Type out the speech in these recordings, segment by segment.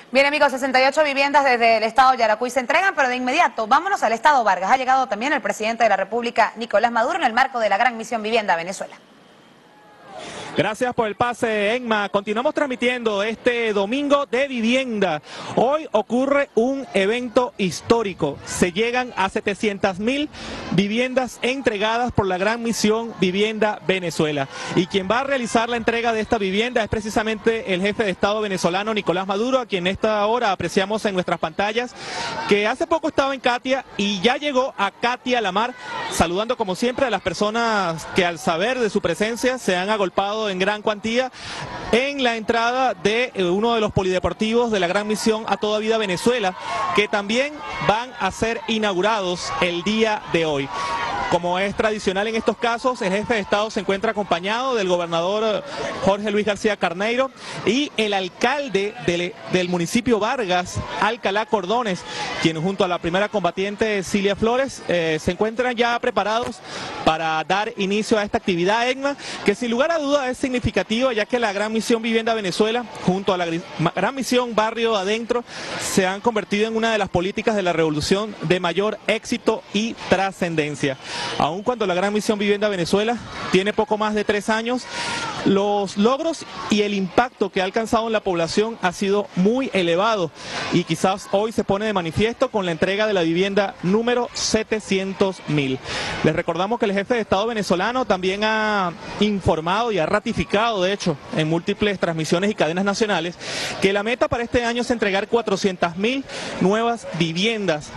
Bien, amigos, 68 viviendas desde el estado Yaracuy se entregan, pero de inmediato vámonos al estado Vargas. Ha llegado también el presidente de la República, Nicolás Maduro, en el marco de la Gran Misión Vivienda Venezuela. Gracias por el pase, Enma. Continuamos transmitiendo este domingo de vivienda. Hoy ocurre un evento histórico. Se llegan a 700.000 viviendas entregadas por la Gran Misión Vivienda Venezuela. Y quien va a realizar la entrega de esta vivienda es precisamente el jefe de Estado venezolano, Nicolás Maduro, a quien esta hora apreciamos en nuestras pantallas, que hace poco estaba en Katia y ya llegó a Katia La Mar, saludando como siempre a las personas que al saber de su presencia se han agolpado en gran cuantía en la entrada de uno de los polideportivos de la Gran Misión a Toda Vida Venezuela, que también van a ser inaugurados el día de hoy. Como es tradicional en estos casos, el jefe de Estado se encuentra acompañado del gobernador Jorge Luis García Carneiro y el alcalde del municipio Vargas, Alcalá Cordones, quien junto a la primera combatiente Cilia Flores se encuentran ya preparados para dar inicio a esta actividad, Enma, que sin lugar a duda es significativa, ya que la Gran Misión Vivienda Venezuela junto a la Gran Misión Barrio Adentro se han convertido en una de las políticas de la revolución de mayor éxito y trascendencia. Aun cuando la Gran Misión Vivienda Venezuela tiene poco más de 3 años, los logros y el impacto que ha alcanzado en la población ha sido muy elevado y quizás hoy se pone de manifiesto con la entrega de la vivienda número 700.000. Les recordamos que el jefe de Estado venezolano también ha informado y ha ratificado, de hecho, en múltiples transmisiones y cadenas nacionales, que la meta para este año es entregar 400.000 nuevas viviendas.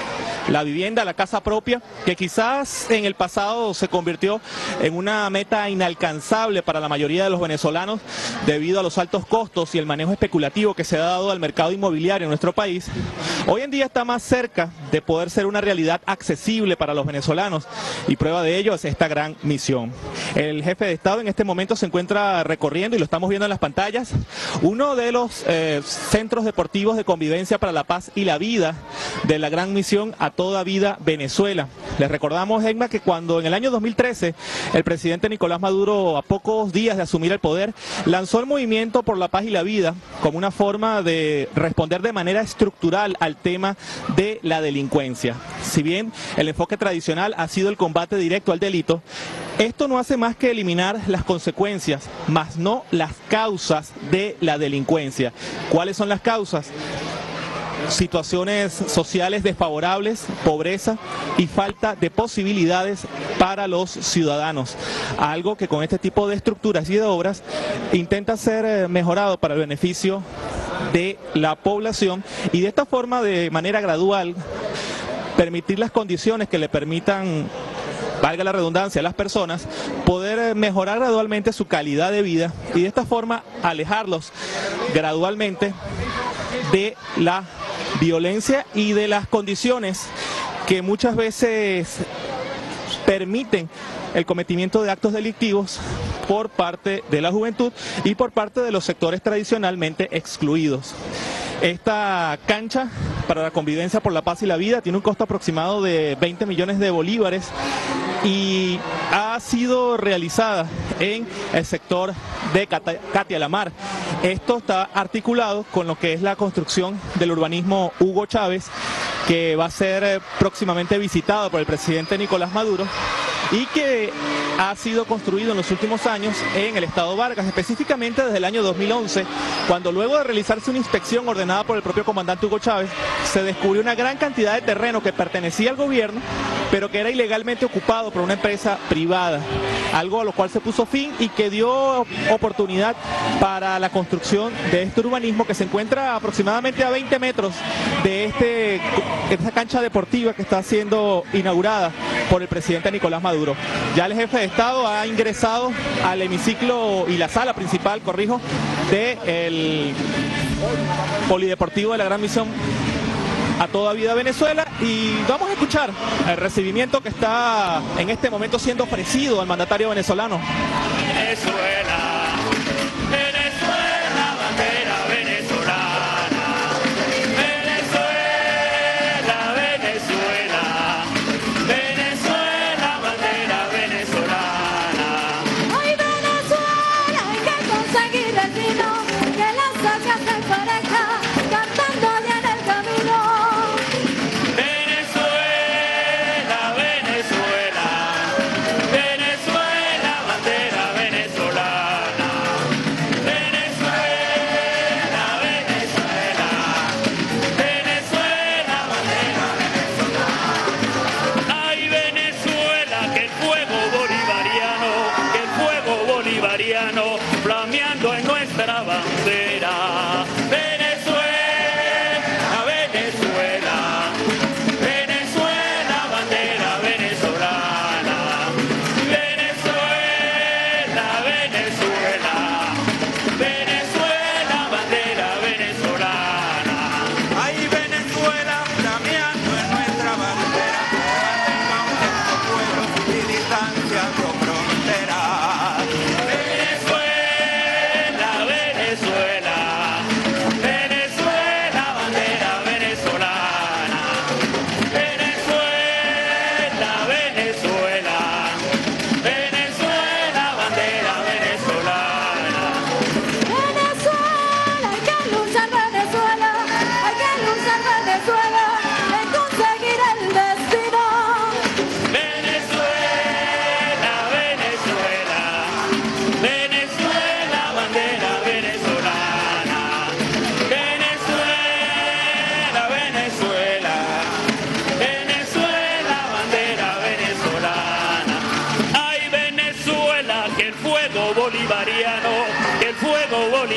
La vivienda, la casa propia, que quizás en el pasado se convirtió en una meta inalcanzable para la mayoría de los venezolanos debido a los altos costos y el manejo especulativo que se ha dado al mercado inmobiliario en nuestro país. Hoy en día está más cerca de poder ser una realidad accesible para los venezolanos y prueba de ello es esta gran misión. El jefe de Estado en este momento se encuentra recorriendo, y lo estamos viendo en las pantallas, uno de los centros deportivos de convivencia para la paz y la vida de la Gran Misión a Toda Vida Venezuela. Les recordamos, Enma, que cuando en el año 2013 el presidente Nicolás Maduro, a pocos días de asumir el poder, lanzó el movimiento por la paz y la vida como una forma de responder de manera estructural al tema de la delincuencia. Si bien el enfoque tradicional ha sido el combate directo al delito, esto no hace más que eliminar las consecuencias, más no las causas de la delincuencia. ¿Cuáles son las causas? Situaciones sociales desfavorables, pobreza y falta de posibilidades para los ciudadanos. Algo que con este tipo de estructuras y de obras intenta ser mejorado para el beneficio de la población y de esta forma, de manera gradual, permitir las condiciones que le permitan, valga la redundancia, a las personas poder mejorar gradualmente su calidad de vida y de esta forma alejarlos gradualmente de la violencia y de las condiciones que muchas veces permiten el cometimiento de actos delictivos por parte de la juventud y por parte de los sectores tradicionalmente excluidos. Esta cancha para la convivencia por la paz y la vida tiene un costo aproximado de 20 millones de bolívares y ha sido realizada en el sector de Katia La Mar. Esto está articulado con lo que es la construcción del urbanismo Hugo Chávez, que va a ser próximamente visitado por el presidente Nicolás Maduro y que ha sido construido en los últimos años en el estado Vargas, específicamente desde el año 2011, cuando luego de realizarse una inspección ordenada por el propio comandante Hugo Chávez, se descubrió una gran cantidad de terreno que pertenecía al gobierno, pero que era ilegalmente ocupado por una empresa privada, algo a lo cual se puso fin y que dio oportunidad para la construcción de este urbanismo que se encuentra aproximadamente a 20 metros de esta cancha deportiva que está siendo inaugurada por el presidente Nicolás Maduro. Ya el jefe de Estado ha ingresado al hemiciclo y la sala principal, del polideportivo de la Gran Misión a Toda Vida Venezuela y vamos a escuchar el recibimiento que está en este momento siendo ofrecido al mandatario venezolano. Venezuela, Venezuela, bandera venezolana. Venezuela, Venezuela, Venezuela, bandera venezolana. Hoy Venezuela hay que conseguir el vino, que las socias se parezcan.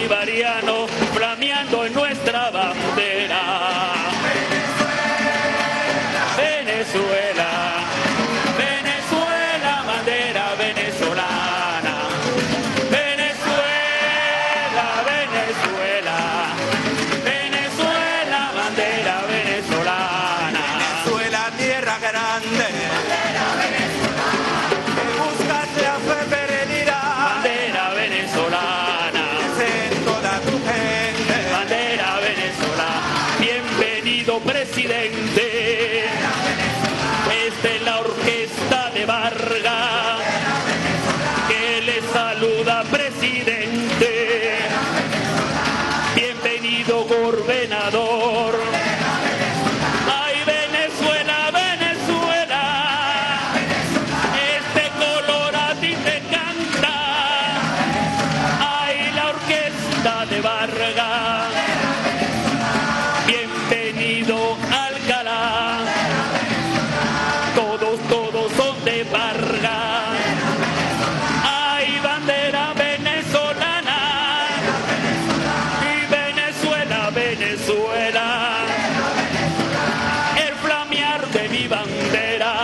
bolivariano flameando en nuestra bandera. Venezuela, Venezuela, bandera venezolana. Venezuela, Venezuela, Venezuela, bandera venezolana. Venezuela, tierra grande, que buscas la febrelidad. Bandera venezolana, En toda tu gente, bandera venezolana. Bienvenido, presidente. Esta es la orquesta de Vargas que le saluda, presidente. Bienvenido, gobernador. Ay, Venezuela, Venezuela, este color a ti te canta. Ay, la orquesta de Vargas. Bienvenido, Alcalá. Todos son de Vargas. Ay, bandera venezolana. Y Venezuela, Venezuela. El flamear de mi bandera.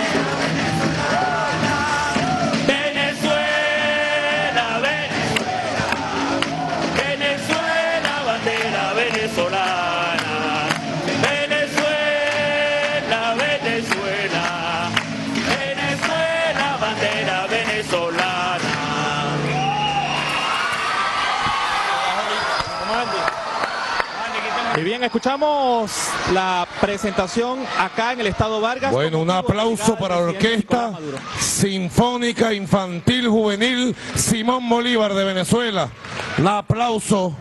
Venezuela, Venezuela, bandera venezolana. Venezuela, Venezuela, Venezuela, bandera venezolana. Y bien, escuchamos la presentación acá en el Estado Vargas. Bueno, un aplauso para la Orquesta Nicolás Maduro. Sinfónica Infantil Juvenil Simón Bolívar de Venezuela. Un aplauso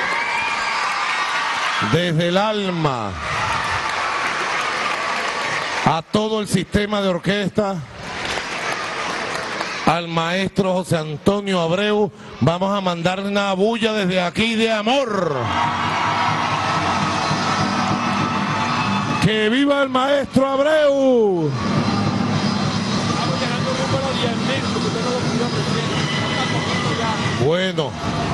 desde el alma a todo el sistema de orquesta, al maestro José Antonio Abreu. Vamos a mandarle una bulla desde aquí de amor. ¡Que viva el maestro Abreu! Bueno,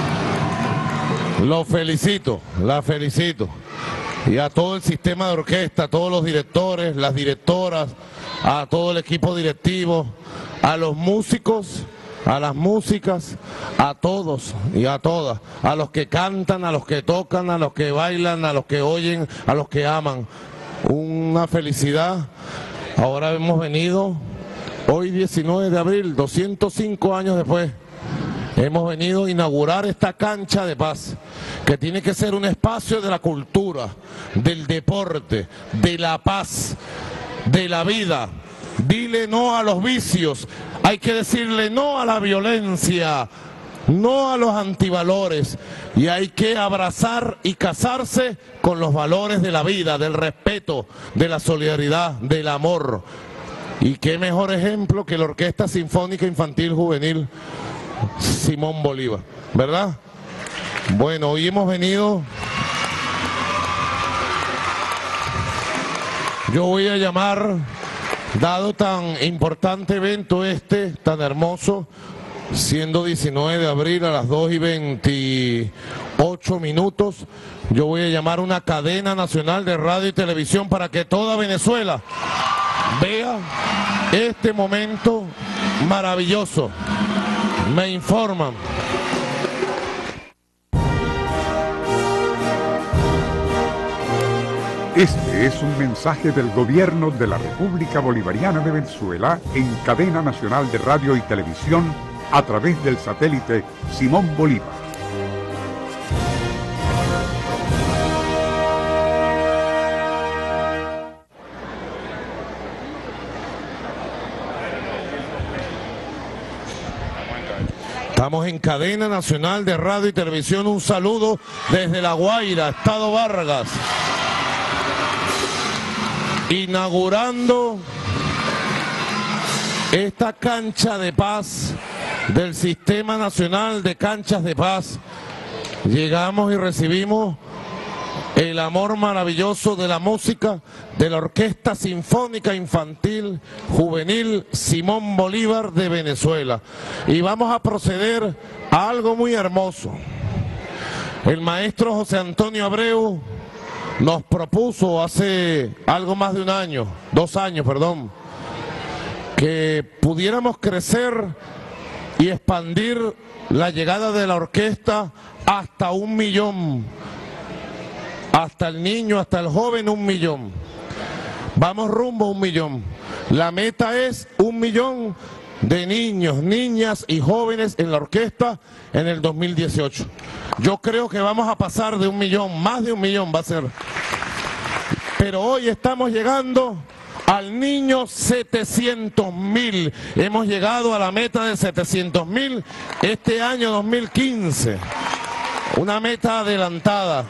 lo felicito, la felicito. Y a todo el sistema de orquesta, a todos los directores, las directoras, a todo el equipo directivo, a los músicos, a las músicas, a todos y a todas, a los que cantan, a los que tocan, a los que bailan, a los que oyen, a los que aman. Una felicidad. Ahora hemos venido, hoy 19 de abril, 205 años después, hemos venido a inaugurar esta cancha de paz, que tiene que ser un espacio de la cultura, del deporte, de la paz, de la vida. Dile no a los vicios, hay que decirle no a la violencia, no a los antivalores, y hay que abrazar y casarse con los valores de la vida, del respeto, de la solidaridad, del amor. Y qué mejor ejemplo que la Orquesta Sinfónica Infantil Juvenil Simón Bolívar, ¿verdad? Bueno, hoy hemos venido, yo voy a llamar, dado tan importante evento tan hermoso, siendo 19 de abril a las 2:28, yo voy a llamar una cadena nacional de radio y televisión para que toda Venezuela vea este momento maravilloso. Me informan. Este es un mensaje del Gobierno de la República Bolivariana de Venezuela en cadena nacional de radio y televisión a través del satélite Simón Bolívar. Estamos en cadena nacional de radio y televisión. Un saludo desde La Guaira, Estado Vargas. Inaugurando esta cancha de paz del Sistema Nacional de Canchas de Paz. Llegamos y recibimos el amor maravilloso de la música de la Orquesta Sinfónica Infantil Juvenil Simón Bolívar de Venezuela. Y vamos a proceder a algo muy hermoso. El maestro José Antonio Abreu nos propuso hace algo más de 2 años, perdón, que pudiéramos crecer y expandir la llegada de la orquesta hasta 1 millón, hasta el niño, hasta el joven 1 millón. Vamos rumbo a 1 millón. La meta es 1 millón de niños, niñas y jóvenes en la orquesta en el 2018. Yo creo que vamos a pasar de 1 millón, más de 1 millón va a ser. Pero hoy estamos llegando al niño 700.000. Hemos llegado a la meta de 700.000 este año 2015. Una meta adelantada.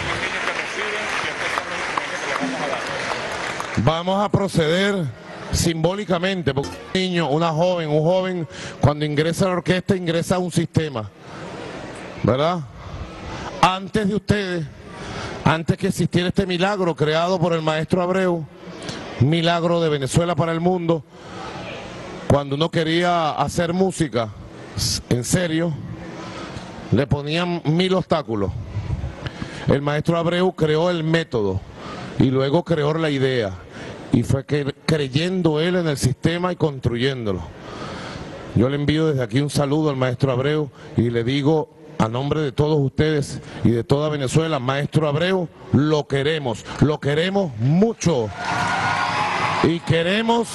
Vamos a proceder simbólicamente, porque un niño, un joven, cuando ingresa a la orquesta, ingresa a un sistema, ¿verdad? Antes de ustedes, antes que existiera este milagro creado por el maestro Abreu, milagro de Venezuela para el mundo, cuando uno quería hacer música en serio, le ponían 1000 obstáculos. El maestro Abreu creó el método y luego creó la idea. Y fue creyendo él en el sistema y construyéndolo. Yo le envío desde aquí un saludo al maestro Abreu y le digo a nombre de todos ustedes y de toda Venezuela, maestro Abreu, lo queremos mucho. Y queremos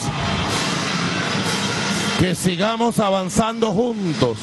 que sigamos avanzando juntos.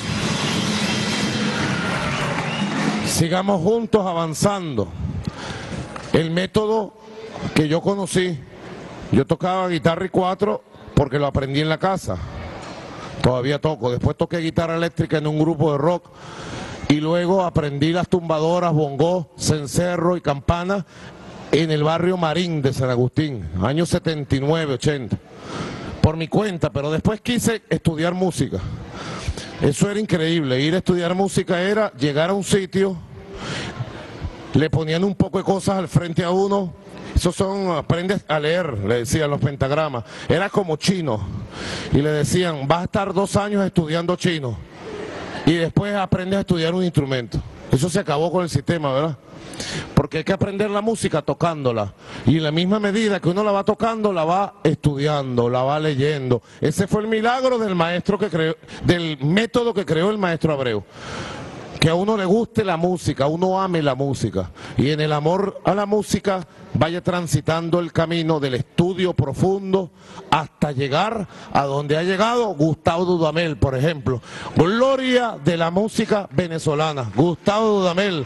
Sigamos juntos avanzando. El método que yo conocí, yo tocaba guitarra y 4 porque lo aprendí en la casa. Todavía toco. Después toqué guitarra eléctrica en un grupo de rock y luego aprendí las tumbadoras, bongó, cencerro y campana en el barrio Marín de San Agustín, años 79, 80. Por mi cuenta, pero después quise estudiar música. Eso era increíble. Ir a estudiar música era llegar a un sitio, le ponían un poco de cosas al frente a uno. Esos son, aprendes a leer, le decían los pentagramas. Era como chino. Y le decían, vas a estar 2 años estudiando chino. Y después aprendes a estudiar un instrumento. Eso se acabó con el sistema, ¿verdad? Porque hay que aprender la música tocándola. Y en la misma medida que uno la va tocando, la va estudiando, la va leyendo. Ese fue el milagro del maestro que creó, del método que creó el maestro Abreu. Que a uno le guste la música, uno ame la música y en el amor a la música vaya transitando el camino del estudio profundo hasta llegar a donde ha llegado Gustavo Dudamel, por ejemplo. Gloria de la música venezolana, Gustavo Dudamel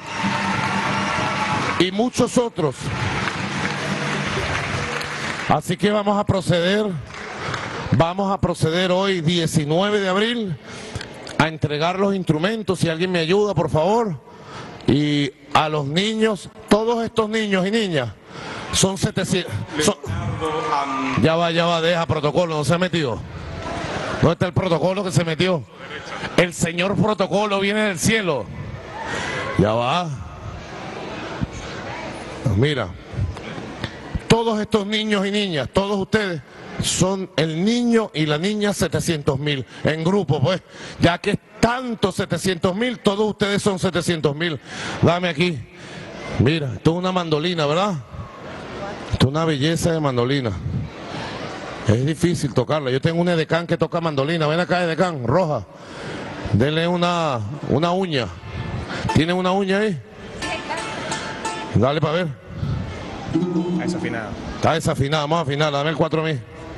y muchos otros. Así que vamos a proceder hoy 19 de abril a entregar los instrumentos, si alguien me ayuda, por favor, y a los niños, todos estos niños y niñas, son 700... Ya va, deja protocolo, no se ha metido. ¿Dónde está el protocolo que se metió? El señor protocolo viene del cielo. Ya va. Mira, todos estos niños y niñas, todos ustedes, son el niño y la niña 700.000 en grupo, pues, ya que es tanto 700.000, todos ustedes son 700.000. Dame aquí. Mira, esto es una mandolina, ¿verdad? Esto es una belleza de mandolina. Es difícil tocarla. Yo tengo un edecán que toca mandolina. Ven acá, edecán, roja. Denle una uña. ¿Tienen una uña ahí? Dale para ver. Está desafinada. Está desafinada, vamos a afinar. Dame el 4000.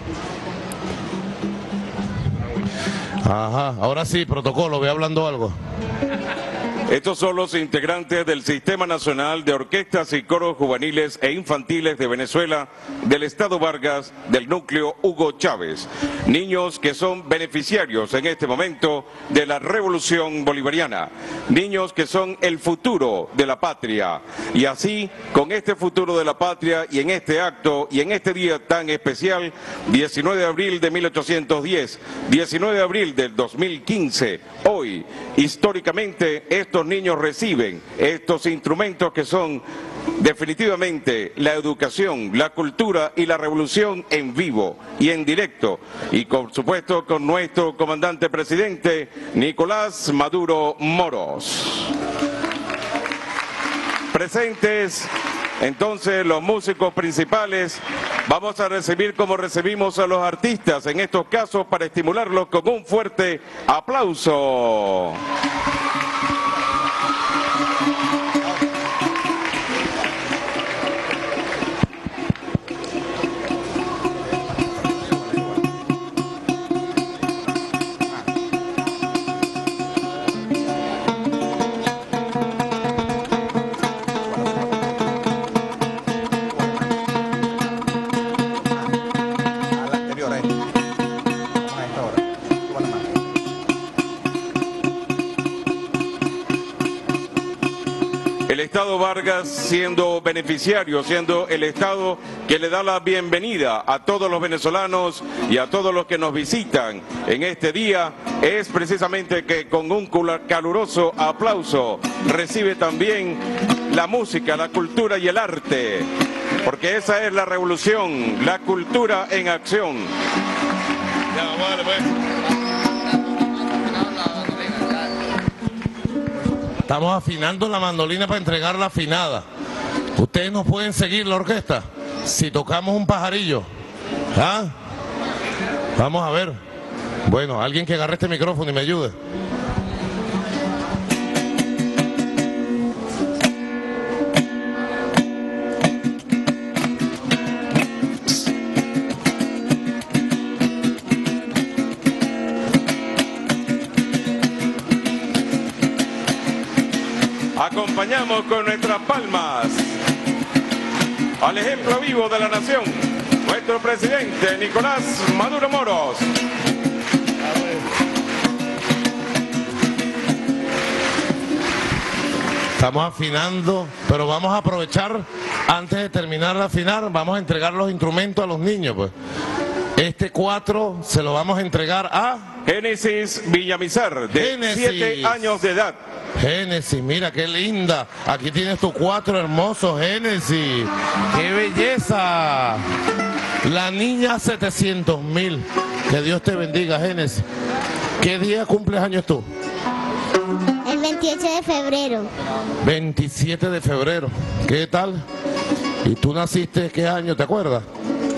Ajá, ahora sí, protocolo, ve hablando algo. Estos son los integrantes del Sistema Nacional de Orquestas y Coros Juveniles e Infantiles de Venezuela, del Estado Vargas, del núcleo Hugo Chávez. Niños que son beneficiarios en este momento de la Revolución Bolivariana. Niños que son el futuro de la patria. Y así, con este futuro de la patria y en este acto y en este día tan especial, 19 de abril de 1810, 19 de abril del 2015, hoy, históricamente, estos niños reciben estos instrumentos que son definitivamente la educación, la cultura y la revolución en vivo y en directo. Y por supuesto con nuestro comandante presidente Nicolás Maduro Moros. Presentes entonces los músicos principales, vamos a recibir como recibimos a los artistas en estos casos para estimularlos con un fuerte aplauso. El Estado Vargas siendo beneficiario, siendo el Estado que le da la bienvenida a todos los venezolanos y a todos los que nos visitan en este día, es precisamente que con un caluroso aplauso recibe también la música, la cultura y el arte, porque esa es la revolución, la cultura en acción. Estamos afinando la mandolina para entregar la afinada. Ustedes nos pueden seguir la orquesta si tocamos un pajarillo. ¿Ah? Vamos a ver. Bueno, alguien que agarre este micrófono y me ayude. Acompañamos con nuestras palmas al ejemplo vivo de la nación, nuestro presidente Nicolás Maduro Moros. Estamos afinando, pero vamos a aprovechar, antes de terminar de afinar, vamos a entregar los instrumentos a los niños, pues. Este 4 se lo vamos a entregar a Génesis Villamizar, de Génesis. 7 años de edad. Génesis, mira qué linda. Aquí tienes tus 4 hermosos, Génesis. ¡Qué belleza! La niña 700.000. Que Dios te bendiga, Génesis. ¿Qué día cumples años tú? El 28 de febrero. 27 de febrero. ¿Qué tal? ¿Y tú naciste qué año, te acuerdas?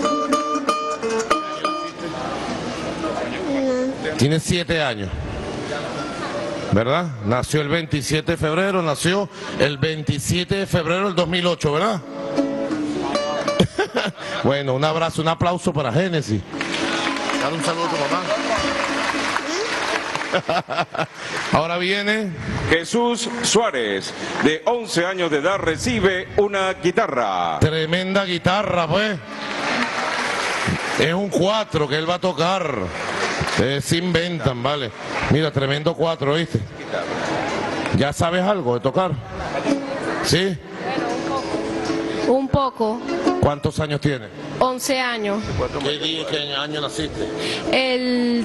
Tienes 7 años. ¿Verdad? Nació el 27 de febrero, nació el 27 de febrero del 2008, ¿verdad? Bueno, un abrazo, un aplauso para Génesis. Dale un saludo a tu mamá. Ahora viene Jesús Suárez, de 11 años de edad, recibe una guitarra. Tremenda guitarra, pues. Es un 4 que él va a tocar. Se inventan, vale. Mira, tremendo 4, ¿viste? ¿Ya sabes algo de tocar? ¿Sí? Un poco. ¿Cuántos años tienes? 11 años. ¿Qué día y qué año naciste? El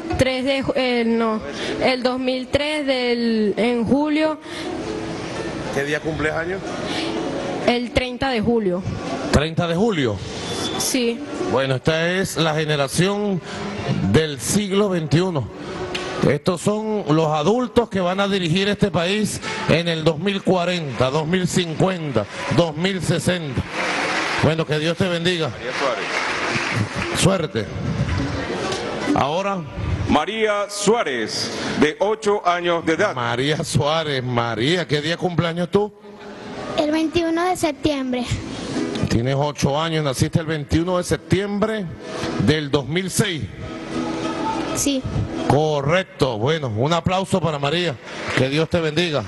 2003 en julio. ¿Qué día cumples años? El 30 de julio. 30 de julio. Sí. Bueno, esta es la generación del siglo XXI. Estos son los adultos que van a dirigir este país en el 2040, 2050, 2060. Bueno, que Dios te bendiga. María Suárez. Suerte. Ahora, María Suárez, de 8 años de edad. María Suárez. María, ¿qué día cumpleaños tú? El 21 de septiembre. Tienes 8 años, naciste el 21 de septiembre del 2006. Sí. Correcto. Bueno, un aplauso para María. Que Dios te bendiga.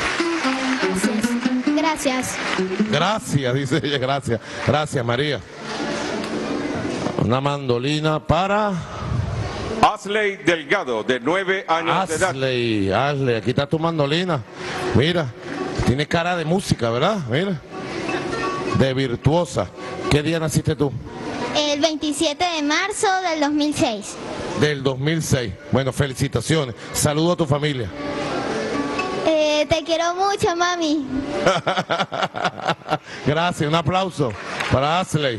Gracias. Gracias, dice ella, gracias. Gracias, María. Una mandolina para Asley Delgado, de 9 años de edad. Asley, aquí está tu mandolina. Mira, tiene cara de música, ¿verdad? Mira. De virtuosa. ¿Qué día naciste tú? El 27 de marzo del 2006. Del 2006. Bueno, felicitaciones. Saludo a tu familia. Te quiero mucho, mami. Gracias, un aplauso para Asley.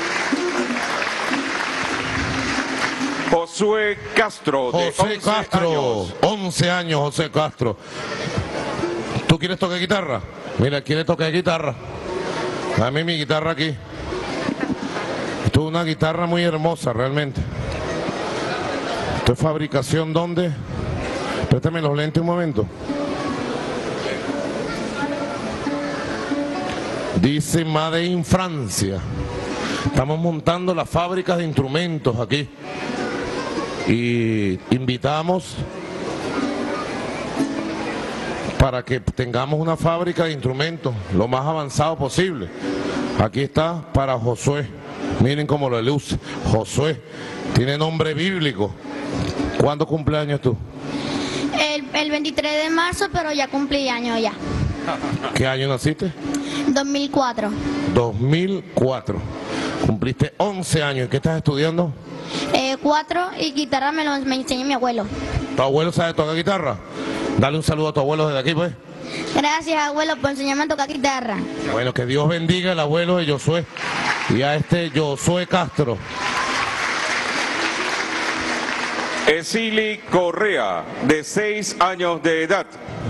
Josué Castro, de José 11 Castro, años. 11 años, José Castro. ¿Tú quieres tocar guitarra? Mira, ¿quién le toca guitarra? Dame mi guitarra aquí. Esto es una guitarra muy hermosa, realmente. ¿Esto es fabricación dónde? Préstame los lentes un momento. Dice Made in Francia. Estamos montando las fábricas de instrumentos aquí. Y invitamos para que tengamos una fábrica de instrumentos lo más avanzado posible. Aquí está para Josué. Miren cómo lo luce. Josué. Tiene nombre bíblico. ¿Cuándo cumpleaños tú? El 23 de marzo, pero ya cumplí año ya. ¿Qué año naciste? 2004. 2004. Cumpliste 11 años. ¿Y qué estás estudiando? 4 y guitarra me enseñó mi abuelo. ¿Tu abuelo sabe tocar guitarra? Dale un saludo a tu abuelo desde aquí, pues. Gracias, abuelo, por enseñarme a tocar guitarra. Bueno, que Dios bendiga al abuelo de Josué y a este Josué Castro. Esili Correa, de 6 años de edad.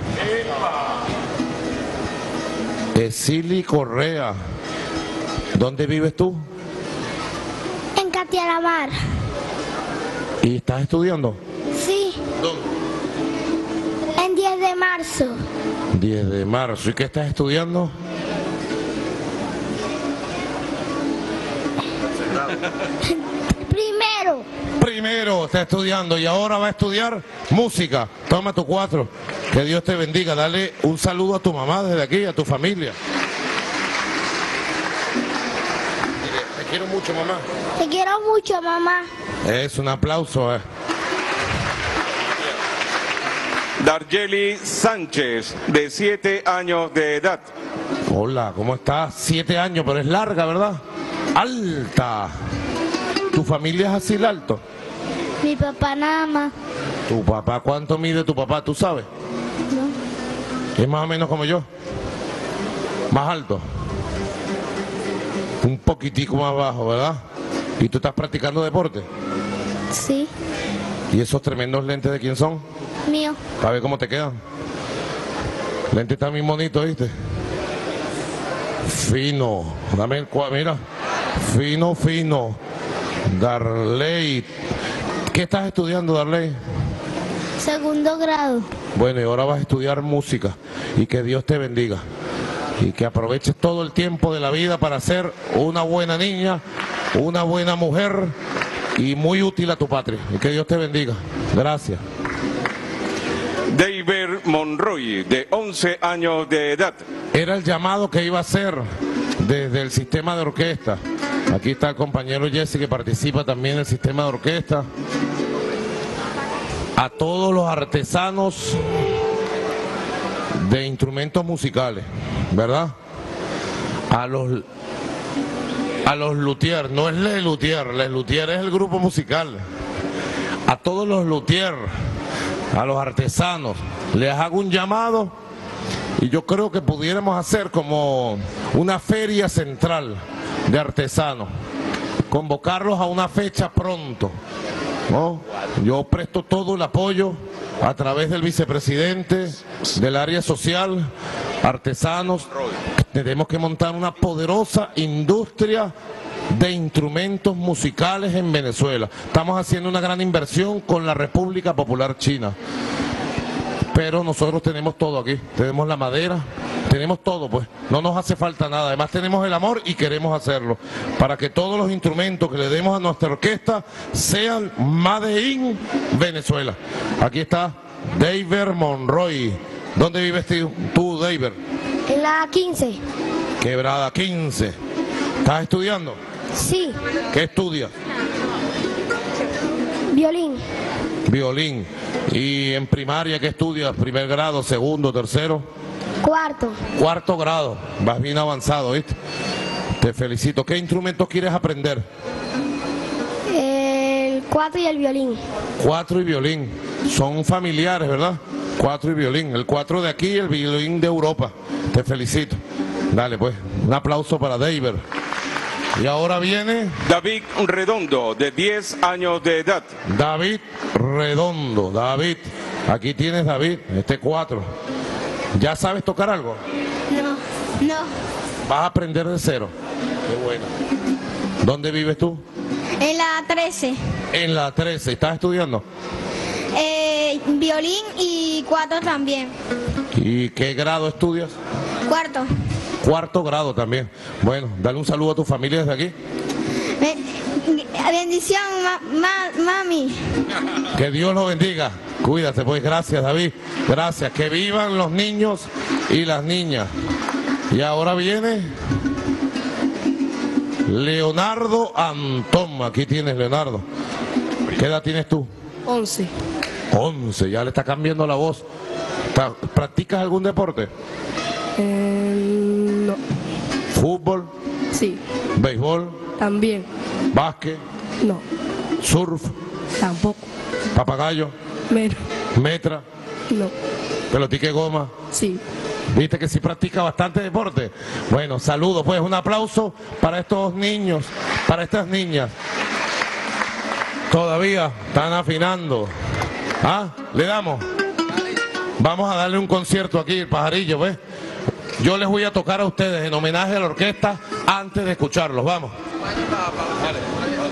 Esili Correa. ¿Dónde vives tú? En Catialamar. ¿Y estás estudiando? Sí. ¿Dónde? En 10 de marzo. 10 de marzo. ¿Y qué estás estudiando? Primero está estudiando y ahora va a estudiar música. Toma tu 4. Que Dios te bendiga. Dale un saludo a tu mamá desde aquí, a tu familia. Te quiero mucho, mamá. Te quiero mucho, mamá. Es un aplauso. Dargeli Sánchez, de 7 años de edad. Hola, ¿cómo estás? 7 años, pero es larga, ¿verdad? Alta. ¿Tu familia es así alto? Mi papá nada más. ¿Tu papá? ¿Cuánto mide tu papá? ¿Tú sabes? No. ¿Es más o menos como yo? ¿Más alto? Un poquitico más bajo, ¿verdad? ¿Y tú estás practicando deporte? Sí. ¿Y esos tremendos lentes de quién son? Mío. A ver cómo te quedan. Lente está muy bonito, ¿viste? Fino. Dame el cuadro, mira. Fino, fino. Darley. ¿Qué estás estudiando, Darley? Segundo grado. Bueno, y ahora vas a estudiar música. Y que Dios te bendiga. Y que aproveches todo el tiempo de la vida para ser una buena niña, una buena mujer y muy útil a tu patria. Y que Dios te bendiga. Gracias. David Monroy, de 11 años de edad. Era el llamado que iba a hacer desde el sistema de orquesta. Aquí está el compañero Jesse, que participa también en el sistema de orquesta. A todos los artesanos de instrumentos musicales, ¿verdad? A los luthiers, no es Les Luthiers es el grupo musical. A todos los luthiers, a los artesanos, les hago un llamado y yo creo que pudiéramos hacer como una feria central de artesanos, convocarlos a una fecha pronto, ¿no? Yo presto todo el apoyo a través del vicepresidente del área social, artesanos. Tenemos que montar una poderosa industria de instrumentos musicales en Venezuela. Estamos haciendo una gran inversión con la República Popular China. Pero nosotros tenemos todo aquí. Tenemos la madera, tenemos todo, pues. No nos hace falta nada. Además tenemos el amor y queremos hacerlo. Para que todos los instrumentos que le demos a nuestra orquesta sean Made in Venezuela. Aquí está David Monroy. ¿Dónde vives tú, David? En la 15. Quebrada 15. ¿Estás estudiando? Sí. ¿Qué estudias? Violín. Violín. ¿Y en primaria qué estudias? ¿Primer grado, segundo, tercero? Cuarto. Cuarto grado. Vas bien avanzado, ¿viste? Te felicito. ¿Qué instrumentos quieres aprender? El 4 y el violín. 4 y violín. Son familiares, ¿verdad? 4 y violín. El 4 de aquí y el violín de Europa. Te felicito. Dale, pues. Un aplauso para David. Y ahora viene David Redondo, de 10 años de edad. David Redondo. David, aquí tienes David, 4. ¿Ya sabes tocar algo? No. No, Vas a aprender de cero. Qué bueno. ¿Dónde vives tú? en la 13. En la 13. ¿Estás estudiando? Violín y 4 también. ¿Y qué grado estudias? 4. Cuarto grado también. Bueno, dale un saludo a tu familia desde aquí. Bendición, mami. Que Dios los bendiga. Cuídate, pues. Gracias, David. Gracias. Que vivan los niños y las niñas. Y ahora viene Leonardo Antón. Aquí tienes, Leonardo. ¿Qué edad tienes tú? 11. 11. Ya le está cambiando la voz. ¿Practicas algún deporte? No. ¿Fútbol? Sí. ¿Béisbol? También. ¿Básquet? No. ¿Surf? Tampoco. ¿Papagayo? Menos. ¿Metra? No. ¿Pelotique goma? Sí. Viste que sí practica bastante deporte. Bueno, saludos, pues un aplauso para estos niños, para estas niñas. Todavía están afinando. ¿Ah? ¿Le damos? Vamos a darle un concierto aquí, el pajarillo, ¿ves? Yo les voy a tocar a ustedes en homenaje a la orquesta antes de escucharlos. Vamos. Dale.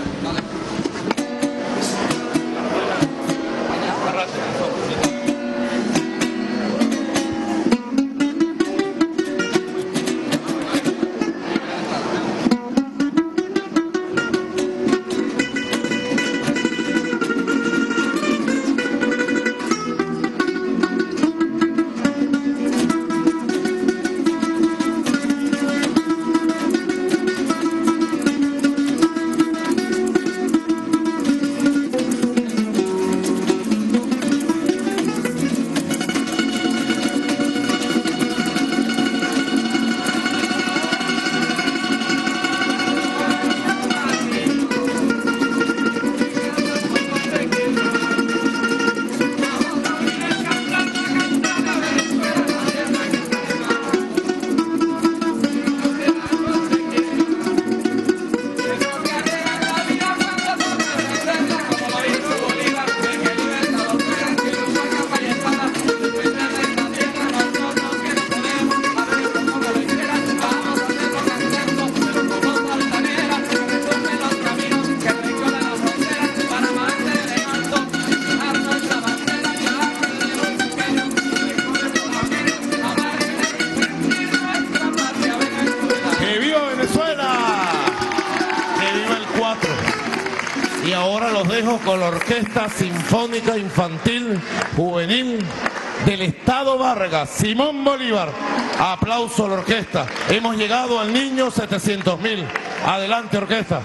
Y ahora los dejo con la Orquesta Sinfónica Infantil Juvenil del Estado Vargas, Simón Bolívar. Aplauso a la orquesta. Hemos llegado al niño 700.000. Adelante, orquesta.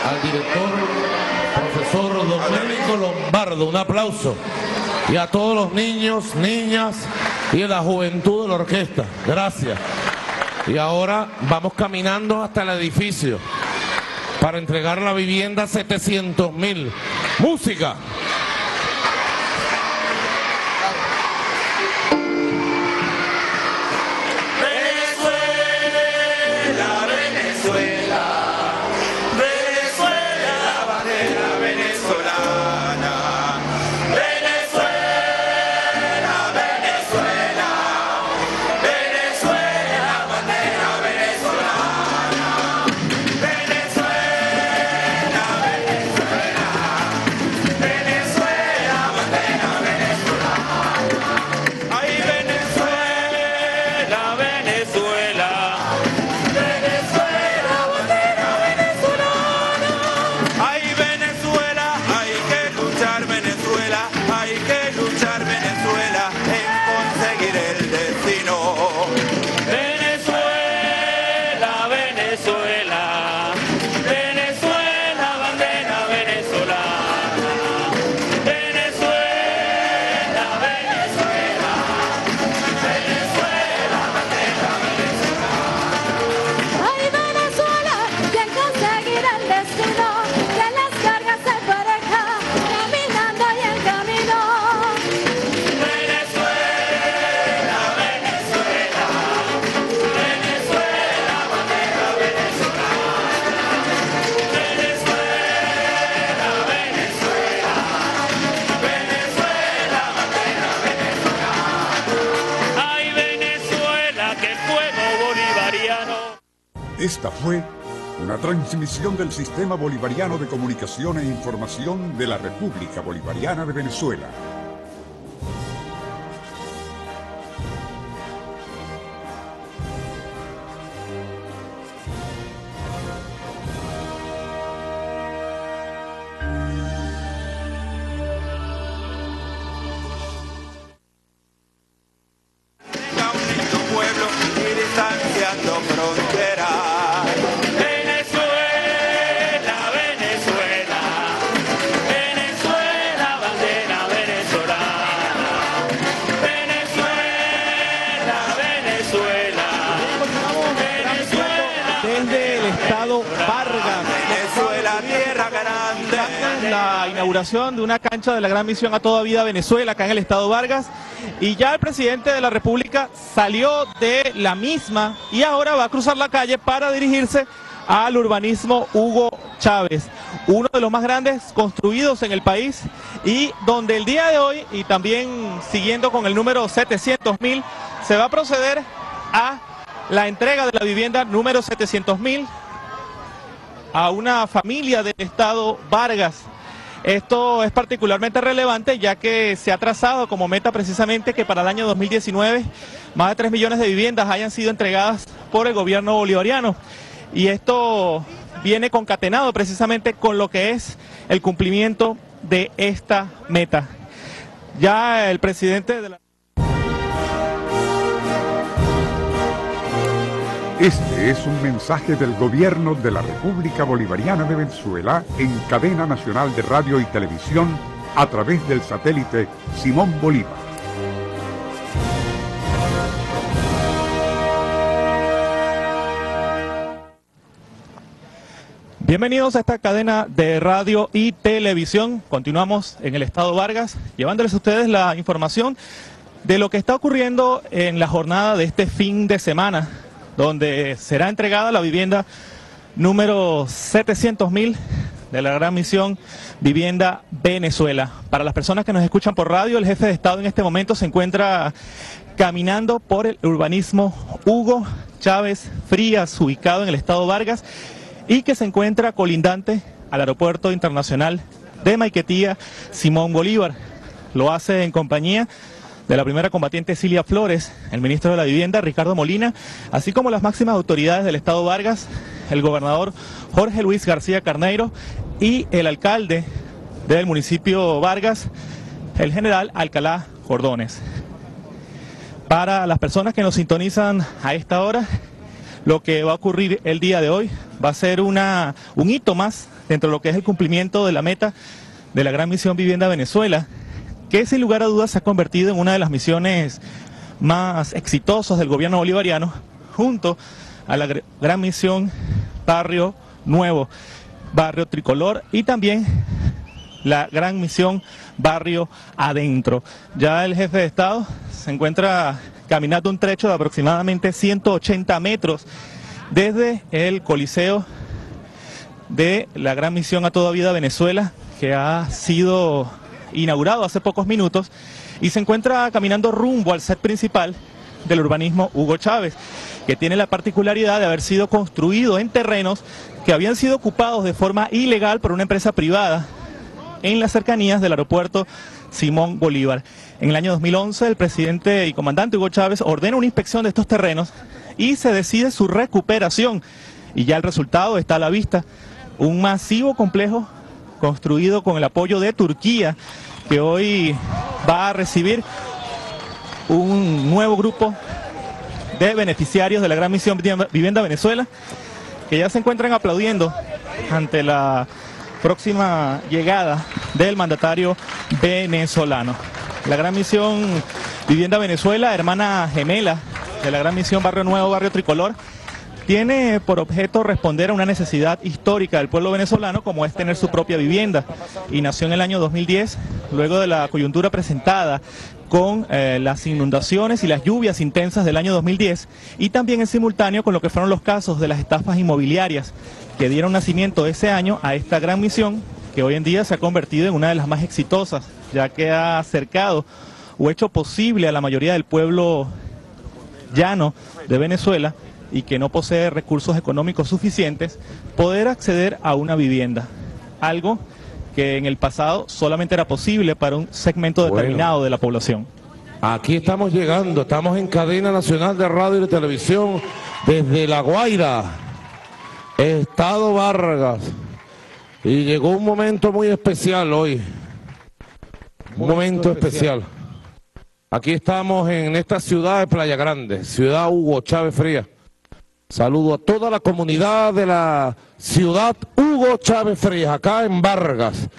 al director, profesor Domenico Lombardo, un aplauso. Y a todos los niños, niñas y a la juventud de la orquesta. Gracias. Y ahora vamos caminando hasta el edificio para entregar la vivienda a 700.000. ¡Música! Esta fue una transmisión del Sistema Bolivariano de Comunicación e Información de la República Bolivariana de Venezuela. La inauguración de una cancha de la Gran Misión A Toda Vida Venezuela, acá en el estado Vargas, y ya el presidente de la República salió de la misma y ahora va a cruzar la calle para dirigirse al urbanismo Hugo Chávez, uno de los más grandes construidos en el país y donde el día de hoy, y también siguiendo con el número 700.000, se va a proceder a la entrega de la vivienda número 700.000 a una familia del estado Vargas. Esto es particularmente relevante ya que se ha trazado como meta precisamente que para el año 2019 más de 3 millones de viviendas hayan sido entregadas por el gobierno bolivariano. Y esto viene concatenado precisamente con lo que es el cumplimiento de esta meta. Ya el presidente de la... Este es un mensaje del Gobierno de la República Bolivariana de Venezuela en cadena nacional de radio y televisión a través del satélite Simón Bolívar. Bienvenidos a esta cadena de radio y televisión. Continuamos en el estado Vargas, llevándoles a ustedes la información de lo que está ocurriendo en la jornada de este fin de semana, donde será entregada la vivienda número 700.000 de la Gran Misión Vivienda Venezuela. Para las personas que nos escuchan por radio, el jefe de Estado en este momento se encuentra caminando por el urbanismo Hugo Chávez Frías, ubicado en el estado Vargas, y que se encuentra colindante al Aeropuerto Internacional de Maiquetía Simón Bolívar. Lo hace en compañía de la primera combatiente Cilia Flores, el ministro de la Vivienda Ricardo Molina, así como las máximas autoridades del estado Vargas, el gobernador Jorge Luis García Carneiro y el alcalde del municipio Vargas, el general Alcalá Cordones. Para las personas que nos sintonizan a esta hora, lo que va a ocurrir el día de hoy. Va a ser un hito más dentro de lo que es el cumplimiento de la meta de la Gran Misión Vivienda Venezuela, que sin lugar a dudas se ha convertido en una de las misiones más exitosas del gobierno bolivariano, junto a la Gran Misión Barrio Nuevo, Barrio Tricolor, y también la Gran Misión Barrio Adentro. Ya el jefe de Estado se encuentra caminando un trecho de aproximadamente 180 metros desde el Coliseo de la Gran Misión A Toda Vida Venezuela, que ha sido inaugurado hace pocos minutos, y se encuentra caminando rumbo al set principal del urbanismo Hugo Chávez, que tiene la particularidad de haber sido construido en terrenos que habían sido ocupados de forma ilegal por una empresa privada en las cercanías del aeropuerto Simón Bolívar. En el año 2011, el presidente y comandante Hugo Chávez ordena una inspección de estos terrenos y se decide su recuperación, y ya el resultado está a la vista: un masivo complejo construido con el apoyo de Turquía, que hoy va a recibir un nuevo grupo de beneficiarios de la Gran Misión Vivienda Venezuela, que ya se encuentran aplaudiendo ante la próxima llegada del mandatario venezolano. La Gran Misión Vivienda Venezuela, hermana gemela de la Gran Misión Barrio Nuevo, Barrio Tricolor, tiene por objeto responder a una necesidad histórica del pueblo venezolano, como es tener su propia vivienda, y nació en el año 2010, luego de la coyuntura presentada con las inundaciones y las lluvias intensas del año 2010, y también en simultáneo con lo que fueron los casos de las estafas inmobiliarias que dieron nacimiento ese año a esta gran misión, que hoy en día se ha convertido en una de las más exitosas, ya que ha acercado o hecho posible a la mayoría del pueblo llano de Venezuela, y que no posee recursos económicos suficientes, poder acceder a una vivienda, algo que en el pasado solamente era posible para un segmento determinado de la población. Aquí estamos llegando, estamos en Cadena Nacional de Radio y de Televisión desde La Guaira, Estado Vargas, y llegó un momento muy especial hoy, un momento especial. Aquí estamos en esta ciudad de Playa Grande, ciudad Hugo Chávez Frías. Saludo a toda la comunidad de la ciudad Hugo Chávez Frías, acá en Vargas.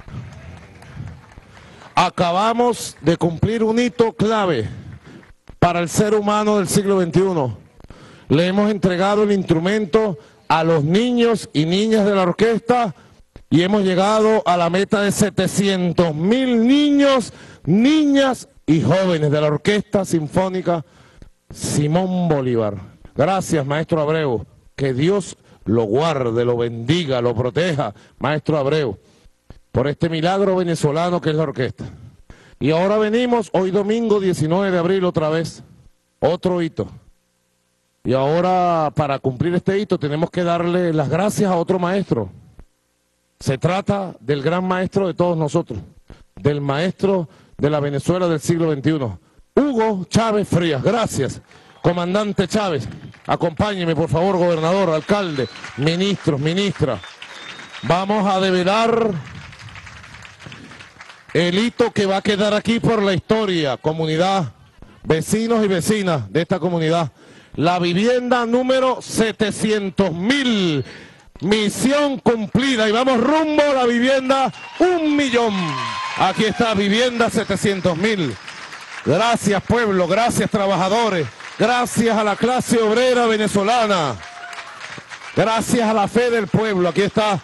Acabamos de cumplir un hito clave para el ser humano del siglo XXI. Le hemos entregado el instrumento a los niños y niñas de la orquesta y hemos llegado a la meta de 700.000 niños, niñas y jóvenes de la Orquesta Sinfónica Simón Bolívar. Gracias, maestro Abreu, que Dios lo guarde, lo bendiga, lo proteja, maestro Abreu, por este milagro venezolano que es la orquesta. Y ahora venimos, hoy domingo 19 de abril otra vez, otro hito. Y ahora para cumplir este hito tenemos que darle las gracias a otro maestro. Se trata del gran maestro de todos nosotros, del maestro de la Venezuela del siglo XXI, Hugo Chávez Frías. Gracias. Comandante Chávez, acompáñeme por favor, gobernador, alcalde, ministros, ministras. Vamos a develar el hito que va a quedar aquí por la historia, comunidad, vecinos y vecinas de esta comunidad. La vivienda número 700.000, misión cumplida, y vamos rumbo a la vivienda 1.000.000. Aquí está, vivienda 700.000. Gracias pueblo, gracias trabajadores. Gracias a la clase obrera venezolana, gracias a la fe del pueblo. Aquí está.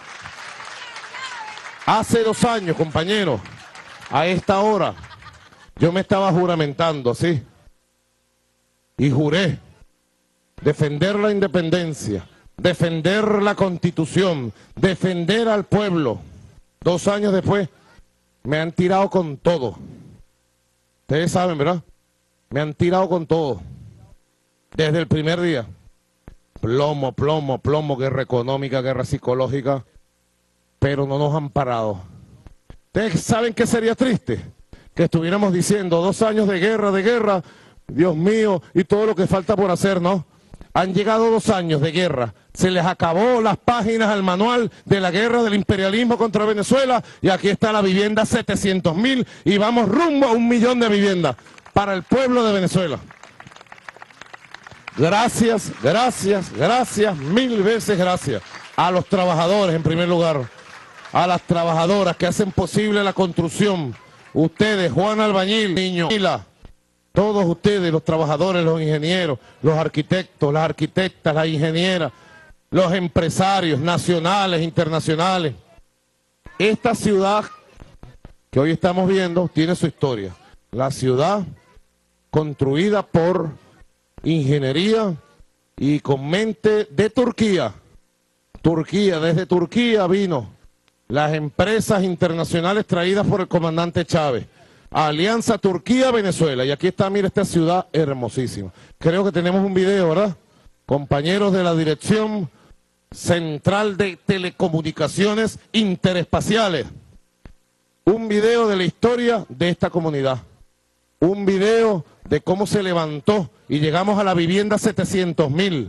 Hace 2 años, compañeros, a esta hora, yo me estaba juramentando, ¿sí? Y juré defender la independencia, defender la Constitución, defender al pueblo. 2 años después, me han tirado con todo. Ustedes saben, ¿verdad? Me han tirado con todo. Desde el primer día, plomo, plomo, plomo, guerra económica, guerra psicológica, pero no nos han parado. ¿Ustedes saben qué sería triste? Que estuviéramos diciendo 2 años de guerra, Dios mío, y todo lo que falta por hacer, ¿no? Han llegado 2 años de guerra, se les acabó las páginas al manual de la guerra del imperialismo contra Venezuela, y aquí está la vivienda 700.000, y vamos rumbo a 1.000.000 de viviendas para el pueblo de Venezuela. Gracias, gracias, gracias, mil veces gracias a los trabajadores en primer lugar, a las trabajadoras que hacen posible la construcción. Ustedes, Juan Albañil, Niño, todos ustedes, los trabajadores, los ingenieros, los arquitectos, las arquitectas, las ingenieras, los empresarios nacionales, internacionales. Esta ciudad que hoy estamos viendo tiene su historia. La ciudad construida por ingeniería y con mente de Turquía. Desde Turquía vino las empresas internacionales traídas por el comandante Chávez. Alianza Turquía-Venezuela. Y aquí está, mira, esta ciudad hermosísima. Creo que tenemos un video, ¿verdad? Compañeros de la Dirección Central de Telecomunicaciones Interespaciales. Un video de la historia de esta comunidad. Un video de cómo se levantó y llegamos a la vivienda 700.000.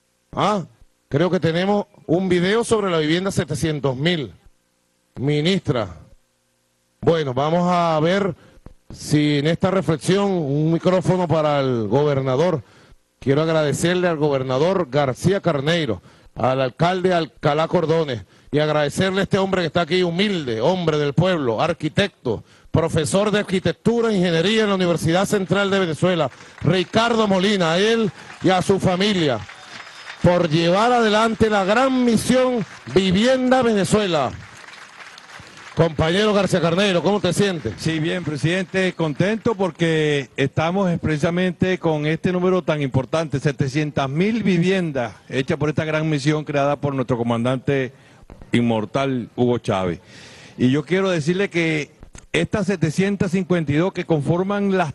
Creo que tenemos un video sobre la vivienda 700.000. Ministra, bueno, vamos a ver si en esta reflexión, un micrófono para el gobernador. Quiero agradecerle al gobernador García Carneiro, al alcalde Alcalá Cordones, y agradecerle a este hombre que está aquí, humilde, hombre del pueblo, arquitecto, profesor de arquitectura e ingeniería en la Universidad Central de Venezuela, Ricardo Molina, a él y a su familia, por llevar adelante la gran misión Vivienda Venezuela. Compañero García Carneiro, ¿cómo te sientes? Sí, bien, presidente, contento porque estamos precisamente con este número tan importante, 700.000 viviendas hechas por esta gran misión creada por nuestro comandante inmortal Hugo Chávez. Y yo quiero decirle que estas 752 que conforman las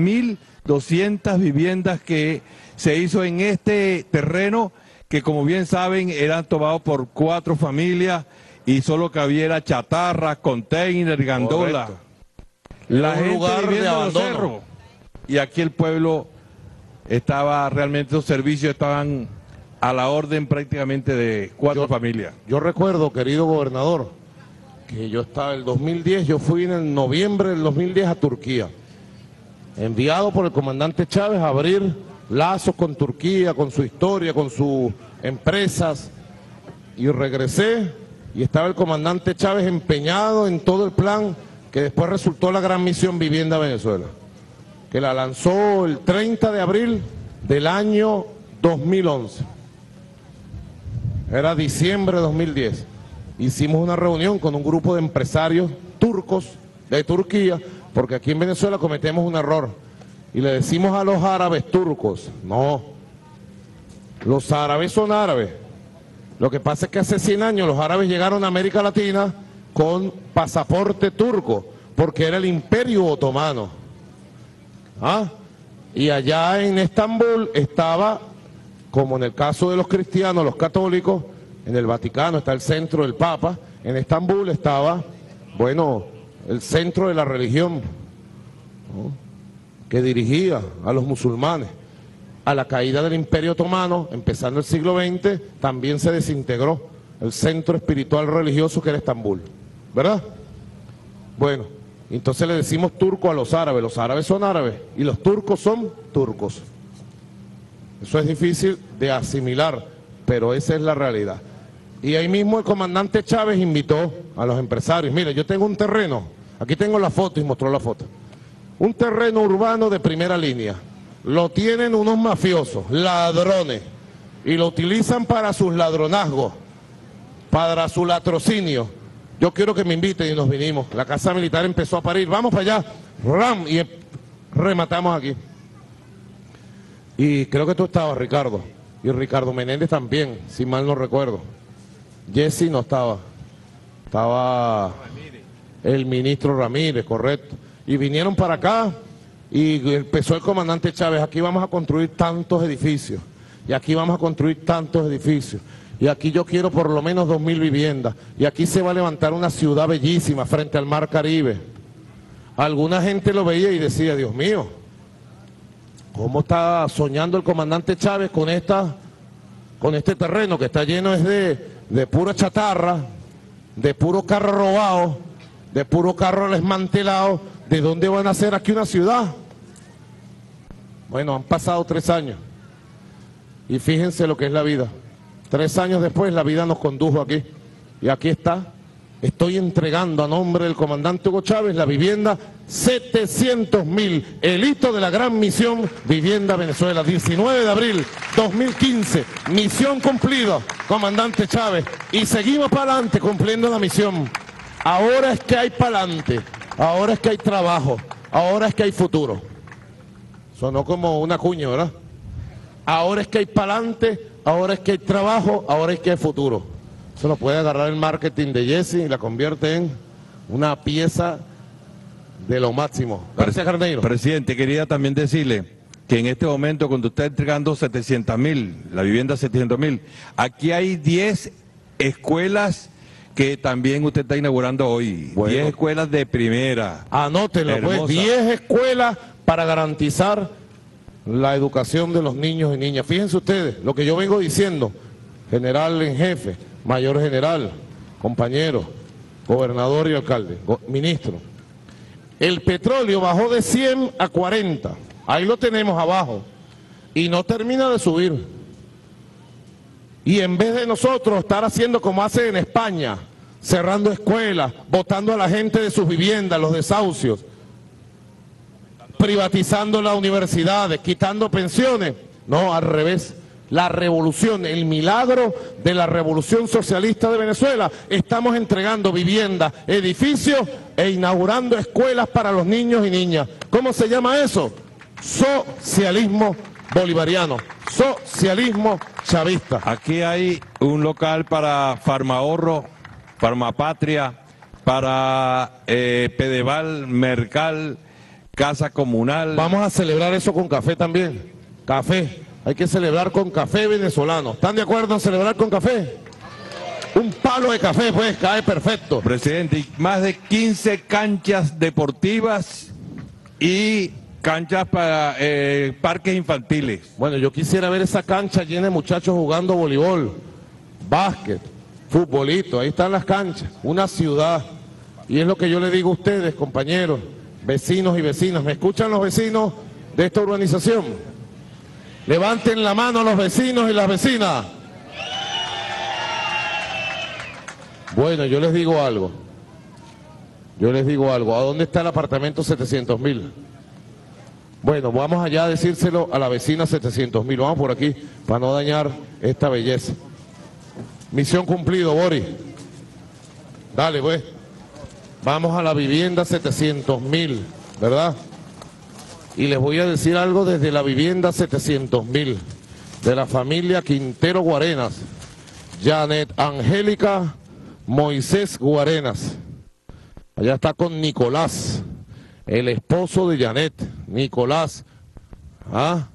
3.200 viviendas que se hizo en este terreno, que como bien saben eran tomados por 4 familias, y solo cabía chatarra, container, gandola. Correcto. La gente lugar viviendo de en los abandono. cerros. Y aquí el pueblo estaba, realmente los servicios estaban a la orden prácticamente de 4 familias. Yo recuerdo, querido gobernador, que yo estaba en el 2010, yo fui en el noviembre del 2010 a Turquía, enviado por el comandante Chávez a abrir lazos con Turquía, con su historia, con sus empresas, y regresé. Y estaba el comandante Chávez empeñado en todo el plan que después resultó la gran misión Vivienda Venezuela, que la lanzó el 30 de abril del año 2011. Era diciembre de 2010. Hicimos una reunión con un grupo de empresarios turcos de Turquía, porque aquí en Venezuela cometemos un error. Y le decimos a los árabes turcos, no, los árabes son árabes. Lo que pasa es que hace 100 años los árabes llegaron a América Latina con pasaporte turco, porque era el Imperio Otomano. Y allá en Estambul estaba, como en el caso de los cristianos, los católicos, en el Vaticano está el centro del Papa, en Estambul estaba, bueno, el centro de la religión, ¿no?, que dirigía a los musulmanes. A la caída del Imperio Otomano, empezando el siglo XX, también se desintegró el centro espiritual religioso que era Estambul, ¿verdad? Bueno, entonces le decimos turco a los árabes son árabes y los turcos son turcos. Eso es difícil de asimilar, pero esa es la realidad. Y ahí mismo el comandante Chávez invitó a los empresarios. Mire, yo tengo un terreno, aquí tengo la foto y mostró la foto. Un terreno urbano de primera línea. Lo tienen unos mafiosos, ladrones, y lo utilizan para sus ladronazgos, para su latrocinio. Yo quiero que me inviten y nos vinimos. La Casa Militar empezó a parir, vamos para allá, ¡ram! Y rematamos aquí. Y creo que tú estabas, Ricardo, y Ricardo Menéndez también, si mal no recuerdo. Jesse no estaba, estaba el ministro Ramírez, correcto. Y vinieron para acá. Y empezó el comandante Chávez, aquí vamos a construir tantos edificios, y aquí vamos a construir tantos edificios, y aquí yo quiero por lo menos 2.000 viviendas, y aquí se va a levantar una ciudad bellísima frente al mar Caribe. Alguna gente lo veía y decía, Dios mío, ¿cómo está soñando el comandante Chávez con este terreno que está lleno de pura chatarra, de puro carro robado, de puro carro desmantelado? ¿De dónde van a hacer aquí una ciudad? Bueno, han pasado 3 años. Y fíjense lo que es la vida. 3 años después la vida nos condujo aquí. Y aquí está. Estoy entregando a nombre del comandante Hugo Chávez la vivienda 700.000, el hito de la gran misión Vivienda Venezuela, 19 de abril 2015, misión cumplida, comandante Chávez, y seguimos para adelante cumpliendo la misión. Ahora es que hay para adelante, ahora es que hay trabajo, ahora es que hay futuro. Sonó como una cuña, ¿verdad? Ahora es que hay para adelante, ahora es que hay trabajo, ahora es que hay futuro. Eso lo puede agarrar el marketing de Jesse y la convierte en una pieza de lo máximo. Gracias, Carneiro. Presidente, quería también decirle que en este momento, cuando usted está entregando 700.000, la vivienda 700.000, aquí hay 10 escuelas que también usted está inaugurando hoy. Bueno, 10 escuelas de primera. Anótenlo, pues, 10 escuelas para garantizar la educación de los niños y niñas. Fíjense ustedes, lo que yo vengo diciendo, general en jefe, mayor general, compañero, gobernador y alcalde, ministro. El petróleo bajó de 100 a 40, ahí lo tenemos abajo, y no termina de subir. Y en vez de nosotros estar haciendo como hacen en España, cerrando escuelas, botando a la gente de sus viviendas, los desahucios, privatizando las universidades, quitando pensiones, no, al revés. La revolución, el milagro de la revolución socialista de Venezuela, estamos entregando viviendas, edificios e inaugurando escuelas para los niños y niñas. ¿Cómo se llama eso? Socialismo bolivariano, socialismo chavista. Aquí hay un local para Farmahorro, Farmapatria, para Pedeval, Mercal, Casa Comunal. Vamos a celebrar eso con café también, café. Hay que celebrar con café venezolano. ¿Están de acuerdo en celebrar con café? Un palo de café, pues, cae perfecto. Presidente, y más de 15 canchas deportivas y canchas para parques infantiles. Bueno, yo quisiera ver esa cancha llena de muchachos jugando voleibol, básquet, futbolito. Ahí están las canchas. Una ciudad. Y es lo que yo le digo a ustedes, compañeros, vecinos y vecinas. ¿Me escuchan los vecinos de esta urbanización? Levanten la mano los vecinos y las vecinas. Bueno, yo les digo algo. ¿A dónde está el apartamento 700.000? Bueno, vamos allá a decírselo a la vecina 700.000. Vamos por aquí para no dañar esta belleza. Misión cumplido, Boris. Dale, pues. Vamos a la vivienda 700.000, ¿verdad? Y les voy a decir algo desde la vivienda 700.000, de la familia Quintero Guarenas, Janet Angélica Moisés Guarenas. Allá está con Nicolás, el esposo de Janet, Nicolás. ¿Ah?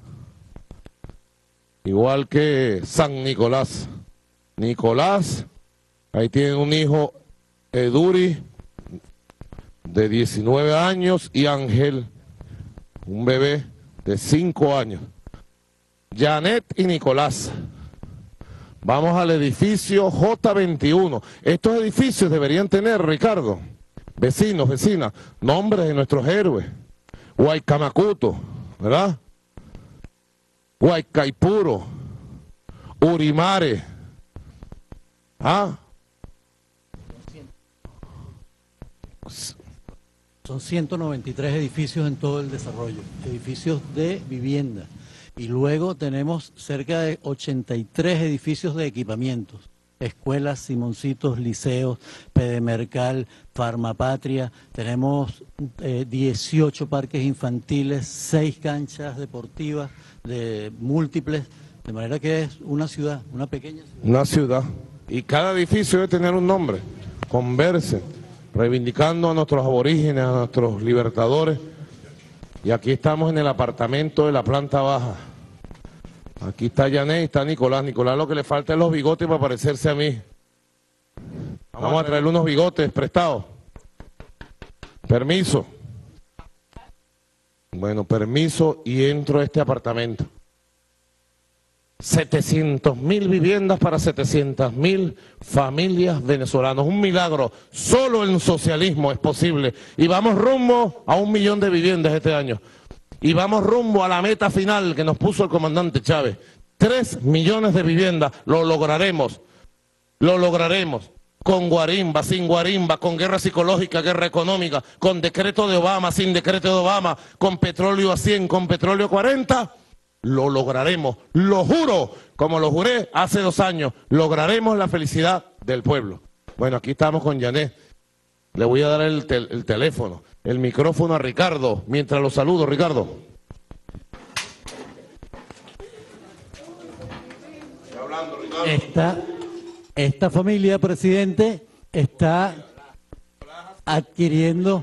Igual que San Nicolás. Nicolás, ahí tienen un hijo, Eduri, de 19 años, y Ángel, un bebé de 5 años. Janet y Nicolás. Vamos al edificio J21. Estos edificios deberían tener, Ricardo, vecinos, vecinas, nombres de nuestros héroes. Huaycamacuto, ¿verdad? Huaycaipuro, Urimare. ¿Ah? Son 193 edificios en todo el desarrollo, edificios de vivienda. Y luego tenemos cerca de 83 edificios de equipamientos. Escuelas, Simoncitos, liceos, Pedemercal, Farmapatria. Tenemos 18 parques infantiles, 6 canchas deportivas de múltiples. De manera que es una ciudad, una pequeña ciudad. Una ciudad. Y cada edificio debe tener un nombre. Conversen, reivindicando a nuestros aborígenes, a nuestros libertadores. Y aquí estamos en el apartamento de la planta baja. Aquí está Janet y está Nicolás. Nicolás lo que le falta es los bigotes para parecerse a mí. Vamos a traerle unos bigotes prestados. Permiso. Bueno, permiso y entro a este apartamento. 700.000 viviendas para 700.000 familias venezolanas. Un milagro. Solo en socialismo es posible. Y vamos rumbo a 1 millón de viviendas este año. Y vamos rumbo a la meta final que nos puso el comandante Chávez. 3 millones de viviendas. Lo lograremos. Lo lograremos. Con guarimba, sin guarimba, con guerra psicológica, guerra económica, con decreto de Obama, sin decreto de Obama, con petróleo a 100, con petróleo a 40, lo lograremos. Lo juro, como lo juré hace 2 años, lograremos la felicidad del pueblo. Bueno, aquí estamos con Janet. Le voy a dar el teléfono, el micrófono a Ricardo, mientras lo saludo. Ricardo. Esta familia, presidente, está adquiriendo...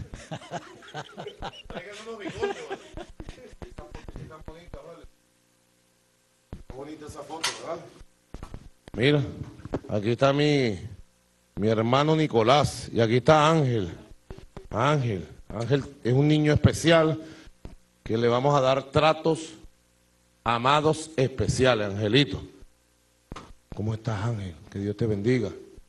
Mira, aquí está mi hermano Nicolás y aquí está Ángel. Ángel es un niño especial que le vamos a dar tratos amados especiales, Angelito. ¿Cómo estás, Ángel? Que Dios te bendiga.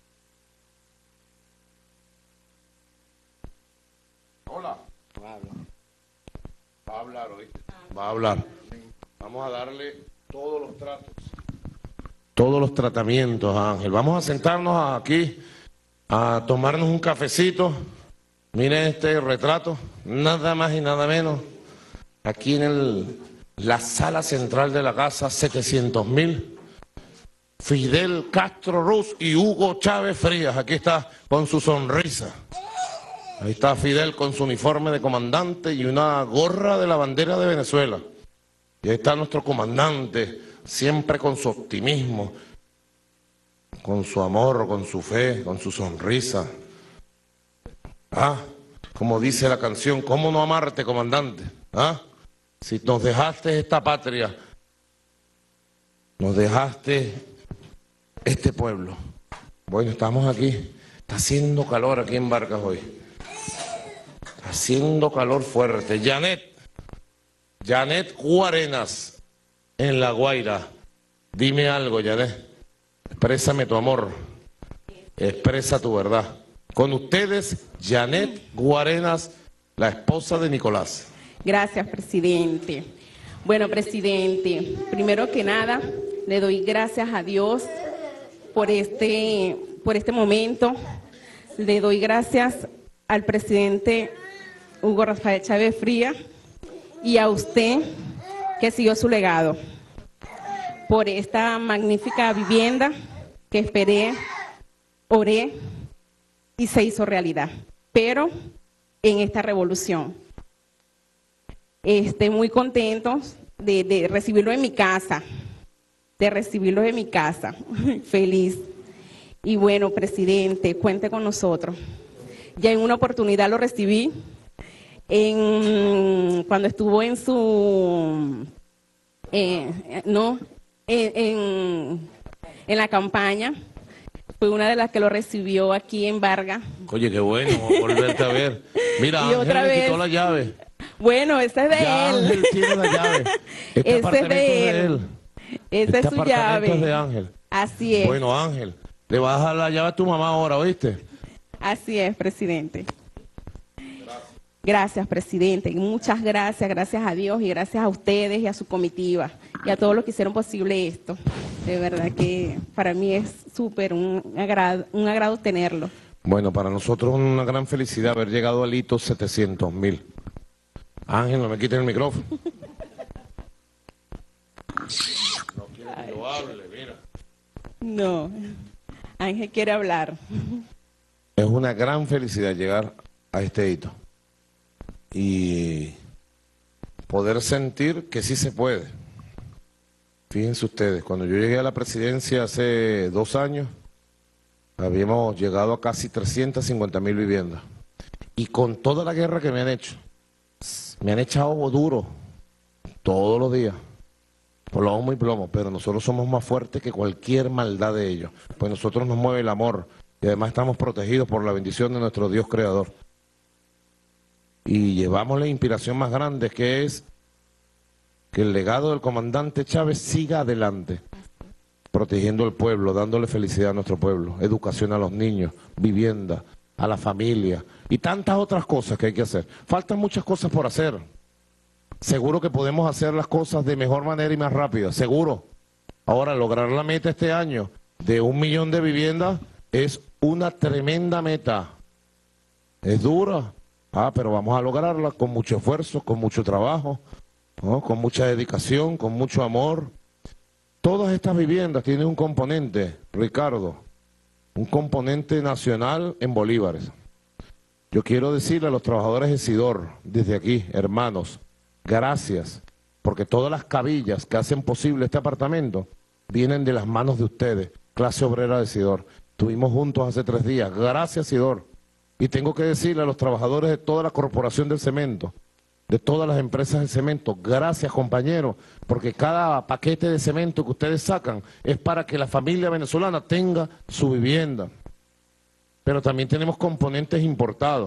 Hola. Va a hablar, ¿oíste? Va a hablar. Vamos a darle todos los tratos. Todos los tratamientos, Ángel. Vamos a sentarnos aquí a tomarnos un cafecito. Miren este retrato, nada más y nada menos. Aquí en la sala central de la casa, 700.000. Fidel Castro Ruz y Hugo Chávez Frías. Aquí está con su sonrisa. Ahí está Fidel con su uniforme de comandante y una gorra de la bandera de Venezuela. Y ahí está nuestro comandante, siempre con su optimismo, con su amor, con su fe, con su sonrisa. Ah, como dice la canción, ¿cómo no amarte, comandante? ¿Ah? Si nos dejaste esta patria, nos dejaste este pueblo. Bueno, estamos aquí. Está haciendo calor aquí en Vargas hoy. Está haciendo calor fuerte. Janet Guarenas, en La Guaira. Dime algo, Janet. Exprésame tu amor. Expresa tu verdad. Con ustedes, Janet Guarenas, la esposa de Nicolás. Gracias, presidente. Bueno, presidente, primero que nada, le doy gracias a Dios por este momento. Le doy gracias al presidente Hugo Rafael Chávez Frías y a usted que siguió su legado por esta magnífica vivienda que esperé, oré y se hizo realidad, pero en esta revolución. Muy contentos de recibirlo en mi casa, feliz. Y bueno, presidente, cuente con nosotros. Ya en una oportunidad lo recibí, cuando estuvo en su, en la campaña. Fue una de las que lo recibió aquí en Vargas. Oye, qué bueno, volverte a ver. Mira, y Ángel otra le vez quitó la llave. Bueno, esa es de Ya él. Ángel tiene la llave. Esa es de él. Esa es su apartamento llave. es de Ángel. Así es. Bueno, Ángel, le vas a dejar la llave a tu mamá ahora, ¿oíste? Así es, presidente. Gracias, presidente. Muchas gracias, gracias a Dios y gracias a ustedes y a su comitiva y a todos los que hicieron posible esto. De verdad que para mí es súper un agrado tenerlo. Bueno, para nosotros es una gran felicidad haber llegado al hito 700.000. Ángel, no me quiten el micrófono. No quiere que yo hable, mira. No, Ángel quiere hablar. Es una gran felicidad llegar a este hito y poder sentir que sí se puede. Fíjense ustedes, cuando yo llegué a la presidencia hace 2 años, habíamos llegado a casi 350.000 viviendas. Y con toda la guerra que me han echado duro todos los días, por lomo y plomo, pero nosotros somos más fuertes que cualquier maldad de ellos, pues nosotros nos mueve el amor y además estamos protegidos por la bendición de nuestro Dios Creador. Y llevamos la inspiración más grande, que es que el legado del comandante Chávez siga adelante, protegiendo al pueblo, dándole felicidad a nuestro pueblo, educación a los niños, vivienda, a la familia y tantas otras cosas que hay que hacer. Faltan muchas cosas por hacer. Seguro que podemos hacer las cosas de mejor manera y más rápida, seguro. Ahora, lograr la meta este año de 1 millón de viviendas es una tremenda meta. Es dura, pero vamos a lograrla con mucho esfuerzo, con mucho trabajo, ¿no? Con mucha dedicación, con mucho amor. Todas estas viviendas tienen un componente, Ricardo, un componente nacional en bolívares. Yo quiero decirle a los trabajadores de Sidor, desde aquí, hermanos, gracias, porque todas las cabillas que hacen posible este apartamento vienen de las manos de ustedes, clase obrera de Sidor. Estuvimos juntos hace 3 días, gracias Sidor. Y tengo que decirle a los trabajadores de toda la corporación del cemento, de todas las empresas de cemento, gracias compañeros, porque cada paquete de cemento que ustedes sacan es para que la familia venezolana tenga su vivienda. Pero también tenemos componentes importados.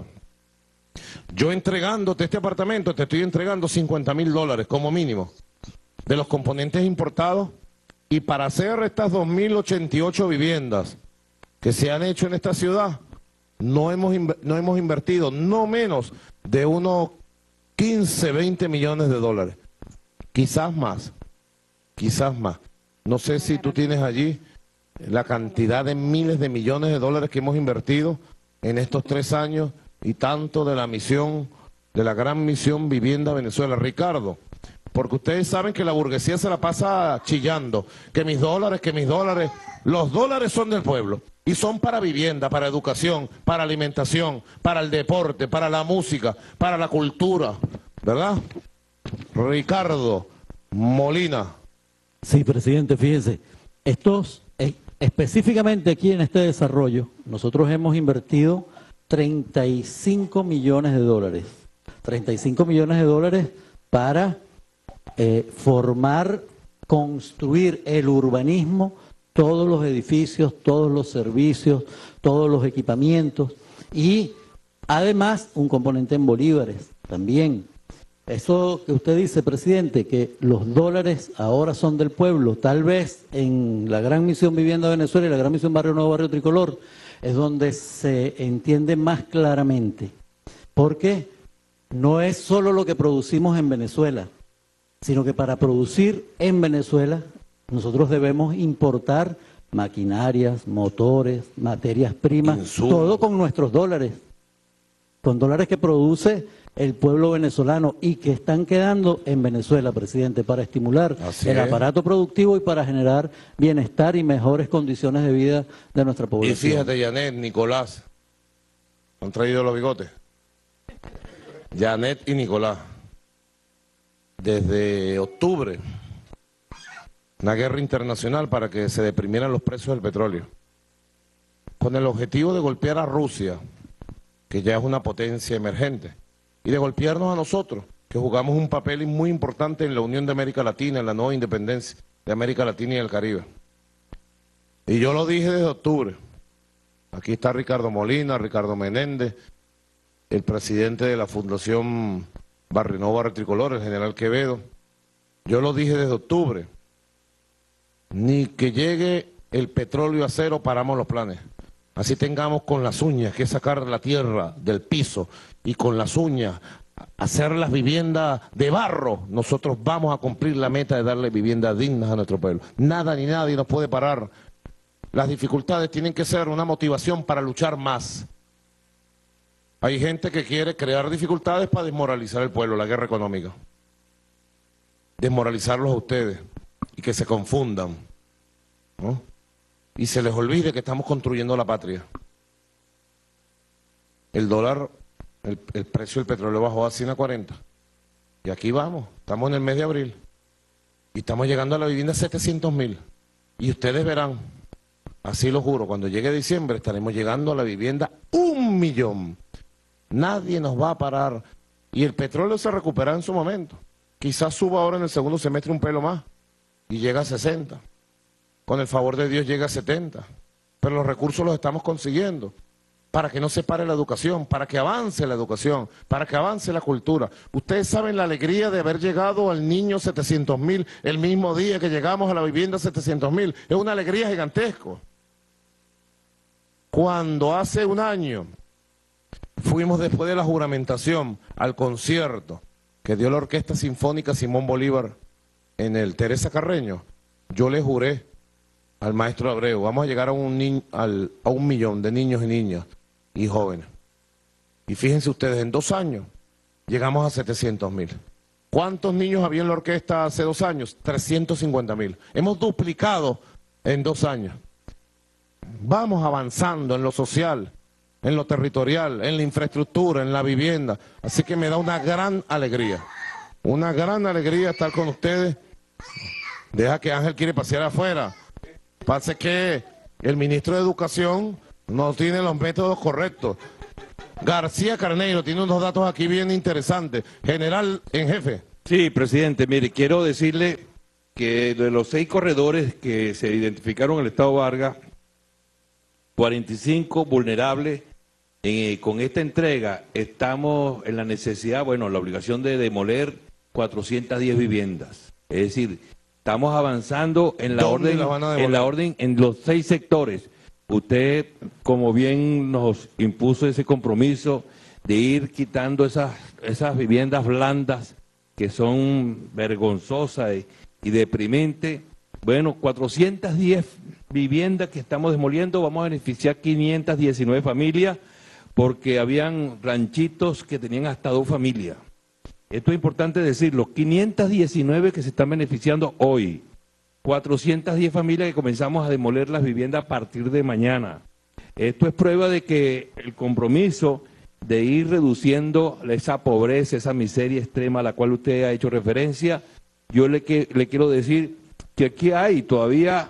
Yo entregándote este apartamento, te estoy entregando $50.000 como mínimo de los componentes importados, y para hacer estas 2.088 viviendas que se han hecho en esta ciudad, no hemos invertido no menos de unos 15, 20 millones de dólares. Quizás más, quizás más. No sé si tú tienes allí la cantidad de miles de millones de dólares que hemos invertido en estos 3 años y tanto de la misión, de la gran misión Vivienda Venezuela. Ricardo, porque ustedes saben que la burguesía se la pasa chillando, que mis dólares, los dólares son del pueblo y son para vivienda, para educación, para alimentación, para el deporte, para la música, para la cultura, ¿verdad? Ricardo Molina. Sí, presidente, fíjense, específicamente aquí en este desarrollo, nosotros hemos invertido 35 millones de dólares. 35 millones de dólares para formar, construir el urbanismo, todos los edificios, todos los servicios, todos los equipamientos y además un componente en bolívares también. Eso que usted dice, presidente, que los dólares ahora son del pueblo, tal vez en la Gran Misión Vivienda Venezuela y la Gran Misión Barrio Nuevo, Barrio Tricolor, es donde se entiende más claramente. Porque no es solo lo que producimos en Venezuela, sino que para producir en Venezuela nosotros debemos importar maquinarias, motores, materias primas, todo con nuestros dólares, con dólares que produce el pueblo venezolano y que están quedando en Venezuela, presidente, para estimular el aparato productivo y para generar bienestar y mejores condiciones de vida de nuestra población. Y fíjate, Janet, Nicolás, han traído los bigotes. Janet y Nicolás, desde octubre, una guerra internacional para que se deprimieran los precios del petróleo, con el objetivo de golpear a Rusia, que ya es una potencia emergente, y de golpearnos a nosotros, que jugamos un papel muy importante en la Unión de América Latina, en la nueva independencia de América Latina y el Caribe. Y yo lo dije desde octubre. Aquí está Ricardo Molina, Ricardo Menéndez, el presidente de la Fundación Barrio Nuevo, Barrio Tricolor, el general Quevedo. Yo lo dije desde octubre. Ni que llegue el petróleo a cero paramos los planes. Así tengamos con las uñas que sacar la tierra del piso y con las uñas hacer las viviendas de barro, nosotros vamos a cumplir la meta de darle viviendas dignas a nuestro pueblo. Nada ni nadie nos puede parar. Las dificultades tienen que ser una motivación para luchar más. Hay gente que quiere crear dificultades para desmoralizar el pueblo, la guerra económica. Desmoralizarlos a ustedes y que se confundan, ¿no? Y se les olvide que estamos construyendo la patria. El dólar, el precio del petróleo bajó a 140. Y aquí vamos, estamos en el mes de abril. Y estamos llegando a la vivienda 700.000. Y ustedes verán, así lo juro, cuando llegue diciembre estaremos llegando a la vivienda 1 millón. Nadie nos va a parar. Y el petróleo se recupera en su momento. Quizás suba ahora en el segundo semestre un pelo más. Y llega a 60. Con el favor de Dios llega a 70. Pero los recursos los estamos consiguiendo para que no se pare la educación, para que avance la educación, para que avance la cultura. Ustedes saben la alegría de haber llegado al niño 700.000 el mismo día que llegamos a la vivienda 700.000. Es una alegría gigantesca. Cuando hace un año fuimos después de la juramentación al concierto que dio la Orquesta Sinfónica Simón Bolívar en el Teresa Carreño, yo le juré al maestro Abreu, vamos a llegar a un millón de niños y niñas y jóvenes. Y fíjense ustedes, en 2 años llegamos a 700.000. ¿Cuántos niños había en la orquesta hace 2 años? 350.000. Hemos duplicado en 2 años. Vamos avanzando en lo social, en lo territorial, en la infraestructura, en la vivienda. Así que me da una gran alegría estar con ustedes. Deja que Ángel quiere pasear afuera. Pasa que el ministro de Educación no tiene los métodos correctos. García Carneiro tiene unos datos aquí bien interesantes. General en jefe. Sí, presidente, mire, quiero decirle que de los 6 corredores que se identificaron en el estado Vargas, 45 vulnerables. Con esta entrega estamos en la necesidad, bueno, la obligación de demoler 410 viviendas. Es decir, estamos avanzando en la orden, en los 6 sectores. Usted, como bien nos impuso ese compromiso de ir quitando esas viviendas blandas que son vergonzosas y deprimentes. Bueno, 410 viviendas que estamos demoliendo, vamos a beneficiar 519 familias, porque habían ranchitos que tenían hasta 2 familias. Esto es importante decirlo, 519 que se están beneficiando hoy, 410 familias que comenzamos a demoler las viviendas a partir de mañana. Esto es prueba de que el compromiso de ir reduciendo esa pobreza, esa miseria extrema a la cual usted ha hecho referencia, yo le quiero decir que aquí hay todavía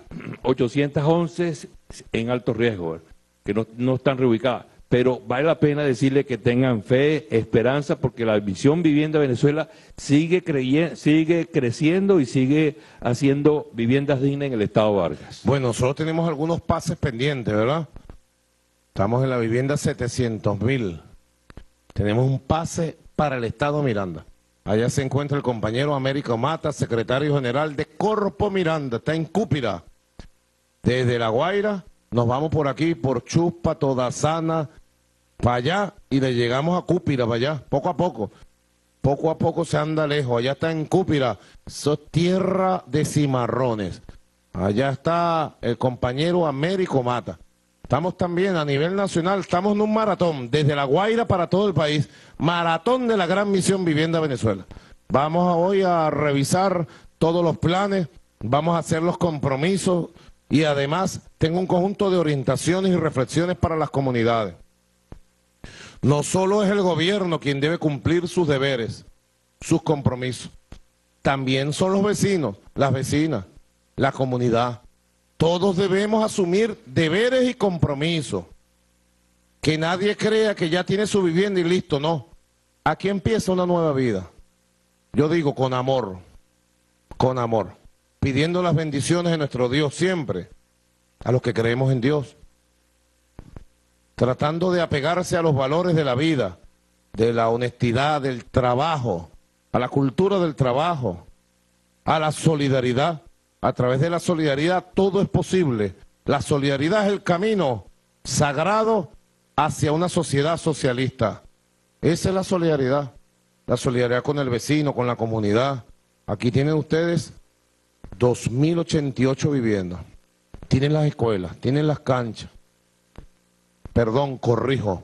811 en alto riesgo, que no están reubicadas. Pero vale la pena decirle que tengan fe, esperanza, porque la Misión Vivienda Venezuela sigue creciendo y sigue haciendo viviendas dignas en el estado Vargas. Bueno, nosotros tenemos algunos pases pendientes, ¿verdad? Estamos en la vivienda 700.000. Tenemos un pase para el estado Miranda. Allá se encuentra el compañero Américo Mata, secretario general de Corpo Miranda, está en Cúpira. Desde La Guaira nos vamos por aquí, por Chuspa, Todasana, para allá, y le llegamos a Cúpira, para allá, poco a poco. Poco a poco se anda lejos. Allá está en Cúpira, eso es tierra de cimarrones. Allá está el compañero Américo Mata. Estamos también a nivel nacional, estamos en un maratón, desde La Guaira para todo el país, maratón de la Gran Misión Vivienda Venezuela. Vamos hoy a revisar todos los planes, vamos a hacer los compromisos y además tengo un conjunto de orientaciones y reflexiones para las comunidades. No solo es el gobierno quien debe cumplir sus deberes, sus compromisos, también son los vecinos, las vecinas, la comunidad. Todos debemos asumir deberes y compromisos. Que nadie crea que ya tiene su vivienda y listo, no. Aquí empieza una nueva vida. Yo digo con amor, pidiendo las bendiciones de nuestro Dios siempre, a los que creemos en Dios. Tratando de apegarse a los valores de la vida, de la honestidad, del trabajo, a la cultura del trabajo, a la solidaridad. A través de la solidaridad todo es posible. La solidaridad es el camino sagrado hacia una sociedad socialista. Esa es la solidaridad con el vecino, con la comunidad. Aquí tienen ustedes 2.088 viviendas. Tienen las escuelas, tienen las canchas. Perdón, corrijo.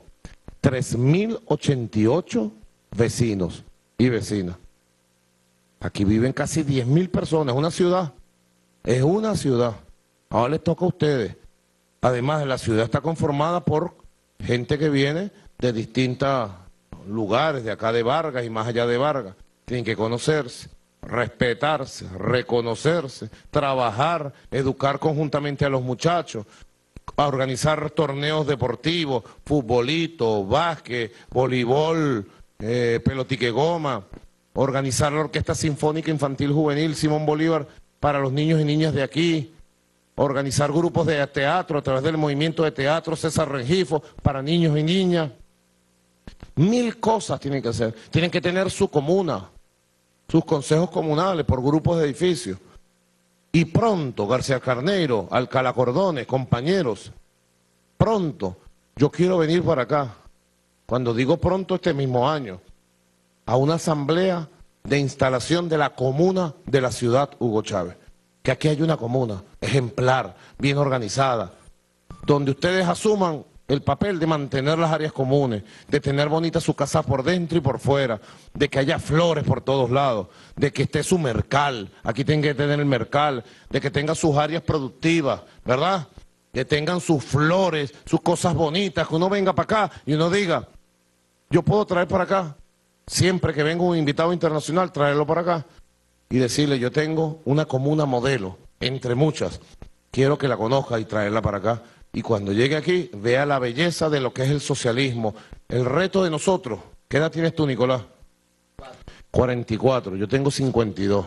3.088 vecinos y vecinas. Aquí viven casi 10.000 personas, una ciudad. Es una ciudad. Ahora les toca a ustedes. Además, la ciudad está conformada por gente que viene de distintos lugares, de acá de Vargas y más allá de Vargas. Tienen que conocerse, respetarse, reconocerse, trabajar, educar conjuntamente a los muchachos, a organizar torneos deportivos, futbolito, básquet, voleibol, pelotique goma, organizar la Orquesta Sinfónica Infantil Juvenil Simón Bolívar para los niños y niñas de aquí, organizar grupos de teatro a través del movimiento de teatro César Rengifo para niños y niñas. 1000 cosas tienen que hacer. Tienen que tener su comuna, sus consejos comunales por grupos de edificios. Y pronto, García Carneiro, Alcalá Cordones, compañeros, pronto, yo quiero venir para acá, cuando digo pronto este mismo año, a una asamblea de instalación de la comuna de la ciudad Hugo Chávez. que aquí hay una comuna ejemplar, bien organizada, donde ustedes asuman el papel de mantener las áreas comunes, de tener bonita su casa por dentro y por fuera, de que haya flores por todos lados, de que esté su mercal, aquí tienen que tener el mercal, de que tenga sus áreas productivas, ¿verdad? Que tengan sus flores, sus cosas bonitas, que uno venga para acá y uno diga, yo puedo traer para acá, siempre que venga un invitado internacional, traerlo para acá y decirle, yo tengo una comuna modelo, entre muchas, quiero que la conozca y traerla para acá. Y cuando llegue aquí, vea la belleza de lo que es el socialismo. El reto de nosotros. ¿Qué edad tienes tú, Nicolás? 44. Yo tengo 52.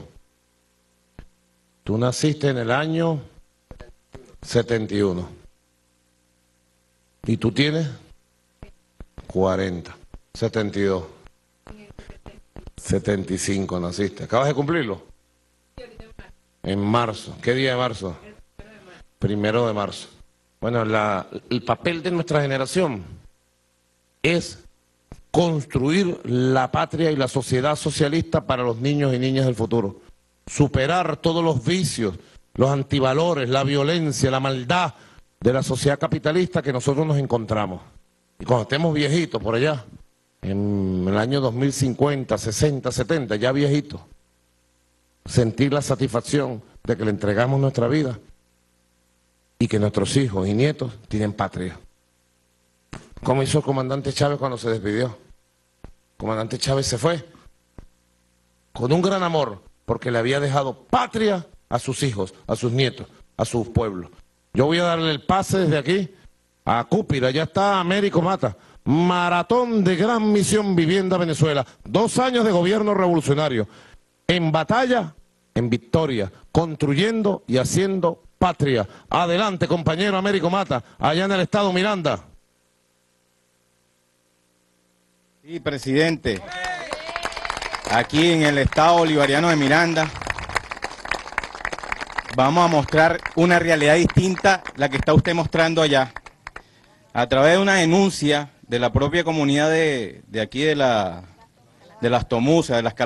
Tú naciste en el año 71. ¿Y tú tienes? 40. 72. 75 naciste. ¿Acabas de cumplirlo? En marzo. ¿Qué día de marzo? 1 de marzo. Bueno, el papel de nuestra generación es construir la patria y la sociedad socialista para los niños y niñas del futuro. Superar todos los vicios, los antivalores, la violencia, la maldad de la sociedad capitalista que nosotros nos encontramos. Y cuando estemos viejitos por allá, en el año 2050, 60, 70, ya viejitos, sentir la satisfacción de que le entregamos nuestra vida y que nuestros hijos y nietos tienen patria. ¿Cómo hizo el comandante Chávez cuando se despidió? El comandante Chávez se fue con un gran amor, porque le había dejado patria a sus hijos, a sus nietos, a sus pueblos. Yo voy a darle el pase desde aquí a Cúpira, ya está Américo Mata. Maratón de Gran Misión Vivienda Venezuela. 2 años de gobierno revolucionario. En batalla, en victoria, construyendo y haciendo patria. Adelante, compañero Américo Mata, allá en el estado Miranda. Sí, presidente. Aquí en el estado bolivariano de Miranda vamos a mostrar una realidad distinta a la que está usted mostrando allá. A través de una denuncia de la propia comunidad de aquí de las Tomuzas, de las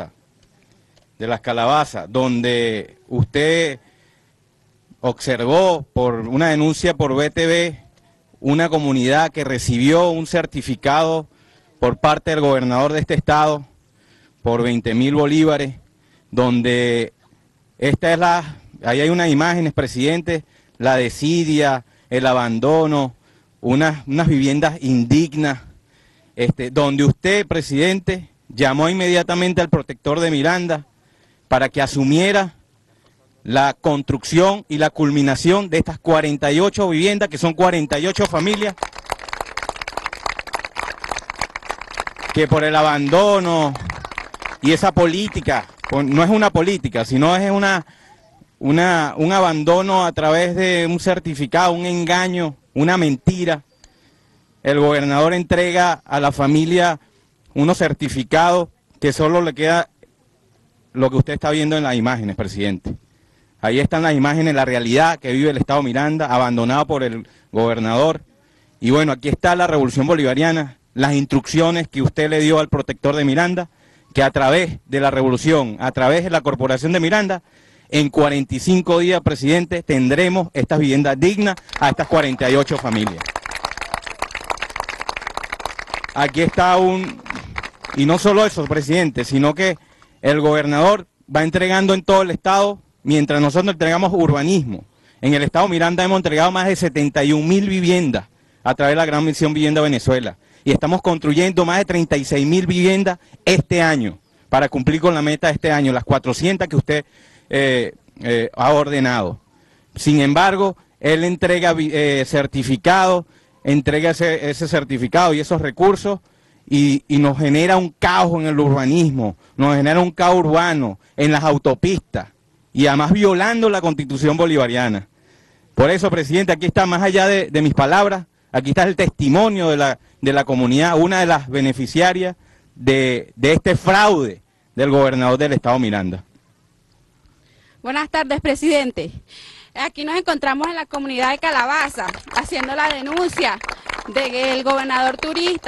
calabazas, donde usted observó por una denuncia por BTV una comunidad que recibió un certificado por parte del gobernador de este estado por 20.000 bolívares, donde ahí hay unas imágenes, presidente, la desidia, el abandono, unas viviendas indignas, donde usted, presidente, llamó inmediatamente al protector de Miranda para que asumiera la construcción y la culminación de estas 48 viviendas, que son 48 familias, que por el abandono y esa política, no es una política, sino es un abandono a través de un certificado, un engaño, una mentira. El gobernador entrega a la familia unos certificados que solo le queda lo que usted está viendo en las imágenes, presidente. Ahí están las imágenes, la realidad que vive el estado Miranda, abandonado por el gobernador. Y bueno, aquí está la revolución bolivariana, las instrucciones que usted le dio al protector de Miranda, que a través de la revolución, a través de la corporación de Miranda, en 45 días, presidente, tendremos estas viviendas dignas a estas 48 familias. Aquí está y no solo eso, presidente, sino que el gobernador va entregando en todo el estado, mientras nosotros entregamos urbanismo. En el estado Miranda hemos entregado más de 71.000 viviendas a través de la Gran Misión Vivienda Venezuela. Y estamos construyendo más de 36.000 viviendas este año, para cumplir con la meta de este año, las 400 que usted ha ordenado. Sin embargo, él entrega certificado, entrega ese certificado y esos recursos y nos genera un caos en el urbanismo, nos genera un caos urbano en las autopistas y además violando la Constitución bolivariana. Por eso, presidente, aquí está, más allá de mis palabras, aquí está el testimonio de la comunidad, una de las beneficiarias de este fraude del gobernador del estado Miranda. Buenas tardes, presidente. Aquí nos encontramos en la comunidad de Calabaza, haciendo la denuncia del gobernador turista,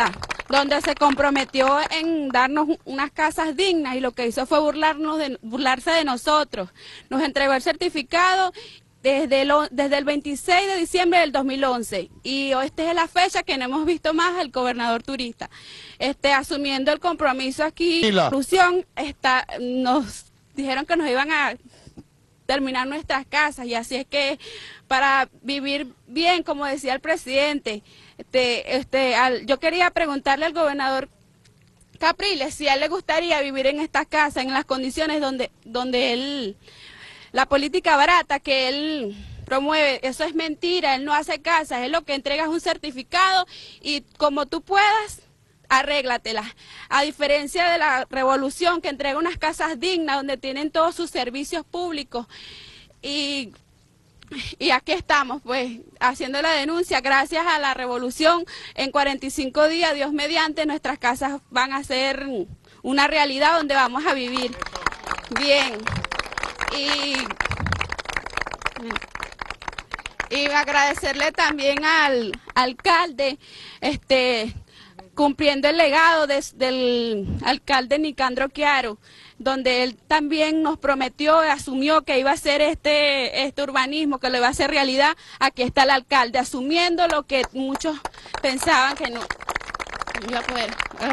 donde se comprometió en darnos unas casas dignas y lo que hizo fue burlarse de nosotros. Nos entregó el certificado desde el 26 de diciembre del 2011 y esta es la fecha que no hemos visto más al gobernador turista. Asumiendo el compromiso aquí, la solución nos dijeron que nos iban a terminar nuestras casas y así es que para vivir bien, como decía el presidente, yo quería preguntarle al gobernador Capriles si a él le gustaría vivir en estas casas, en las condiciones donde él, la política barata que él promueve, eso es mentira, él no hace casas, él lo que entrega es un certificado y como tú puedas, arréglatelas. A diferencia de la revolución que entrega unas casas dignas donde tienen todos sus servicios públicos y aquí estamos pues haciendo la denuncia. Gracias a la revolución en 45 días, Dios mediante, nuestras casas van a ser una realidad donde vamos a vivir bien y agradecerle también al alcalde cumpliendo el legado del alcalde Nicandro Chiaro, donde él también nos prometió, asumió que iba a hacer este urbanismo, que lo iba a hacer realidad. Aquí está el alcalde, asumiendo lo que muchos pensaban que no iba a poder.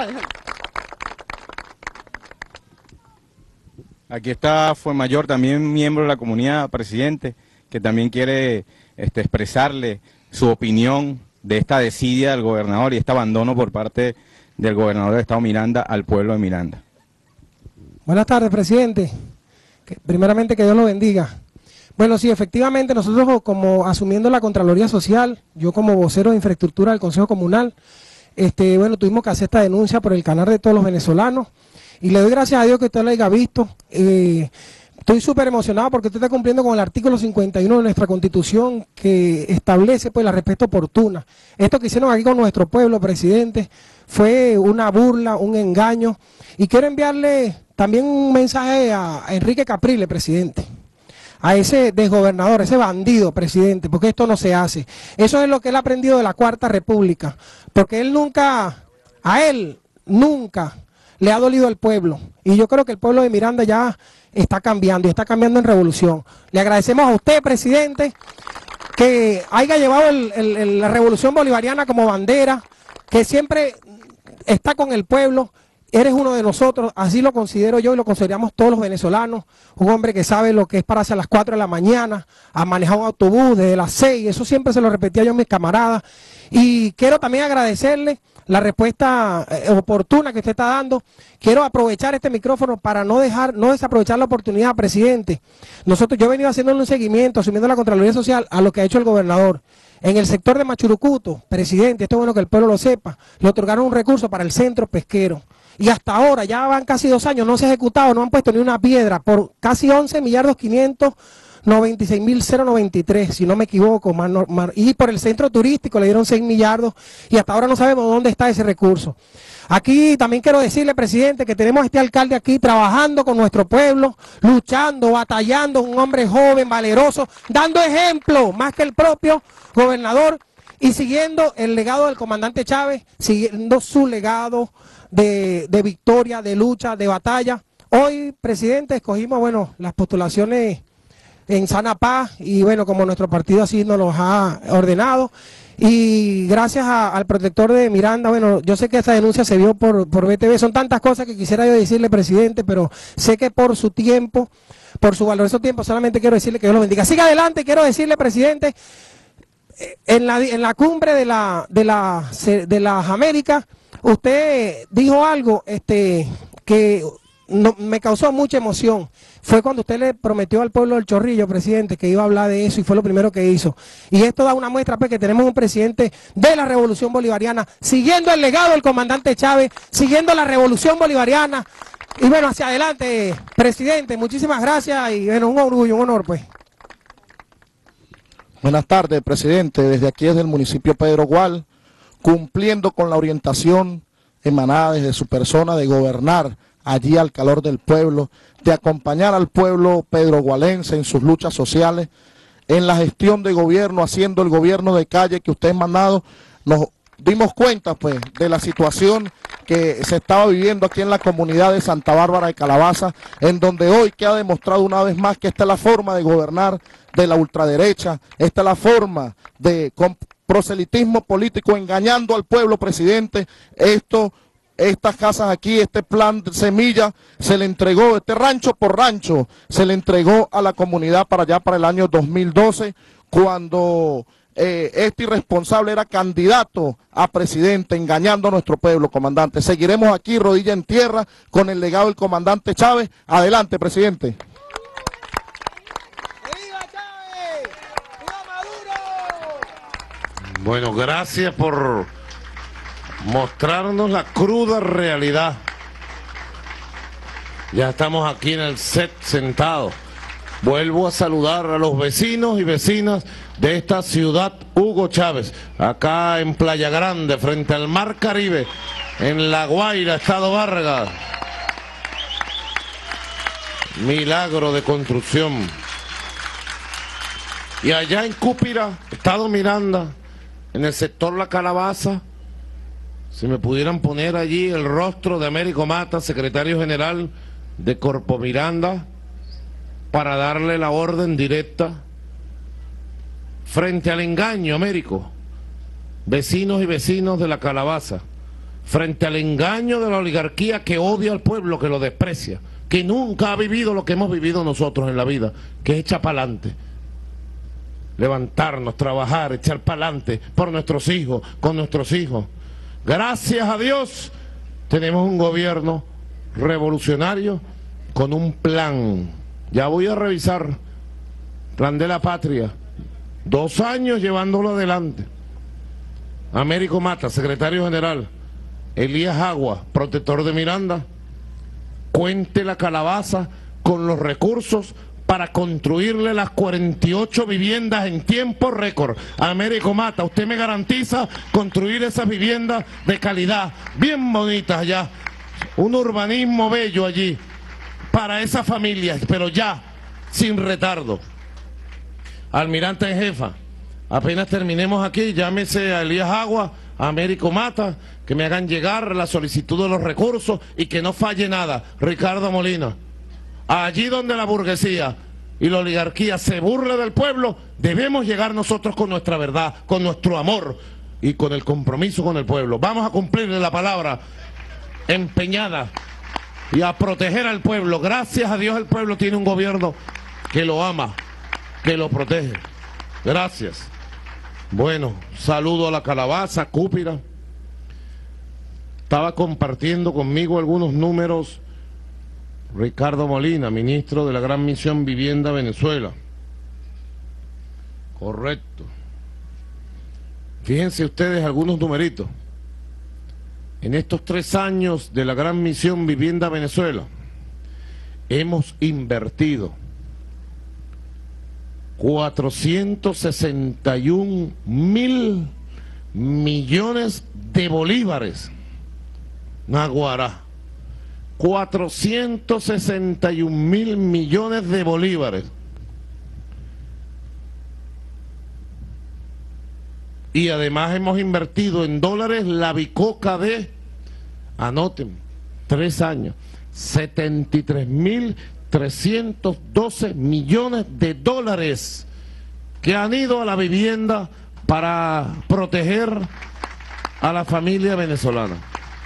Aquí está Fuenmayor, también miembro de la comunidad, presidente, que también quiere expresarle su opinión de esta desidia del gobernador y este abandono por parte del gobernador del estado Miranda al pueblo de Miranda. Buenas tardes, presidente. Primeramente que Dios lo bendiga. Bueno, sí, efectivamente nosotros como asumiendo la Contraloría Social, yo como vocero de infraestructura del Consejo Comunal, bueno, tuvimos que hacer esta denuncia por el canal de todos los venezolanos y le doy gracias a Dios que usted lo haya visto. Estoy súper emocionado porque usted está cumpliendo con el artículo 51 de nuestra Constitución que establece pues la respuesta oportuna. Esto que hicieron aquí con nuestro pueblo, presidente, fue una burla, un engaño. Y quiero enviarle también un mensaje a Enrique Capriles, presidente, a ese desgobernador, ese bandido, presidente, porque esto no se hace. Eso es lo que él ha aprendido de la Cuarta República, porque a él nunca le ha dolido al pueblo. Y yo creo que el pueblo de Miranda ya está cambiando y está cambiando en revolución. Le agradecemos a usted, presidente, que haya llevado la revolución bolivariana como bandera, que siempre está con el pueblo. Eres uno de nosotros, así lo considero yo y lo consideramos todos los venezolanos, un hombre que sabe lo que es pararse a las 4 de la mañana, a manejar un autobús desde las 6, eso siempre se lo repetía yo a mis camaradas. Y quiero también agradecerle la respuesta oportuna que usted está dando. Quiero aprovechar este micrófono para no desaprovechar la oportunidad, presidente. Yo he venido haciendo un seguimiento, asumiendo la Contraloría Social a lo que ha hecho el gobernador. En el sector de Machurucuto, presidente, esto es bueno que el pueblo lo sepa, le otorgaron un recurso para el centro pesquero. Y hasta ahora, ya van casi 2 años, no se ha ejecutado, no han puesto ni una piedra, por casi 11.596.093, si no me equivoco, y por el centro turístico le dieron 6 millardos y hasta ahora no sabemos dónde está ese recurso. Aquí también quiero decirle, presidente, que tenemos a este alcalde aquí trabajando con nuestro pueblo, luchando, batallando, un hombre joven, valeroso, dando ejemplo, más que el propio gobernador, y siguiendo el legado del comandante Chávez, siguiendo su legado de victoria, de lucha, de batalla. Hoy, presidente, escogimos, bueno, las postulaciones en sana paz y bueno, como nuestro partido así nos los ha ordenado y gracias al protector de Miranda, bueno, yo sé que esta denuncia se vio por BTV, son tantas cosas que quisiera yo decirle, presidente, pero sé que por su tiempo, por su valioso tiempo, solamente quiero decirle que Dios lo bendiga. Siga adelante, quiero decirle, presidente, en la cumbre de las Américas, usted dijo algo que me causó mucha emoción. Fue cuando usted le prometió al pueblo del Chorrillo, presidente, que iba a hablar de eso y fue lo primero que hizo. Y esto da una muestra pues que tenemos un presidente de la revolución bolivariana, siguiendo el legado del comandante Chávez, siguiendo la revolución bolivariana. Y bueno, hacia adelante, presidente, muchísimas gracias y bueno, un orgullo, un honor pues. Buenas tardes, presidente, desde aquí desde el municipio Pedro Gual, cumpliendo con la orientación emanada desde su persona de gobernar allí al calor del pueblo, de acompañar al pueblo pedrogualense en sus luchas sociales, en la gestión de gobierno, haciendo el gobierno de calle que usted ha mandado, nos dimos cuenta pues de la situación que se estaba viviendo aquí en la comunidad de Santa Bárbara de Calabaza, en donde hoy queda demostrado una vez más que esta es la forma de gobernar de la ultraderecha, esta es la forma de con proselitismo político, engañando al pueblo, presidente. Estas casas aquí, este plan de semilla, se le entregó, este rancho por rancho, se le entregó a la comunidad para allá, para el año 2012, cuando este irresponsable era candidato a presidente, engañando a nuestro pueblo, comandante. Seguiremos aquí, rodilla en tierra, con el legado del comandante Chávez. Adelante, presidente. Bueno, gracias por mostrarnos la cruda realidad. Ya estamos aquí en el set sentados. Vuelvo a saludar a los vecinos y vecinas de esta ciudad Hugo Chávez, acá en Playa Grande, frente al Mar Caribe, en La Guaira, Estado Vargas. Milagro de construcción. Y allá en Cúpira, Estado Miranda, en el sector La Calabaza, si me pudieran poner allí el rostro de Américo Mata, secretario general de Corpo Miranda, para darle la orden directa frente al engaño, Américo, vecinos y vecinos de La Calabaza, frente al engaño de la oligarquía que odia al pueblo, que lo desprecia, que nunca ha vivido lo que hemos vivido nosotros en la vida, que es echar para adelante, levantarnos, trabajar, echar para adelante por nuestros hijos, con nuestros hijos. Gracias a Dios tenemos un gobierno revolucionario con un plan. Ya voy a revisar, plan de la patria, 2 años llevándolo adelante. Américo Mata, secretario general. Elías Agua, protector de Miranda. Cuente La Calabaza con los recursos para construirle las 48 viviendas en tiempo récord. Américo Mata, usted me garantiza construir esas viviendas de calidad, bien bonitas allá, un urbanismo bello allí, para esas familias, pero ya, sin retardo. Almirante en jefa, apenas terminemos aquí, llámese a Elías Agua, a Américo Mata, que me hagan llegar la solicitud de los recursos y que no falle nada. Ricardo Molina, allí donde la burguesía y la oligarquía se burla del pueblo, debemos llegar nosotros con nuestra verdad, con nuestro amor y con el compromiso con el pueblo. Vamos a cumplirle la palabra empeñada y a proteger al pueblo. Gracias a Dios el pueblo tiene un gobierno que lo ama, que lo protege. Gracias. Bueno, saludo a La Calabaza, Cúpira. Estaba compartiendo conmigo algunos números Ricardo Molina, ministro de la Gran Misión Vivienda Venezuela. Correcto. Fíjense ustedes algunos numeritos. En estos 3 años de la Gran Misión Vivienda Venezuela, hemos invertido 461.000 millones de bolívares. Naguará. 461.000 millones de bolívares. Y además hemos invertido en dólares la bicoca de, anoten, 3 años, 73.312 millones de dólares que han ido a la vivienda para proteger a la familia venezolana.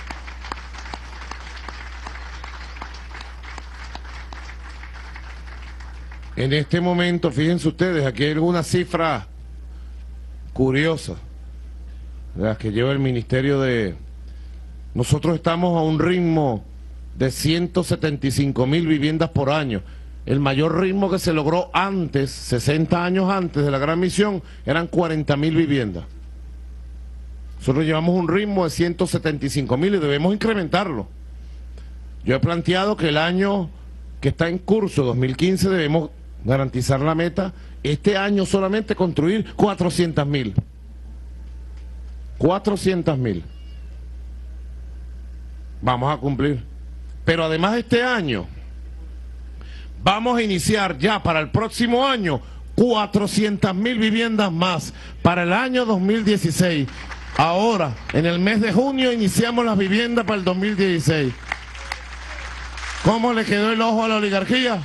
En este momento, fíjense ustedes, aquí hay alguna cifra curiosa, las que lleva el Ministerio de... Nosotros estamos a un ritmo de 175.000 viviendas por año. El mayor ritmo que se logró antes, 60 años antes de la Gran Misión, eran 40.000 viviendas. Nosotros llevamos un ritmo de 175.000 y debemos incrementarlo. Yo he planteado que el año que está en curso, 2015, debemos garantizar la meta, este año solamente construir 400.000. 400.000. Vamos a cumplir. Pero además este año vamos a iniciar ya para el próximo año 400.000 viviendas más. Para el año 2016 Ahora, en el mes de junio, iniciamos las viviendas para el 2016. ¿Cómo le quedó el ojo a la oligarquía?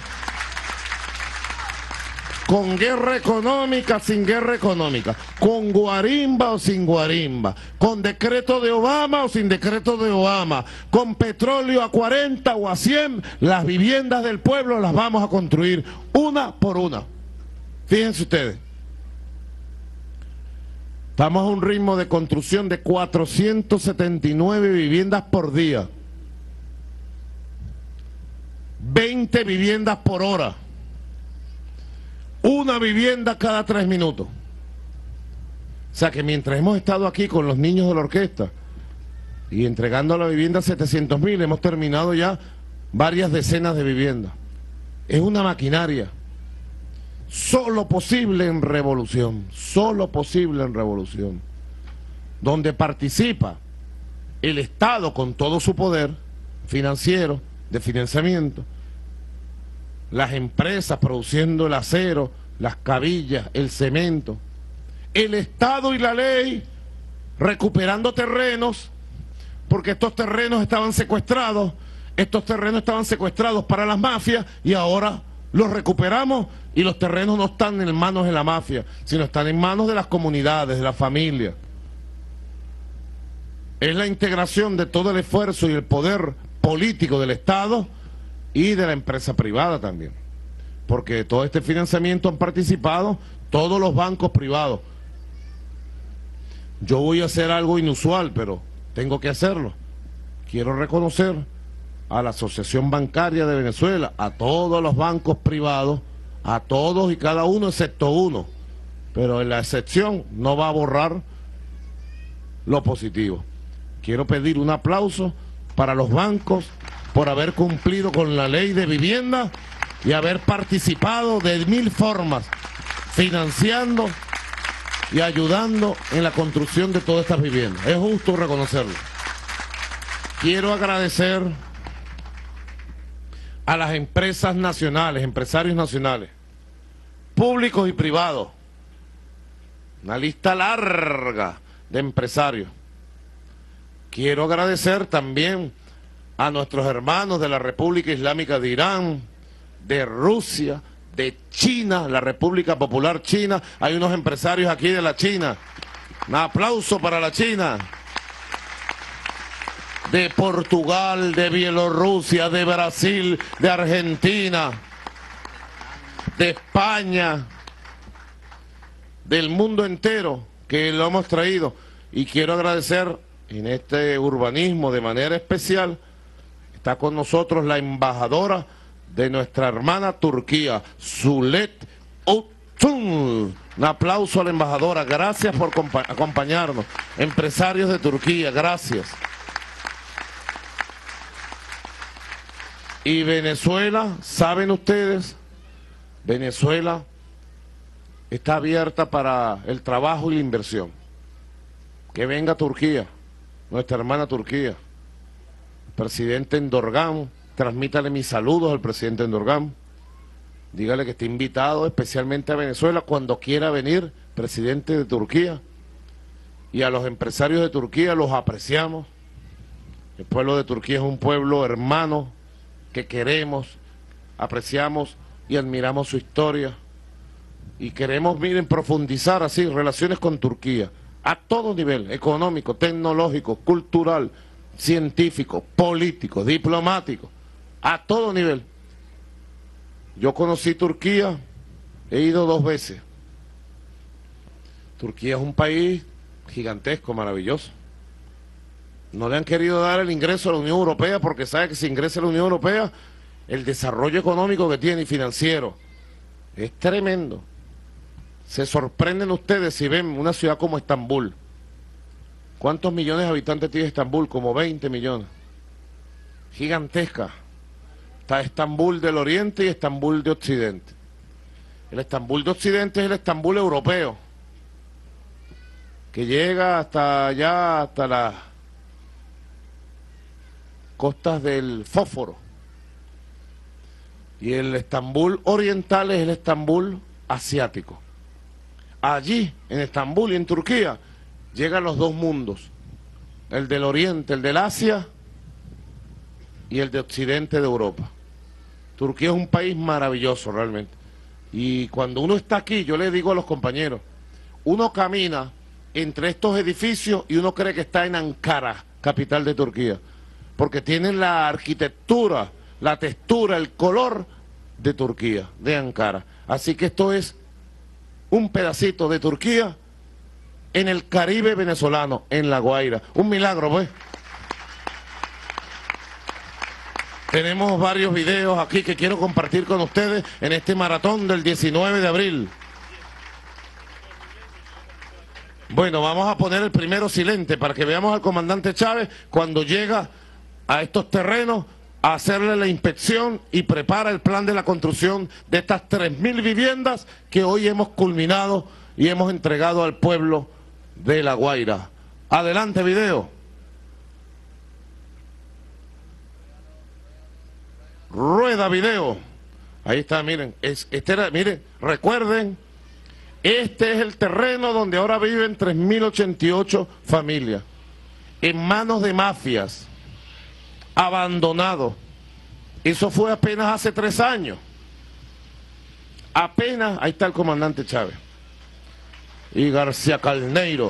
Con guerra económica, sin guerra económica, con guarimba o sin guarimba, con decreto de Obama o sin decreto de Obama, con petróleo a 40 o a 100, las viviendas del pueblo las vamos a construir una por una. Fíjense ustedes, estamos a un ritmo de construcción de 479 viviendas por día, 20 viviendas por hora. Una vivienda cada 3 minutos. O sea que mientras hemos estado aquí con los niños de la orquesta y entregando la vivienda a 700.000, hemos terminado ya varias decenas de viviendas. Es una maquinaria. Solo posible en revolución. Solo posible en revolución. Donde participa el Estado con todo su poder financiero, de financiamiento, las empresas produciendo el acero, las cabillas, el cemento, el Estado y la ley recuperando terrenos, porque estos terrenos estaban secuestrados para las mafias y ahora los recuperamos y los terrenos no están en manos de la mafia, sino están en manos de las comunidades, de la familia. Es la integración de todo el esfuerzo y el poder político del Estado y de la empresa privada también, porque de todo este financiamiento han participado todos los bancos privados. Yo voy a hacer algo inusual, pero tengo que hacerlo. Quiero reconocer a la Asociación Bancaria de Venezuela, a todos los bancos privados, a todos y cada uno excepto uno, pero la excepción no va a borrar lo positivo. Quiero pedir un aplauso para los bancos por haber cumplido con la ley de vivienda y haber participado de 1000 formas, financiando y ayudando en la construcción de todas estas viviendas. Es justo reconocerlo. Quiero agradecer a las empresas nacionales, empresarios nacionales, públicos y privados, una lista larga de empresarios. Quiero agradecer también a nuestros hermanos de la República Islámica de Irán, de Rusia, de China, la República Popular China. Hay unos empresarios aquí de la China. Un aplauso para la China. De Portugal, de Bielorrusia, de Brasil, de Argentina, de España, del mundo entero que lo hemos traído. Y quiero agradecer en este urbanismo de manera especial. Está con nosotros la embajadora de nuestra hermana Turquía, Zulet Otun. Un aplauso a la embajadora. Gracias por acompañarnos. Empresarios de Turquía, gracias. Y Venezuela, ¿saben ustedes? Venezuela está abierta para el trabajo y la inversión. Que venga Turquía, nuestra hermana Turquía. Presidente Endorgan, transmítale mis saludos al presidente Endorgan. Dígale que está invitado especialmente a Venezuela cuando quiera venir, presidente de Turquía. Y a los empresarios de Turquía los apreciamos. El pueblo de Turquía es un pueblo hermano que queremos, apreciamos y admiramos su historia. Y queremos, miren, profundizar así relaciones con Turquía a todo nivel, económico, tecnológico, cultural, científico, político, diplomático, a todo nivel. Yo conocí Turquía, he ido 2 veces. Turquía es un país gigantesco, maravilloso. No le han querido dar el ingreso a la Unión Europea porque sabe que si ingresa a la Unión Europea, el desarrollo económico que tiene y financiero es tremendo. Se sorprenden ustedes si ven una ciudad como Estambul. ¿Cuántos millones de habitantes tiene Estambul? Como 20 millones. Gigantesca. Está Estambul del Oriente y Estambul de Occidente. El Estambul de Occidente es el Estambul europeo, que llega hasta allá, hasta las costas del Fósforo. Y el Estambul oriental es el Estambul asiático. Allí, en Estambul y en Turquía, llegan los dos mundos, el del Oriente, el del Asia y el de Occidente de Europa. Turquía es un país maravilloso realmente. Y cuando uno está aquí, yo le digo a los compañeros, uno camina entre estos edificios y uno cree que está en Ankara, capital de Turquía, porque tienen la arquitectura, la textura, el color de Turquía, de Ankara. Así que esto es un pedacito de Turquía en el Caribe venezolano, en La Guaira. Un milagro, pues. Tenemos varios videos aquí que quiero compartir con ustedes en este maratón del 19 de abril. Bueno, vamos a poner el primero silente para que veamos al comandante Chávez cuando llega a estos terrenos a hacerle la inspección y prepara el plan de la construcción de estas 3.000 viviendas que hoy hemos culminado y hemos entregado al pueblo de La Guaira. Adelante, video. Rueda video. Ahí está, miren. Miren, recuerden, este es el terreno donde ahora viven 3.088 familias, en manos de mafias, abandonado. Eso fue apenas hace 3 años. Apenas, ahí está el comandante Chávez. Y García Carneiro.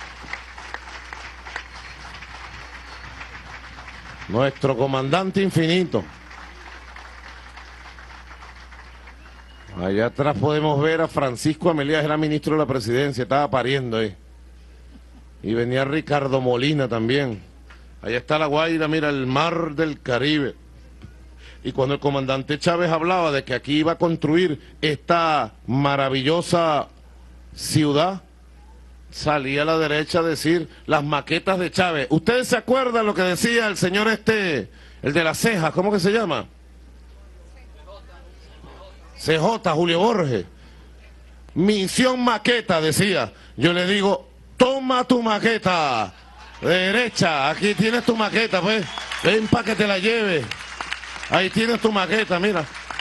Nuestro comandante infinito. Allá atrás podemos ver a Francisco Amelías, era ministro de la presidencia, estaba pariendo ahí. Y venía Ricardo Molina también. Allá está La Guaira, mira, el mar del Caribe. Y cuando el comandante Chávez hablaba de que aquí iba a construir esta maravillosa ciudad, salía a la derecha a decir las maquetas de Chávez. ¿Ustedes se acuerdan lo que decía el señor el de las cejas, ¿cómo que se llama? CJ, Julio Borges. Misión maqueta, decía. Yo le digo, toma tu maqueta. Derecha, aquí tienes tu maqueta, pues. Ven para que te la lleves. Ahí tienes tu maqueta, mira.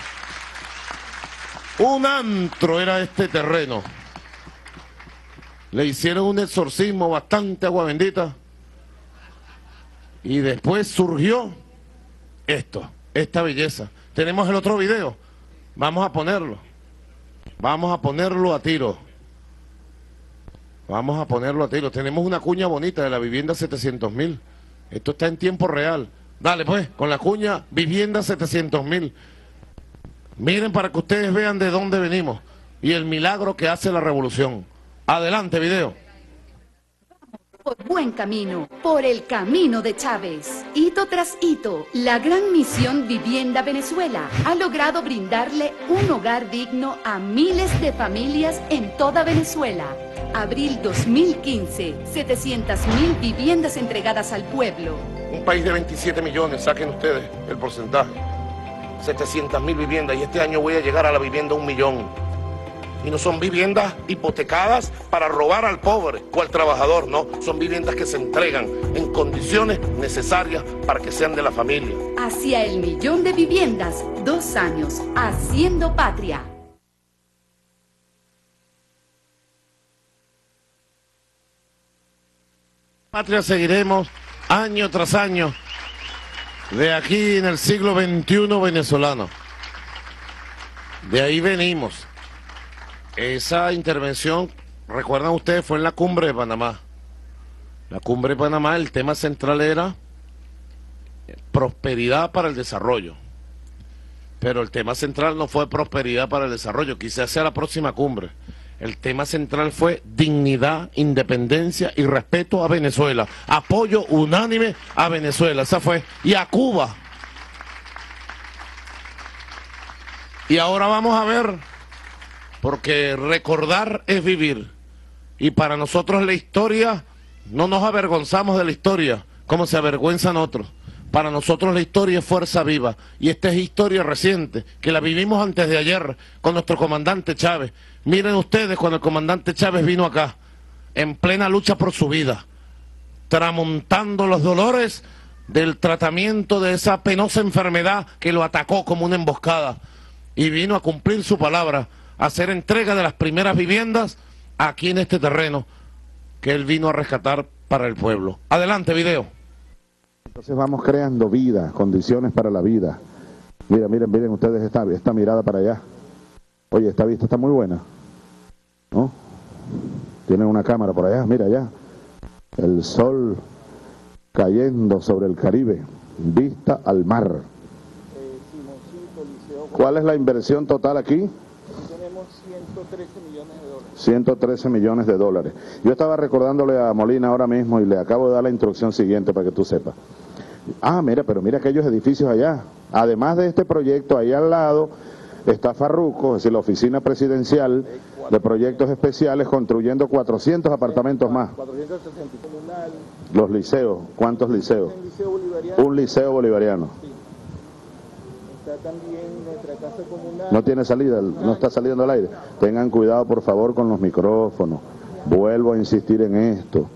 Un antro era este terreno. Le hicieron un exorcismo, bastante agua bendita. Y después surgió esto, esta belleza. Tenemos el otro video. Vamos a ponerlo. Vamos a ponerlo a tiro. Vamos a ponerlo a tiro. Tenemos una cuña bonita de la vivienda 700.000. Esto está en tiempo real. Dale pues, con la cuña vivienda 700.000. Miren para que ustedes vean de dónde venimos y el milagro que hace la revolución. Adelante, video. Por buen camino, por el camino de Chávez. Hito tras hito, la gran misión Vivienda Venezuela ha logrado brindarle un hogar digno a miles de familias en toda Venezuela. Abril 2015, 700.000 viviendas entregadas al pueblo. Un país de 27 millones, saquen ustedes el porcentaje. 700.000 viviendas y este año voy a llegar a la vivienda 1 millón. Y no son viviendas hipotecadas para robar al pobre o al trabajador, no. Son viviendas que se entregan en condiciones necesarias para que sean de la familia. Hacia el 1 millón de viviendas, 2 años, haciendo patria. Patria seguiremos año tras año de aquí en el siglo XXI venezolano. De ahí venimos. Esa intervención, recuerdan ustedes, fue en la cumbre de Panamá. La cumbre de Panamá, el tema central era prosperidad para el desarrollo. Pero el tema central no fue prosperidad para el desarrollo, quizás sea la próxima cumbre. El tema central fue dignidad, independencia y respeto a Venezuela. Apoyo unánime a Venezuela, esa fue. Y a Cuba. Y ahora vamos a ver, porque recordar es vivir. Y para nosotros la historia, no nos avergonzamos de la historia, como se avergüenzan otros. Para nosotros la historia es fuerza viva. Y esta es historia reciente, que la vivimos antes de ayer con nuestro comandante Chávez. Miren ustedes cuando el comandante Chávez vino acá, en plena lucha por su vida, tramontando los dolores del tratamiento de esa penosa enfermedad que lo atacó como una emboscada. Y vino a cumplir su palabra, a hacer entrega de las primeras viviendas aquí en este terreno, que él vino a rescatar para el pueblo. Adelante, video. Entonces vamos creando vida, condiciones para la vida. Mira, miren ustedes esta mirada para allá. Oye, esta vista está muy buena, ¿no? Tienen una cámara por allá, mira allá. El sol cayendo sobre el Caribe, vista al mar. ¿Cuál es la inversión total aquí? Tenemos 113 millones de dólares. 113 millones de dólares. Yo estaba recordándole a Molina ahora mismo y le acabo de dar la instrucción siguiente para que tú sepas. Ah, mira, pero mira aquellos edificios allá. Además de este proyecto, ahí al lado está Farruco, es decir, la oficina presidencial de proyectos especiales, construyendo 400 apartamentos más. 460 comunal. Los liceos, ¿cuántos liceos? Un liceo bolivariano. Sí. Está también nuestra casa comunal. No tiene salida, no está saliendo al aire. Tengan cuidado, por favor, con los micrófonos. Vuelvo a insistir en esto.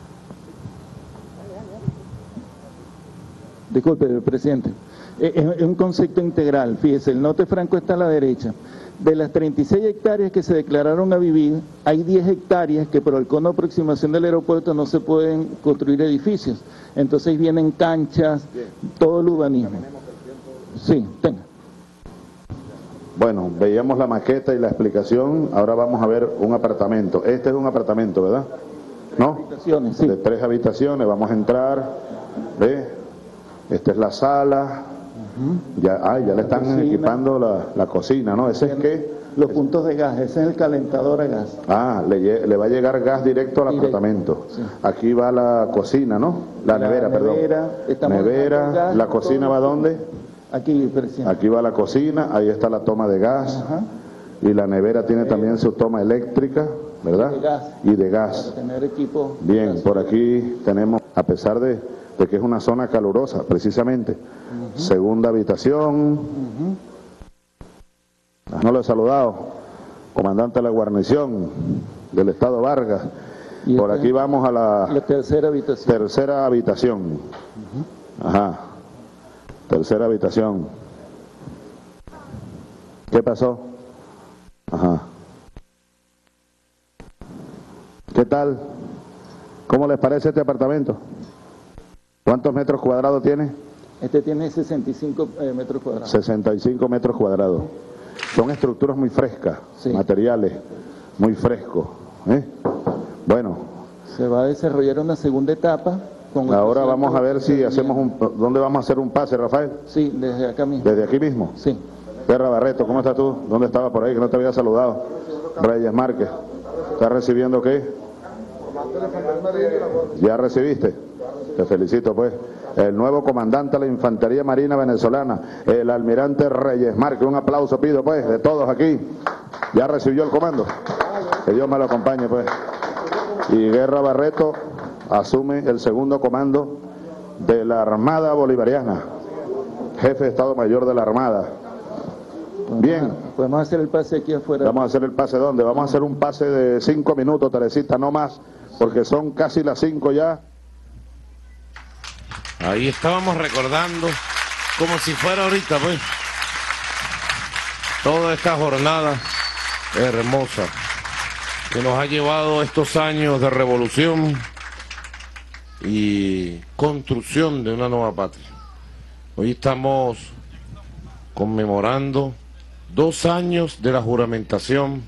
Disculpe, presidente. Es un concepto integral. Fíjese, el norte franco está a la derecha. De las 36 hectáreas que se declararon a vivir, hay 10 hectáreas que por el cono de aproximación del aeropuerto no se pueden construir edificios. Entonces vienen canchas, todo el urbanismo. Sí, tenga. Bueno, veíamos la maqueta y la explicación. Ahora vamos a ver un apartamento. Este es un apartamento, ¿verdad? ¿No? Habitaciones, sí. De 3 habitaciones. Vamos a entrar. ¿Ve? Esta es la sala. Ya le están equipando la cocina, ¿no? ¿Ese es qué? Los puntos de gas, ese es el calentador a gas. Ah, le va a llegar gas directo al apartamento. Sí. Aquí va la cocina, ¿no? La nevera, perdón. Nevera, ¿la cocina va dónde? Aquí, presidente. Aquí va la cocina, ahí está la toma de gas. Ajá. Y la nevera tiene también su toma eléctrica, ¿verdad? De gas. Y de gas. Para tener equipo. Bien, por aquí tenemos, a pesar de que es una zona calurosa, precisamente. Segunda habitación. No lo he saludado. Comandante de la guarnición del Estado Vargas. Por aquí vamos a la tercera habitación. Tercera habitación. Ajá. Tercera habitación. ¿Qué pasó? Ajá. ¿Qué tal? ¿Cómo les parece este apartamento? ¿Cuántos metros cuadrados tiene? Este tiene 65 metros cuadrados. 65 metros cuadrados. Son estructuras muy frescas, sí. Materiales muy frescos. Bueno. Se va a desarrollar una segunda etapa. Ahora vamos a ver si hacemos ¿Dónde vamos a hacer un pase, Rafael? Sí, desde acá mismo. ¿Desde aquí mismo? Sí. Guerra Barreto, ¿cómo estás tú? ¿Dónde estaba por ahí que no te había saludado? Reyes Márquez. ¿Estás recibiendo qué? ¿Ya recibiste? Te felicito, pues. El nuevo comandante de la Infantería Marina Venezolana, el almirante Reyes Márquez. Un aplauso pido, pues, de todos aquí. Ya recibió el comando. Que Dios me lo acompañe, pues. Y Guerra Barreto asume el segundo comando de la Armada Bolivariana. Jefe de Estado Mayor de la Armada. Bien. Podemos hacer el pase aquí afuera. Vamos a hacer el pase ¿dónde? Vamos a hacer un pase de 5 minutos, Teresita, no más, porque son casi las 5 ya. Ahí estábamos recordando, como si fuera ahorita, pues, toda esta jornada hermosa que nos ha llevado estos años de revolución y construcción de una nueva patria. Hoy estamos conmemorando 2 años de la juramentación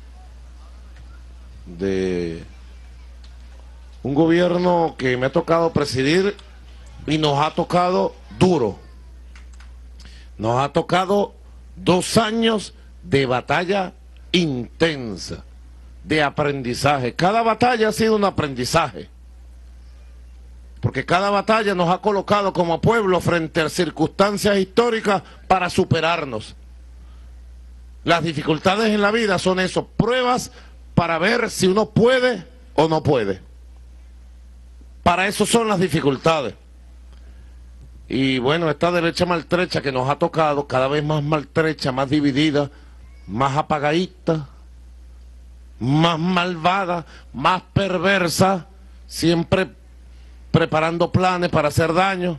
de un gobierno que me ha tocado presidir y nos ha tocado duro. Nos ha tocado 2 años de batalla intensa, de aprendizaje. Cada batalla ha sido un aprendizaje, porque cada batalla nos ha colocado como pueblo frente a circunstancias históricas para superarnos. Las dificultades en la vida son eso, pruebas para ver si uno puede o no puede. Para eso son las dificultades. Y bueno, esta derecha maltrecha que nos ha tocado, cada vez más maltrecha, más dividida, más apagadita, más malvada, más perversa, siempre preparando planes para hacer daño.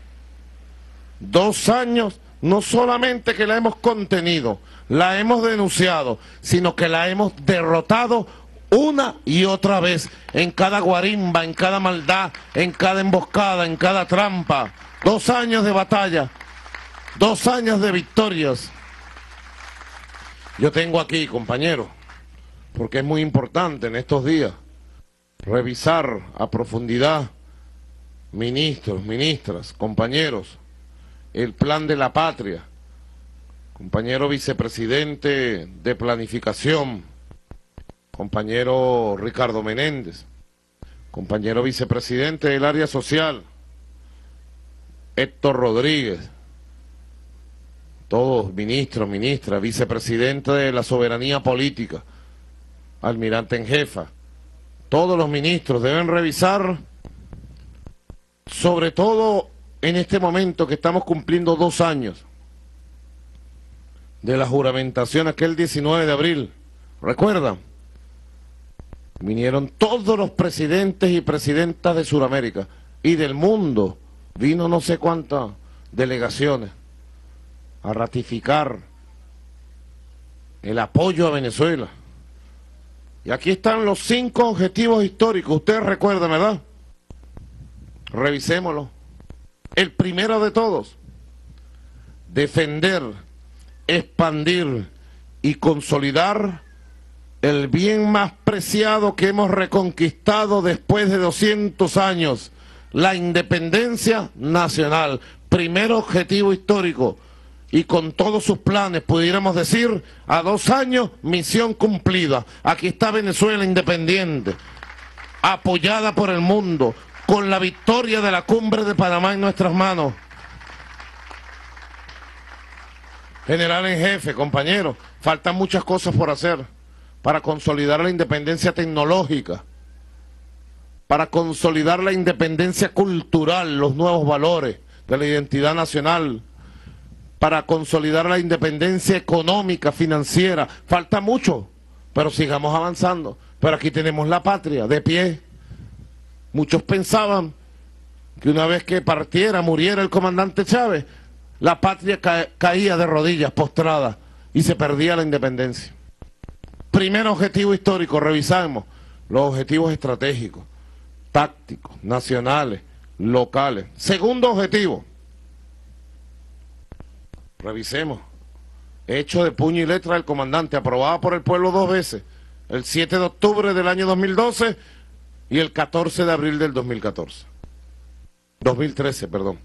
2 años, no solamente que la hemos contenido, la hemos denunciado, sino que la hemos derrotado una y otra vez, en cada guarimba, en cada maldad, en cada emboscada, en cada trampa. 2 años de batalla, 2 años de victorias. Yo tengo aquí, compañeros, porque es muy importante en estos días revisar a profundidad, ministros, ministras, compañeros, el plan de la patria, compañero vicepresidente de planificación, compañero Ricardo Menéndez, compañero vicepresidente del área social, Héctor Rodríguez, todos ministros, ministras, vicepresidente de la soberanía política, almirante en jefa, todos los ministros deben revisar, sobre todo en este momento que estamos cumpliendo 2 años de la juramentación, aquel 19 de abril, ¿recuerdan? Vinieron todos los presidentes y presidentas de Sudamérica y del mundo, vino no sé cuántas delegaciones a ratificar el apoyo a Venezuela. Y aquí están los 5 objetivos históricos, ustedes recuerdan, ¿verdad? Revisémoslo. El primero de todos, defender, expandir y consolidar el bien más preciado que hemos reconquistado después de 200 años, la independencia nacional. Primer objetivo histórico, y con todos sus planes, pudiéramos decir, a 2 años, misión cumplida. Aquí está Venezuela independiente, apoyada por el mundo, con la victoria de la cumbre de Panamá en nuestras manos. General en jefe, compañeros, faltan muchas cosas por hacer para consolidar la independencia tecnológica, para consolidar la independencia cultural, los nuevos valores de la identidad nacional, para consolidar la independencia económica, financiera. Falta mucho, pero sigamos avanzando. Pero aquí tenemos la patria de pie. Muchos pensaban que una vez que partiera, muriera el comandante Chávez, la patria caía de rodillas, postrada, y se perdía la independencia. Primer objetivo histórico, revisamos los objetivos estratégicos, tácticos, nacionales, locales. Segundo objetivo, revisemos, hecho de puño y letra del comandante, aprobada por el pueblo 2 veces, el 7 de octubre del año 2012 y el 14 de abril del 2013, perdón.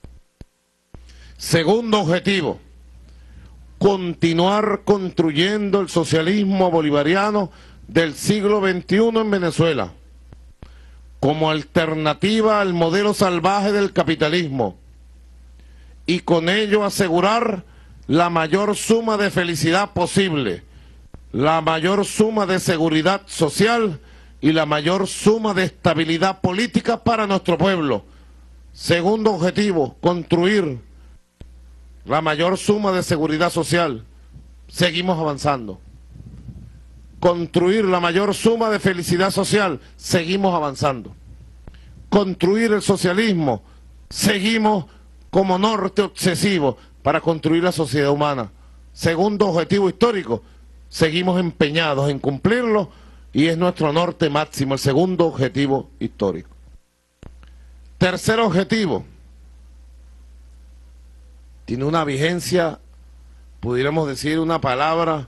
Segundo objetivo, continuar construyendo el socialismo bolivariano del siglo XXI en Venezuela, como alternativa al modelo salvaje del capitalismo, y con ello asegurar la mayor suma de felicidad posible, la mayor suma de seguridad social y la mayor suma de estabilidad política para nuestro pueblo. Segundo objetivo, construir la mayor suma de seguridad social. Seguimos avanzando. Construir la mayor suma de felicidad social. Seguimos avanzando. Construir el socialismo. Seguimos como norte obsesivo para construir la sociedad humana. Segundo objetivo histórico. Seguimos empeñados en cumplirlo y es nuestro norte máximo, el segundo objetivo histórico. Tercer objetivo. Tiene una vigencia, pudiéramos decir una palabra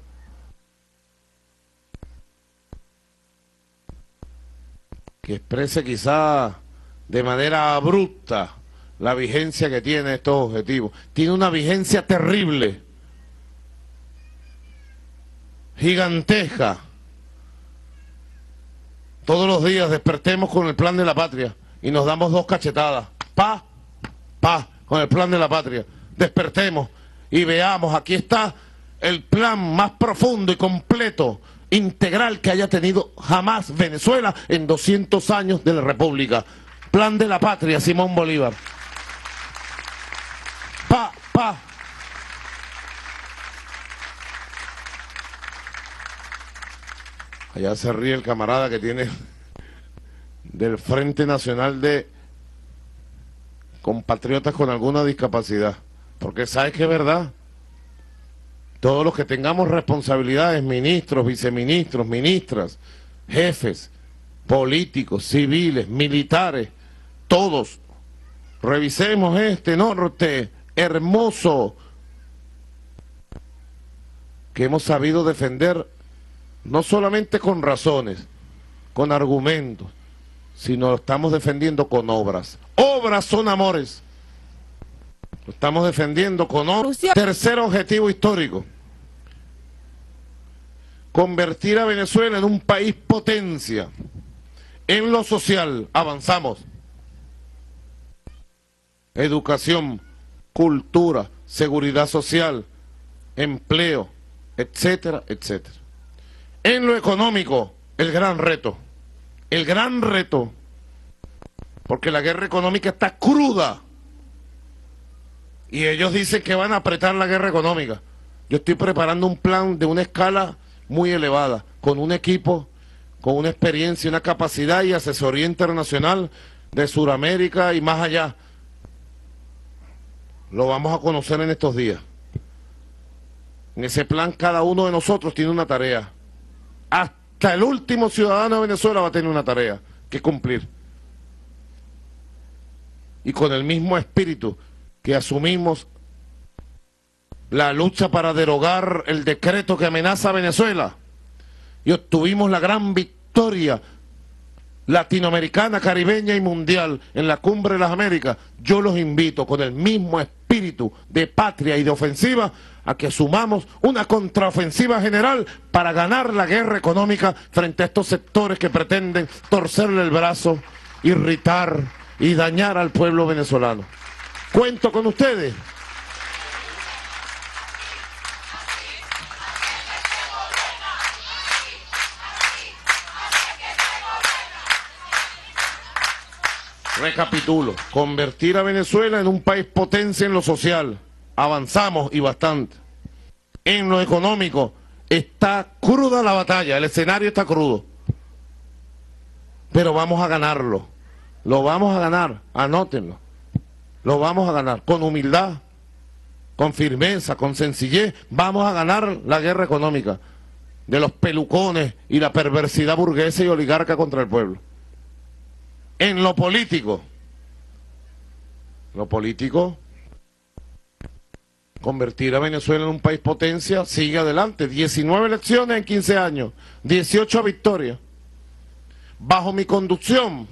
que exprese quizá de manera abrupta la vigencia que tiene estos objetivos. Tiene una vigencia terrible, gigantesca. Todos los días despertemos con el plan de la patria y nos damos 2 cachetadas. Con el plan de la patria. Despertemos y veamos, aquí está el plan más profundo y completo, integral que haya tenido jamás Venezuela en 200 años de la República. Plan de la patria, Simón Bolívar. Allá se ríe el camarada que tiene del Frente Nacional de Compatriotas con alguna discapacidad. Porque sabes que es verdad, todos los que tengamos responsabilidades, ministros, viceministros, ministras, jefes, políticos, civiles, militares, todos, revisemos este norte hermoso que hemos sabido defender no solamente con razones, con argumentos, sino lo estamos defendiendo con obras. Obras son amores. Lo estamos defendiendo con obras. Tercer objetivo histórico: convertir a Venezuela en un país potencia. En lo social avanzamos. Educación, cultura, seguridad social, empleo, etcétera, etcétera. En lo económico, el gran reto, porque la guerra económica está cruda, y ellos dicen que van a apretar la guerra económica. Yo estoy preparando un plan de una escala muy elevada, con un equipo, con una experiencia, una capacidad y asesoría internacional de Sudamérica y más allá. Lo vamos a conocer en estos días. En ese plan cada uno de nosotros tiene una tarea. Hasta el último ciudadano de Venezuela va a tener una tarea que cumplir. Y con el mismo espíritu que asumimos la lucha para derogar el decreto que amenaza a Venezuela y obtuvimos la gran victoria latinoamericana, caribeña y mundial en la Cumbre de las Américas, yo los invito con el mismo espíritu de patria y de ofensiva a que asumamos una contraofensiva general para ganar la guerra económica frente a estos sectores que pretenden torcerle el brazo, irritar y dañar al pueblo venezolano. Cuento con ustedes. Recapitulo: convertir a Venezuela en un país potencia en lo social. Avanzamos y bastante. En lo económico está cruda la batalla, el escenario está crudo. Pero vamos a ganarlo. Lo vamos a ganar, anótenlo. Lo vamos a ganar con humildad, con firmeza, con sencillez. Vamos a ganar la guerra económica de los pelucones y la perversidad burguesa y oligarca contra el pueblo. En lo político, convertir a Venezuela en un país potencia sigue adelante. 19 elecciones en 15 años, 18 victorias. Bajo mi conducción,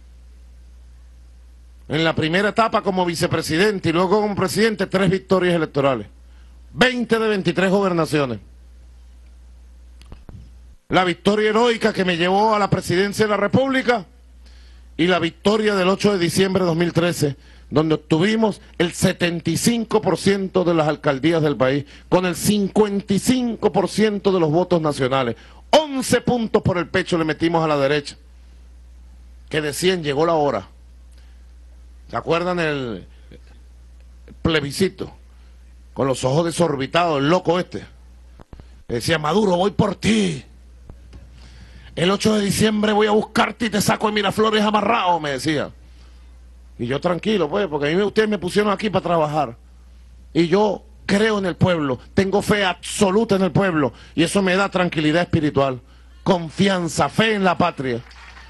en la primera etapa como vicepresidente y luego como presidente, 3 victorias electorales. 20 de 23 gobernaciones. La victoria heroica que me llevó a la presidencia de la República y la victoria del 8 de diciembre de 2013, donde obtuvimos el 75% de las alcaldías del país, con el 55% de los votos nacionales. 11 puntos por el pecho le metimos a la derecha, que decían llegó la hora. ¿Se acuerdan el plebiscito? Con los ojos desorbitados, el loco este. Decía: Maduro, voy por ti. El 8 de diciembre voy a buscarte y te saco de Miraflores amarrado, me decía. Y yo tranquilo, pues, porque a mí ustedes me pusieron aquí para trabajar. Y yo creo en el pueblo, tengo fe absoluta en el pueblo, y eso me da tranquilidad espiritual, confianza, fe en la patria.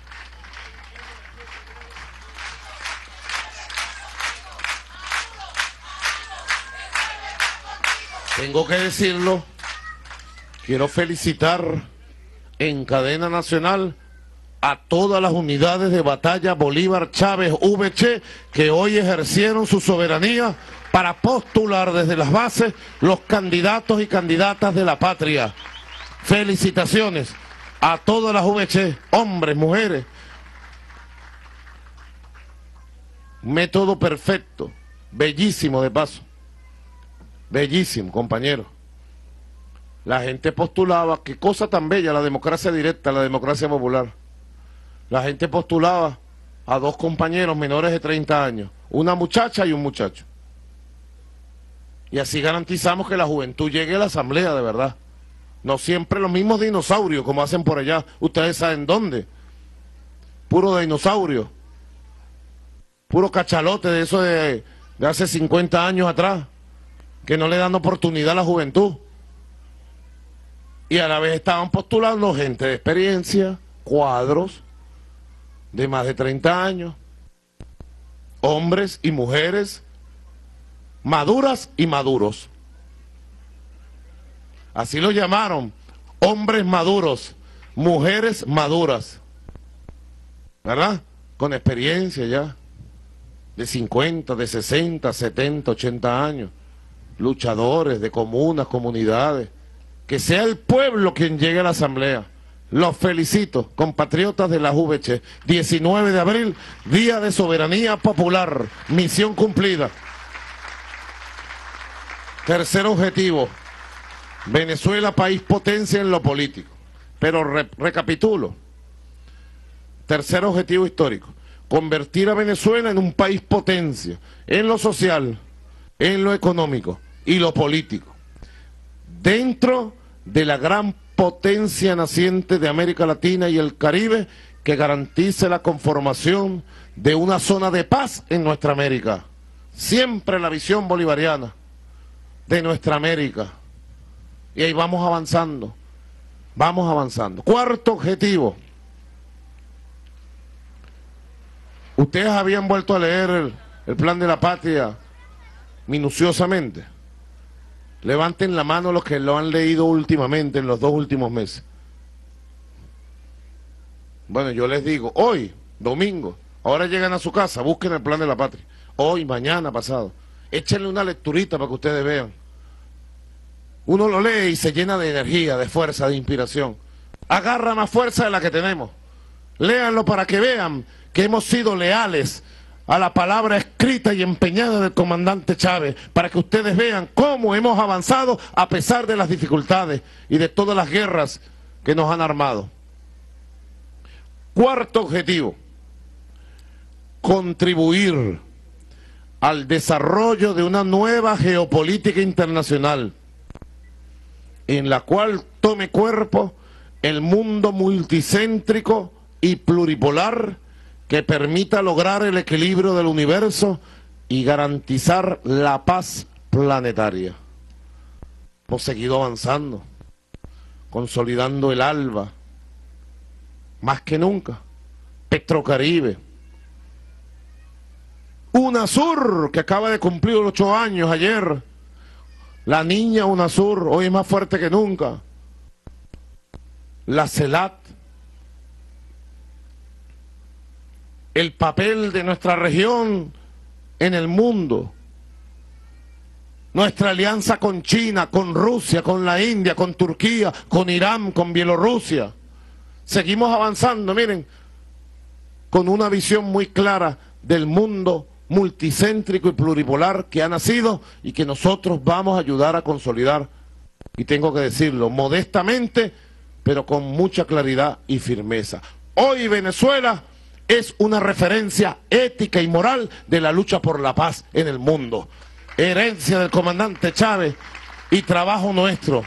Tengo que decirlo, quiero felicitar en cadena nacional a todas las unidades de batalla Bolívar Chávez VC que hoy ejercieron su soberanía para postular desde las bases los candidatos y candidatas de la patria. Felicitaciones a todas las VC, hombres, mujeres. Método perfecto, bellísimo de paso, bellísimo, compañero. La gente postulaba, qué cosa tan bella, la democracia directa, la democracia popular. La gente postulaba a 2 compañeros menores de 30 años, una muchacha y un muchacho. Y así garantizamos que la juventud llegue a la asamblea de verdad. No siempre los mismos dinosaurios como hacen por allá, ustedes saben dónde. Puro dinosaurio, puro cachalote de eso de hace 50 años atrás, que no le dan oportunidad a la juventud. Y a la vez estaban postulando gente de experiencia, cuadros de más de 30 años, hombres y mujeres, maduras y maduros. Así lo llamaron, hombres maduros, mujeres maduras, ¿verdad? Con experiencia ya, de 50, de 60, 70, 80 años, luchadores de comunas, comunidades, que sea el pueblo quien llegue a la asamblea. Los felicito, compatriotas de la VC. 19 de abril, Día de Soberanía Popular, misión cumplida. Tercer objetivo, Venezuela, país potencia en lo político. Pero recapitulo. Tercer objetivo histórico, convertir a Venezuela en un país potencia, en lo social, en lo económico y lo político, dentro de la gran potencia naciente de América Latina y el Caribe, que garantice la conformación de una zona de paz en nuestra América. Siempre la visión bolivariana de nuestra América. Y ahí vamos avanzando, vamos avanzando. Cuarto objetivo. Ustedes habían vuelto a leer el Plan de la Patria minuciosamente. Levanten la mano los que lo han leído últimamente, en los 2 últimos meses. Bueno, yo les digo, hoy, domingo, ahora llegan a su casa, busquen el Plan de la Patria. Hoy, mañana, pasado. Échenle una lecturita para que ustedes vean. Uno lo lee y se llena de energía, de fuerza, de inspiración. Agarra más fuerza de la que tenemos. Léanlo para que vean que hemos sido leales a la palabra escrita y empeñada del comandante Chávez, para que ustedes vean cómo hemos avanzado a pesar de las dificultades y de todas las guerras que nos han armado. Cuarto objetivo, contribuir al desarrollo de una nueva geopolítica internacional, en la cual tome cuerpo el mundo multicéntrico y pluripolar, que permita lograr el equilibrio del universo y garantizar la paz planetaria. Hemos seguido avanzando, consolidando el ALBA, más que nunca, Petrocaribe, UNASUR, que acaba de cumplir 8 años ayer, la niña UNASUR, hoy es más fuerte que nunca, la CELAT, el papel de nuestra región en el mundo, nuestra alianza con China, con Rusia, con la India, con Turquía, con Irán, con Bielorrusia. Seguimos avanzando, miren, con una visión muy clara del mundo multicéntrico y pluripolar que ha nacido y que nosotros vamos a ayudar a consolidar. Y tengo que decirlo modestamente, pero con mucha claridad y firmeza. Hoy Venezuela es una referencia ética y moral de la lucha por la paz en el mundo. Herencia del comandante Chávez y trabajo nuestro.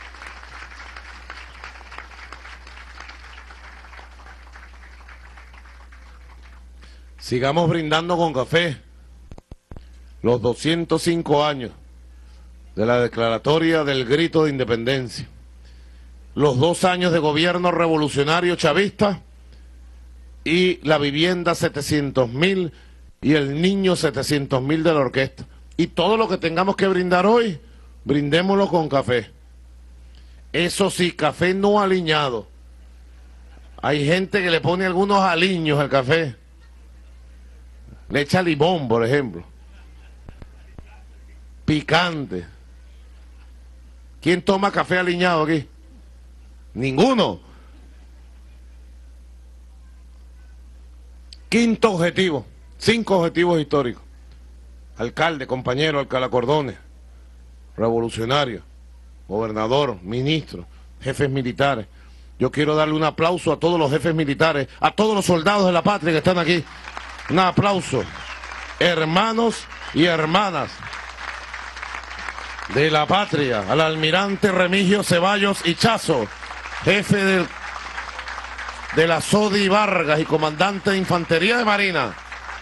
Sigamos brindando con café los 205 años de la declaratoria del grito de independencia, los 2 años de gobierno revolucionario chavista y la vivienda 700.000 y el niño 700.000 de la orquesta. Y todo lo que tengamos que brindar hoy, brindémoslo con café. Eso sí, café no aliñado. Hay gente que le pone algunos aliños al café. Le echa limón, por ejemplo. Picante. ¿Quién toma café aliñado aquí? Ninguno. Quinto objetivo, 5 objetivos históricos. Alcalde, compañero, alcalacordones, revolucionario, gobernador, ministro, jefes militares. Yo quiero darle un aplauso a todos los jefes militares, a todos los soldados de la patria que están aquí. Un aplauso. Hermanos y hermanas de la patria, al almirante Remigio Ceballos Ichazo, jefe de la SODI Vargas y comandante de Infantería de Marina,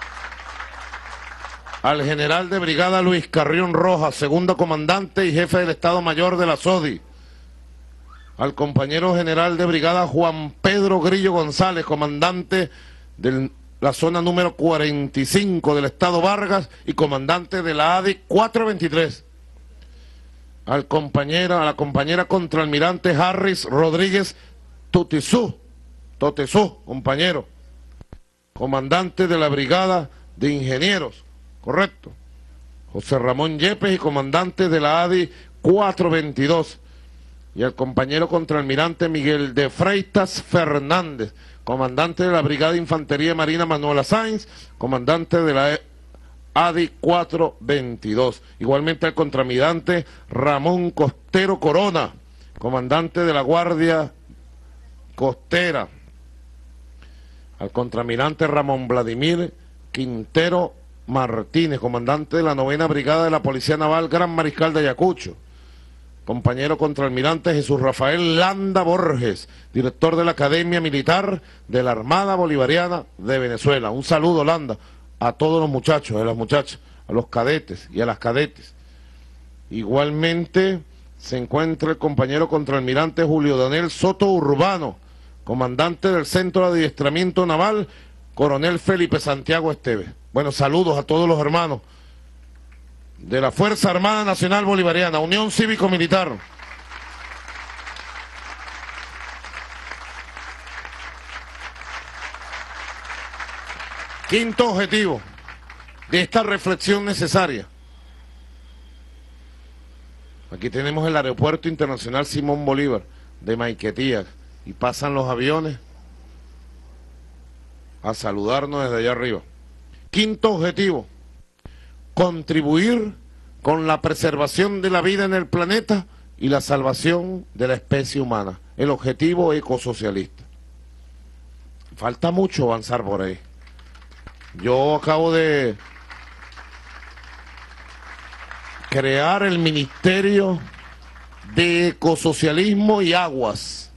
al general de brigada Luis Carrión Rojas, segundo comandante y jefe del Estado Mayor de la SODI, al compañero general de brigada Juan Pedro Grillo González, comandante de la zona número 45 del estado Vargas y comandante de la ADI 423. A la compañera contraalmirante Harris Rodríguez Totesú, compañero, comandante de la brigada de ingenieros, correcto. José Ramón Yepes y comandante de la ADI 422. Y al compañero contraalmirante Miguel de Freitas Fernández, comandante de la Brigada de Infantería Marina Manuela Sáenz, comandante de la ADI 422. Igualmente al contraalmirante Ramón Costero Corona, comandante de la Guardia Costera. Al contraalmirante Ramón Vladimir Quintero Martínez, comandante de la 9ª Brigada de la Policía Naval Gran Mariscal de Ayacucho. Compañero contraalmirante Jesús Rafael Landa Borges, director de la Academia Militar de la Armada Bolivariana de Venezuela. Un saludo, Landa, a todos los muchachos, a las muchachas, a los cadetes y a las cadetes. Igualmente se encuentra el compañero contraalmirante Julio Daniel Soto Urbano, comandante del Centro de Adiestramiento Naval, coronel Felipe Santiago Esteves. Bueno, saludos a todos los hermanos de la Fuerza Armada Nacional Bolivariana, Unión Cívico-Militar. Quinto objetivo de esta reflexión necesaria. Aquí tenemos el Aeropuerto Internacional Simón Bolívar de Maiquetía y pasan los aviones a saludarnos desde allá arriba. Quinto objetivo: contribuir con la preservación de la vida en el planeta y la salvación de la especie humana, el objetivo ecosocialista. Falta mucho avanzar por ahí. Yo acabo de crear el Ministerio de Ecosocialismo y Aguas,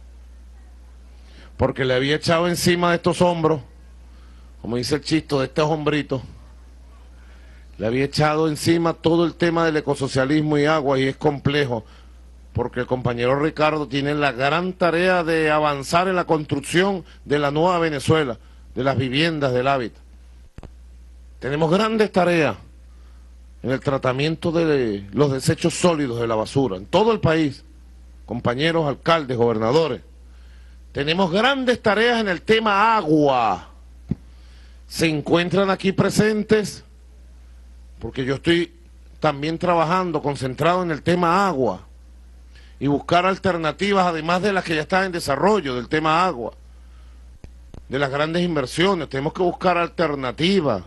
porque le había echado encima de estos hombros, como dice el chiste, de estos hombritos, le había echado encima todo el tema del ecosocialismo y agua, y es complejo, porque el compañero Ricardo tiene la gran tarea de avanzar en la construcción de la nueva Venezuela, de las viviendas, del hábitat. Tenemos grandes tareas en el tratamiento de los desechos sólidos de la basura, en todo el país, compañeros alcaldes, gobernadores. Tenemos grandes tareas en el tema agua. Se encuentran aquí presentes, porque yo estoy también trabajando, concentrado en el tema agua, y buscar alternativas, además de las que ya están en desarrollo, del tema agua, de las grandes inversiones. Tenemos que buscar alternativas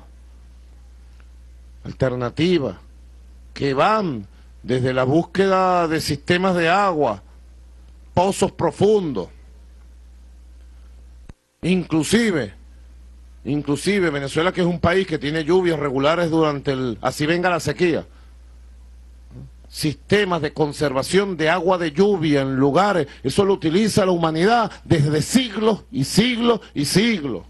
que van desde la búsqueda de sistemas de agua, pozos profundos, inclusive Venezuela, que es un país que tiene lluvias regulares durante así venga la sequía, sistemas de conservación de agua de lluvia en lugares, eso lo utiliza la humanidad desde siglos y siglos y siglos.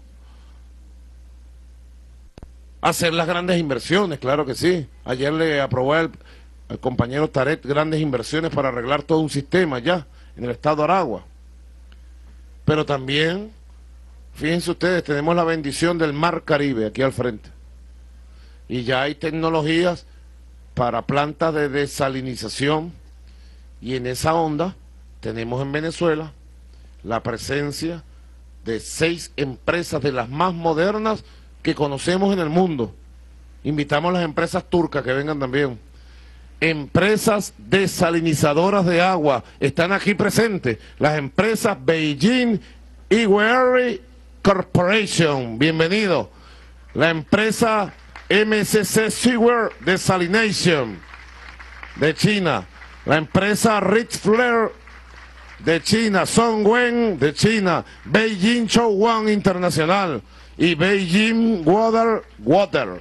Hacer las grandes inversiones, claro que sí. Ayer le aprobó al compañero Taret grandes inversiones para arreglar todo un sistema ya en el estado de Aragua. Pero también, fíjense ustedes, tenemos la bendición del Mar Caribe aquí al frente. Y ya hay tecnologías para plantas de desalinización. Y en esa onda tenemos en Venezuela la presencia de 6 empresas de las más modernas que conocemos en el mundo. Invitamos a las empresas turcas que vengan también. Empresas desalinizadoras de agua están aquí presentes. Las empresas Beijing Iweri Corporation, bienvenido. La empresa MCC Sewer Desalination de China. La empresa Rich Flair de China. Songwen de China. Beijing Chouwan Internacional. Y Beijing Water.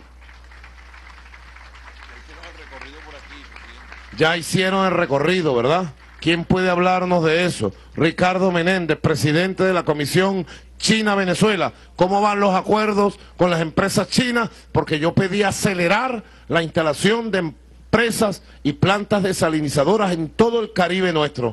Ya hicieron el recorrido, ¿verdad? ¿Quién puede hablarnos de eso? Ricardo Menéndez, presidente de la Comisión China-Venezuela. ¿Cómo van los acuerdos con las empresas chinas? Porque yo pedí acelerar la instalación de empresas y plantas desalinizadoras en todo el Caribe nuestro.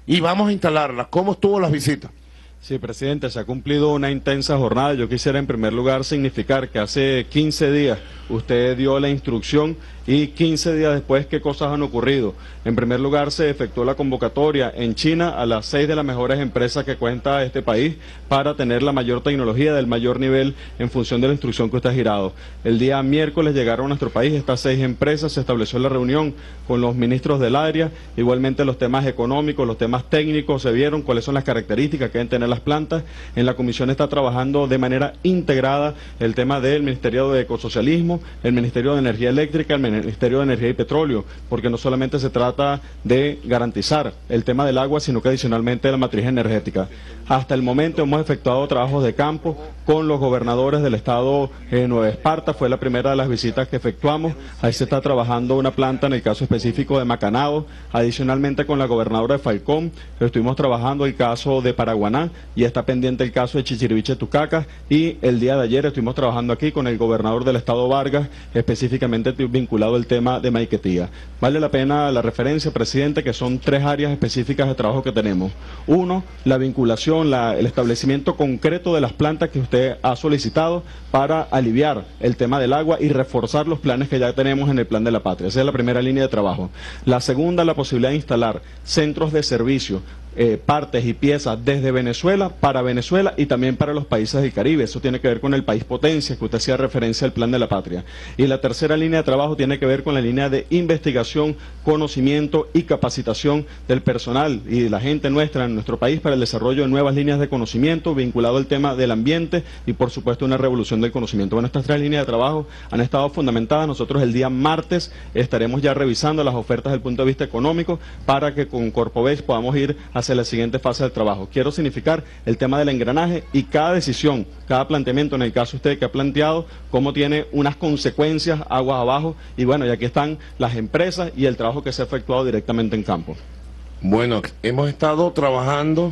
y vamos a instalarla. ¿Cómo estuvo las visitas? Sí, presidente, se ha cumplido una intensa jornada. Yo quisiera en primer lugar significar que hace 15 días usted dio la instrucción y 15 días después, ¿qué cosas han ocurrido? En primer lugar, se efectuó la convocatoria en China a las 6 de las mejores empresas que cuenta este país para tener la mayor tecnología del mayor nivel en función de la instrucción que usted ha girado. El día miércoles llegaron a nuestro país estas 6 empresas, se estableció la reunión con los ministros del área, igualmente los temas económicos, los temas técnicos, se vieron cuáles son las características que deben tener las plantas. En la comisión está trabajando de manera integrada el tema del Ministerio de Ecosocialismo, el Ministerio de Energía Eléctrica, el Ministerio de Energía y Petróleo, porque no solamente se trata de garantizar el tema del agua, sino que adicionalmente la matriz energética. Hasta el momento hemos efectuado trabajos de campo con los gobernadores del estado Nueva Esparta, fue la primera de las visitas que efectuamos. Ahí se está trabajando una planta en el caso específico de Macanao, adicionalmente con la gobernadora de Falcón, estuvimos trabajando el caso de Paraguaná y está pendiente el caso de Chichiriviche Tucacas, y el día de ayer estuvimos trabajando aquí con el gobernador del estado Vargas, específicamente vinculado al tema de Maiquetía. Vale la pena la referencia, presidente, que son 3 áreas específicas de trabajo que tenemos. Uno, la vinculación, el establecimiento concreto de las plantas que usted ha solicitado para aliviar el tema del agua y reforzar los planes que ya tenemos en el Plan de la Patria. Esa es la primera línea de trabajo. La segunda, la posibilidad de instalar centros de servicio, partes y piezas desde Venezuela para Venezuela y también para los países del Caribe. Eso tiene que ver con el país potencia, que usted hacía referencia al Plan de la Patria. Y la tercera línea de trabajo tiene que ver con la línea de investigación, conocimiento y capacitación del personal y de la gente nuestra en nuestro país para el desarrollo de nuevas líneas de conocimiento vinculado al tema del ambiente y por supuesto una revolución del conocimiento. Bueno, estas 3 líneas de trabajo han estado fundamentadas. Nosotros el día martes estaremos ya revisando las ofertas desde el punto de vista económico para que con Corpoves podamos ir hacia la siguiente fase del trabajo. Quiero significar el tema del engranaje y cada decisión, cada planteamiento, en el caso usted que ha planteado, cómo tiene unas consecuencias aguas abajo, y bueno, y aquí están las empresas y el trabajo que se ha efectuado directamente en campo. Bueno, hemos estado trabajando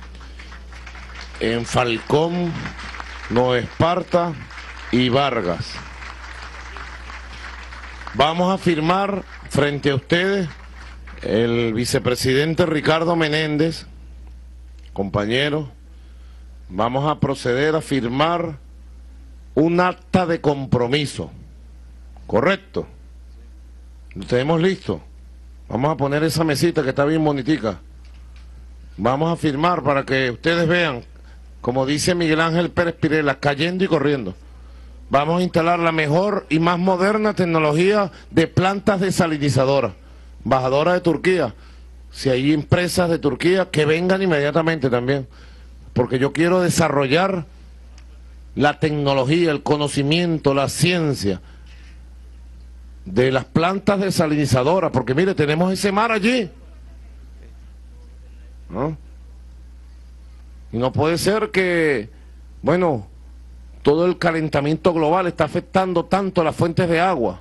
en Falcón, Nueva Esparta y Vargas. Vamos a firmar frente a ustedes el vicepresidente Ricardo Menéndez, compañero, vamos a proceder a firmar un acta de compromiso, ¿correcto? Lo tenemos listo. Vamos a poner esa mesita que está bien bonitica. Vamos a firmar para que ustedes vean, como dice Miguel Ángel Pérez Pirela, cayendo y corriendo. Vamos a instalar la mejor y más moderna tecnología de plantas desalinizadoras. Embajadora de Turquía, si hay empresas de Turquía que vengan inmediatamente también, porque yo quiero desarrollar la tecnología, el conocimiento, la ciencia de las plantas desalinizadoras, porque mire, tenemos ese mar allí, ¿no? Y no puede ser que, bueno, todo el calentamiento global está afectando tanto las fuentes de agua.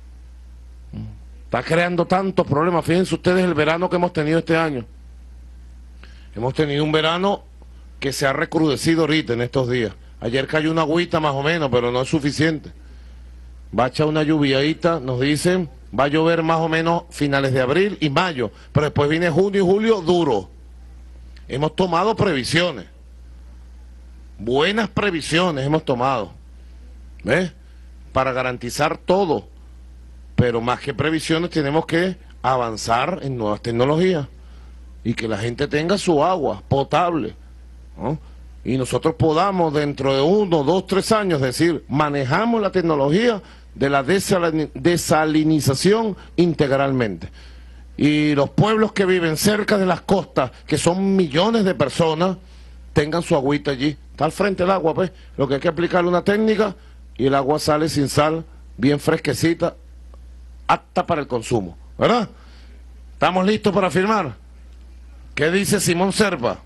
Está creando tantos problemas. Fíjense ustedes el verano que hemos tenido este año. Hemos tenido un verano que se ha recrudecido ahorita en estos días. Ayer cayó una agüita más o menos, pero no es suficiente. Va a echar una lluviadita, nos dicen, va a llover más o menos finales de abril y mayo, pero después viene junio y julio duro. Hemos tomado previsiones. Buenas previsiones hemos tomado. ¿Ves? Para garantizar todo. Pero más que previsiones tenemos que avanzar en nuevas tecnologías y que la gente tenga su agua potable, ¿no? Y nosotros podamos dentro de 1, 2, 3 años decir, manejamos la tecnología de la desalinización integralmente. Y los pueblos que viven cerca de las costas, que son millones de personas, tengan su agüita allí. Está al frente el agua, pues. Lo que hay que aplicarle una técnica y el agua sale sin sal, bien fresquecita, apta para el consumo, ¿verdad? ¿Estamos listos para firmar? ¿Qué dice Simón Serpa?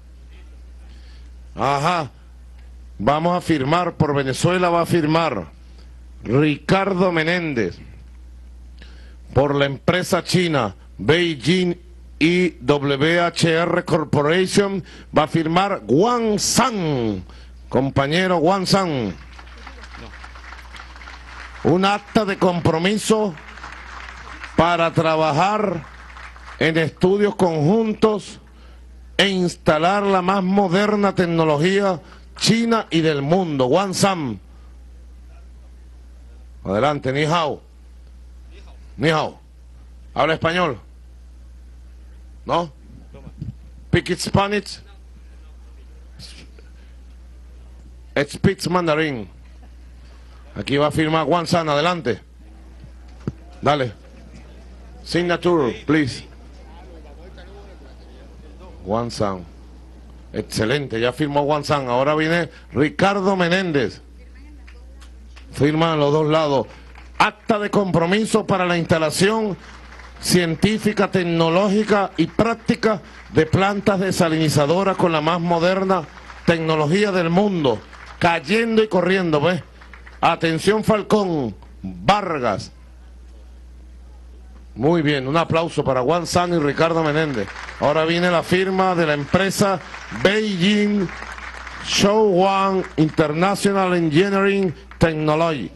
Ajá. Vamos a firmar, por Venezuela va a firmar Ricardo Menéndez, por la empresa china Beijing y WHR Corporation va a firmar Wang San, compañero Wang San, un acta de compromiso para trabajar en estudios conjuntos e instalar la más moderna tecnología china y del mundo. Wan Sam. Adelante, ni hao. Ni hao. ¿Habla español? ¿No? Speak Spanish? Speaks Mandarin. Aquí va a firmar Wan San, adelante. Dale. Signature, please. Wan San. Excelente, ya firmó Wan San. Ahora viene Ricardo Menéndez. Firman los dos lados. Acta de compromiso para la instalación científica, tecnológica y práctica de plantas desalinizadoras con la más moderna tecnología del mundo. Cayendo y corriendo, ¿ves? Atención, Falcón, Vargas. Muy bien, un aplauso para Wan San y Ricardo Menéndez. Ahora viene la firma de la empresa Beijing Shouwan International Engineering Technology.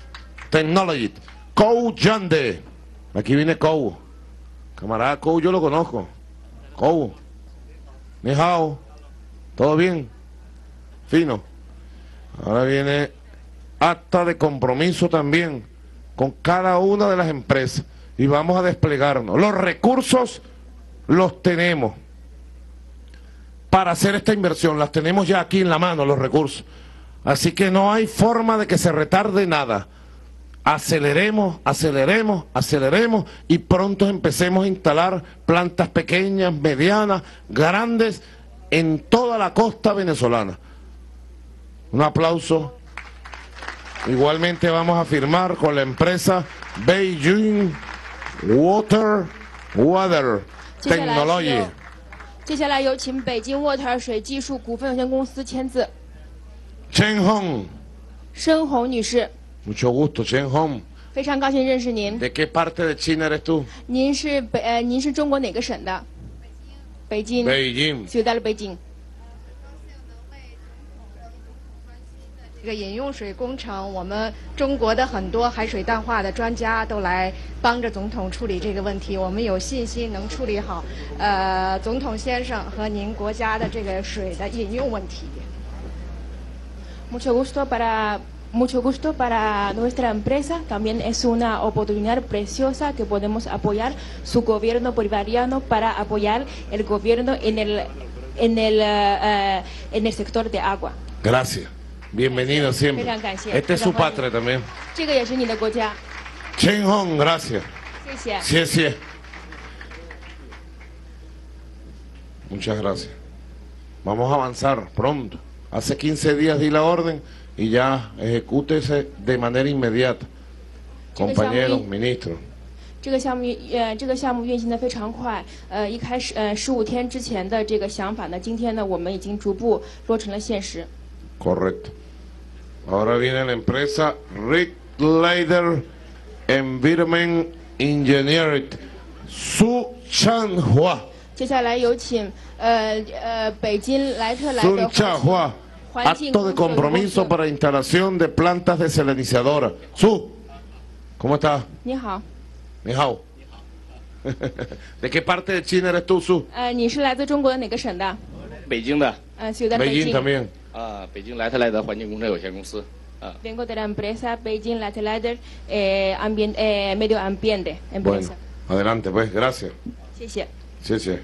Kou Yande. Aquí viene Kou. Camarada Kou, yo lo conozco. Kou. Ni hao. ¿Todo bien? Fino. Ahora viene acta de compromiso también con cada una de las empresas. Y vamos a desplegarnos. Los recursos los tenemos para hacer esta inversión. Las tenemos ya aquí en la mano, los recursos. Así que no hay forma de que se retarde nada. Aceleremos, aceleremos, aceleremos y pronto empecemos a instalar plantas pequeñas, medianas, grandes en toda la costa venezolana. Un aplauso. Igualmente vamos a firmar con la empresa Beijing Water Technology. 接下来有请北京 Water 水技术股份有限公司签字。 Chen Hong。 申红女士。 Mucho gusto, Chen Hong。 非常高兴认识您。 ¿De qué parte de China eres tú? 您是中国哪个省的？北京。 北京。 Ciudad北京。 这个饮用水工程，我们中国的很多海水淡化的专家都来帮着总统处理这个问题，我们有信心能处理好，总统先生和您国家的这个水的饮用问题。 Mucho gusto para nuestra empresa. También es una oportunidad preciosa que podemos apoyar su gobierno bolivariano para apoyar el gobierno en el sector de agua. Gracias. Bienvenido siempre. Este es su patria también. Chen Hong, gracias. Sí, sí. Muchas gracias. Vamos a avanzar pronto. Hace 15 días di la orden y ya ejecútese de manera inmediata. Compañeros, ministros. 这个项目运行的非常快，一开始15天之前的这个想法呢，今天呢我们已经逐步落成了现实。 Correcto. Ahora viene la empresa Rick Leider Environment Engineering Su Chanhua. 接下来有请北京莱特莱德的 Chanhua. Acto de compromiso para instalación de plantas desalinizadoras. Su, ¿cómo estás? 你好， Ni hao. ¿De qué parte de China eres tú, Su? 你是来自中国的哪个省的？ 北京的。 Ciudad 北京北京。 también. 北京莱特莱德环境工程有限公司。 Vengo de la empresa Beijing Later Medio Ambiente empresa. Bueno, adelante pues, gracias. 谢谢。 Sí, sí.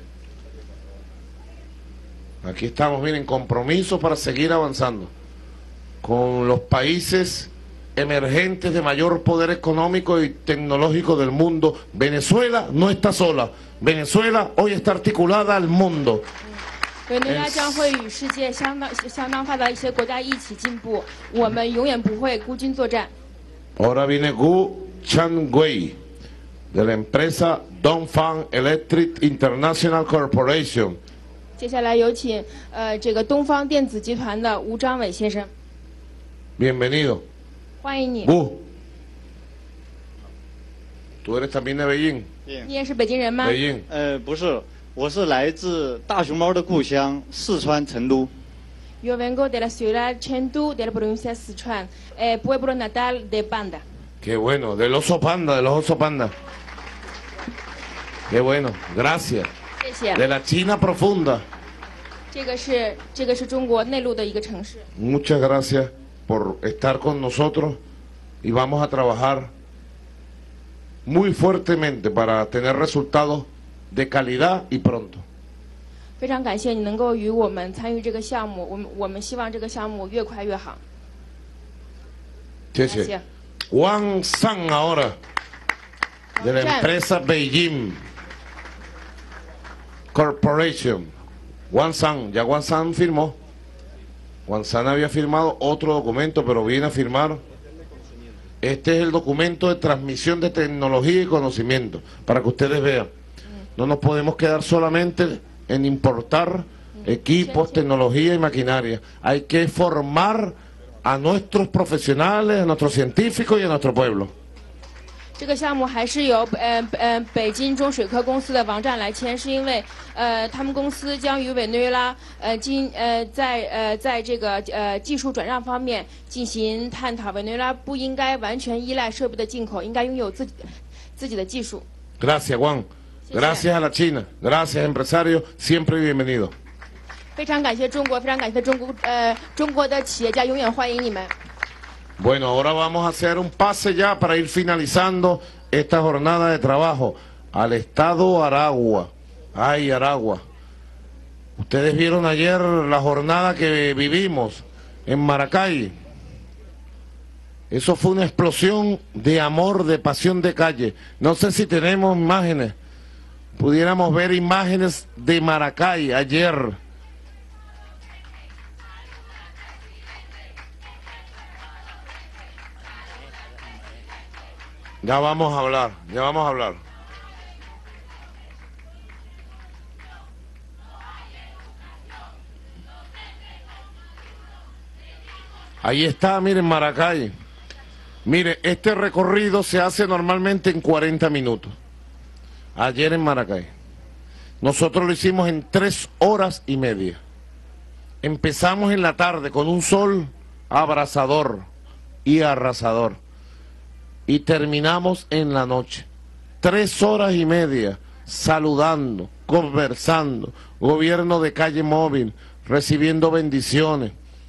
Aquí estamos, miren, compromiso para seguir avanzando con los países emergentes de mayor poder económico y tecnológico del mundo. Venezuela no está sola. Venezuela hoy está articulada al mundo. 委内瑞拉将会与世界相当发达的一些国家一起进步，我们永远不会孤军作战。 Ahora viene Gu Changwei de la empresa Dongfang Electric International Corporation. 接下来有请这个东方电子集团的吴章伟先生， Bienvenido. 欢迎你。 Gu. ¿Tú eres también de Beijing? 你也是北京人吗？ Beijing. 不是，我是来自大熊猫的故乡四川成都。 Yo vengo de la ciudad Chengdu, de la provincia de Sichuan, pueblo natal de Panda. Qué bueno, del oso panda, de los osos panda. Qué bueno, gracias. Gracias. De la China profunda, 这个是中国内陆的一个城市。 Muchas gracias por estar con nosotros y vamos a trabajar muy fuertemente para tener resultados de calidad y pronto. 非常感谢你能够与我们参与这个项目，我们希望这个项目越快越好。 Sí, sí. Gracias. Wang San ahora, de la empresa Beijing Corporation. Wang San, ya Wang San firmó. Wang San había firmado otro documento, pero viene a firmar. Este es el documento de transmisión de tecnología y conocimiento, para que ustedes vean. No nos podemos quedar solamente en importar equipos, tecnología y maquinaria. Hay que formar a nuestros profesionales, a nuestros científicos y a nuestro pueblo. 这个项目还是由北京中水科公司的网站来签，是因为他们公司将与委内瑞拉在这个技术转让方面进行探讨。委内瑞拉不应该完全依赖设备的进口，应该拥有自己的技术。 Gracias, Juan. Gracias a la China. Gracias, empresarios. Siempre bienvenido. 非常感谢中国，非常感谢中国的企业家，永远欢迎你们。 Bueno, ahora vamos a hacer un pase ya para ir finalizando esta jornada de trabajo al estado Aragua. Ay, Aragua. Ustedes vieron ayer la jornada que vivimos en Maracay. Eso fue una explosión de amor, de pasión de calle. No sé si tenemos imágenes. Pudiéramos ver imágenes de Maracay ayer. Ya vamos a hablar, ya vamos a hablar. Ahí está, miren, Maracay. Mire, este recorrido se hace normalmente en 40 minutos. Ayer en Maracay. Nosotros lo hicimos en 3 horas y media. Empezamos en la tarde con un sol abrasador y arrasador. Y terminamos en la noche. 3 horas y media saludando, conversando, gobierno de calle móvil, recibiendo bendiciones,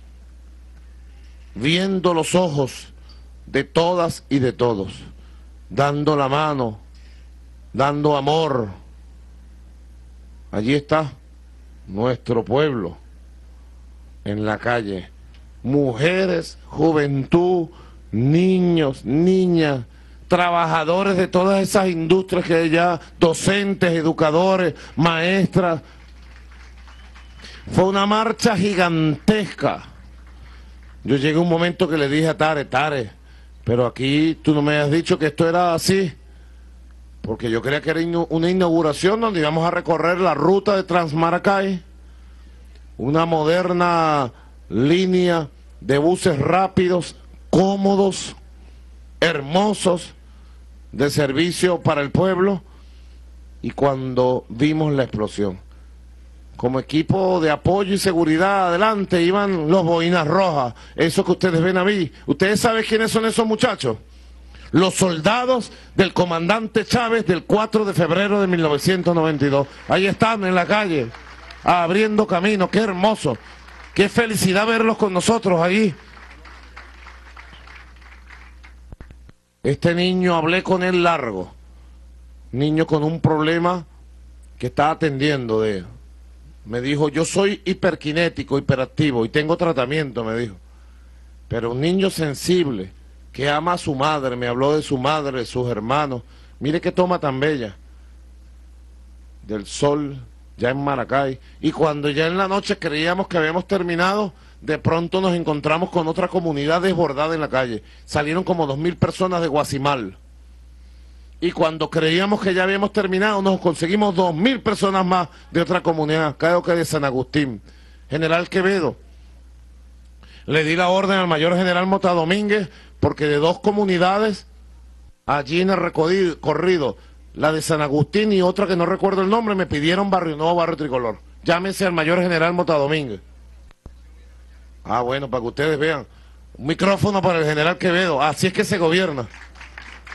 viendo los ojos de todas y de todos, dando la mano, dando amor. Allí está nuestro pueblo en la calle. Mujeres, juventud, niños, niñas, trabajadores de todas esas industrias que hay allá, docentes, educadores, maestras. Fue una marcha gigantesca. Yo llegué a un momento que le dije a Tare, pero aquí tú no me has dicho que esto era así, porque yo creía que era una inauguración donde íbamos a recorrer la ruta de Transmaracay, una moderna línea de buses rápidos, cómodos, hermosos, de servicio para el pueblo. Y cuando vimos la explosión, como equipo de apoyo y seguridad adelante iban los boinas rojas, eso que ustedes ven ahí. ¿Ustedes saben quiénes son esos muchachos? Los soldados del comandante Chávez del 4 de febrero de 1992. Ahí están en la calle, abriendo camino. Qué hermoso, qué felicidad verlos con nosotros ahí. Este niño, hablé con él largo, niño con un problema que está atendiendo de él. Me dijo, yo soy hiperkinético, hiperactivo y tengo tratamiento, me dijo. Pero un niño sensible, que ama a su madre, me habló de su madre, de sus hermanos. Mire qué toma tan bella del sol ya en Maracay. Y cuando ya en la noche creíamos que habíamos terminado, de pronto nos encontramos con otra comunidad desbordada en la calle. Salieron como 2000 personas de Guasimal. Y cuando creíamos que ya habíamos terminado, nos conseguimos 2000 personas más de otra comunidad, creo que de San Agustín. General Quevedo, le di la orden al mayor general Mota Domínguez, porque de 2 comunidades, allí en el recorrido, la de San Agustín y otra que no recuerdo el nombre, me pidieron Barrio Nuevo, Barrio Tricolor. Llámese al mayor general Mota Domínguez. Ah, bueno, para que ustedes vean. Un micrófono para el general Quevedo. Así es que se gobierna.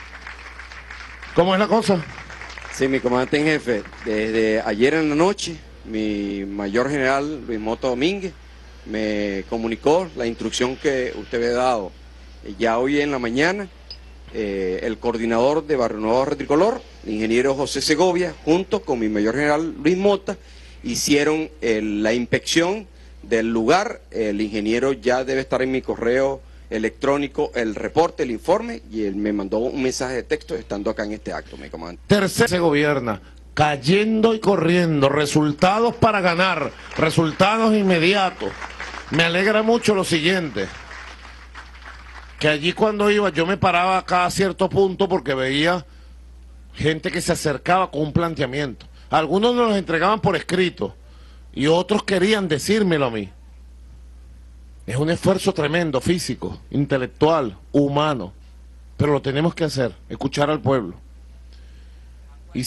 ¿Cómo es la cosa? Sí, mi comandante en jefe, desde ayer en la noche mi mayor general Luis Mota Domínguez me comunicó la instrucción que usted me ha dado. Ya hoy en la mañana, el coordinador de Barrio Nuevo Barrio Tricolor, el ingeniero José Segovia, junto con mi mayor general Luis Mota, hicieron la inspección del lugar. El ingeniero ya debe estar en mi correo electrónico el reporte, el informe, y él me mandó un mensaje de texto estando acá en este acto, mi comandante. Tercero se gobierna, cayendo y corriendo, resultados para ganar, resultados inmediatos. Me alegra mucho lo siguiente, que allí cuando iba yo me paraba a cada cierto punto porque veía gente que se acercaba con un planteamiento. Algunos nos los entregaban por escrito y otros querían decírmelo a mí. Es un esfuerzo tremendo, físico, intelectual, humano, pero lo tenemos que hacer, escuchar al pueblo. Y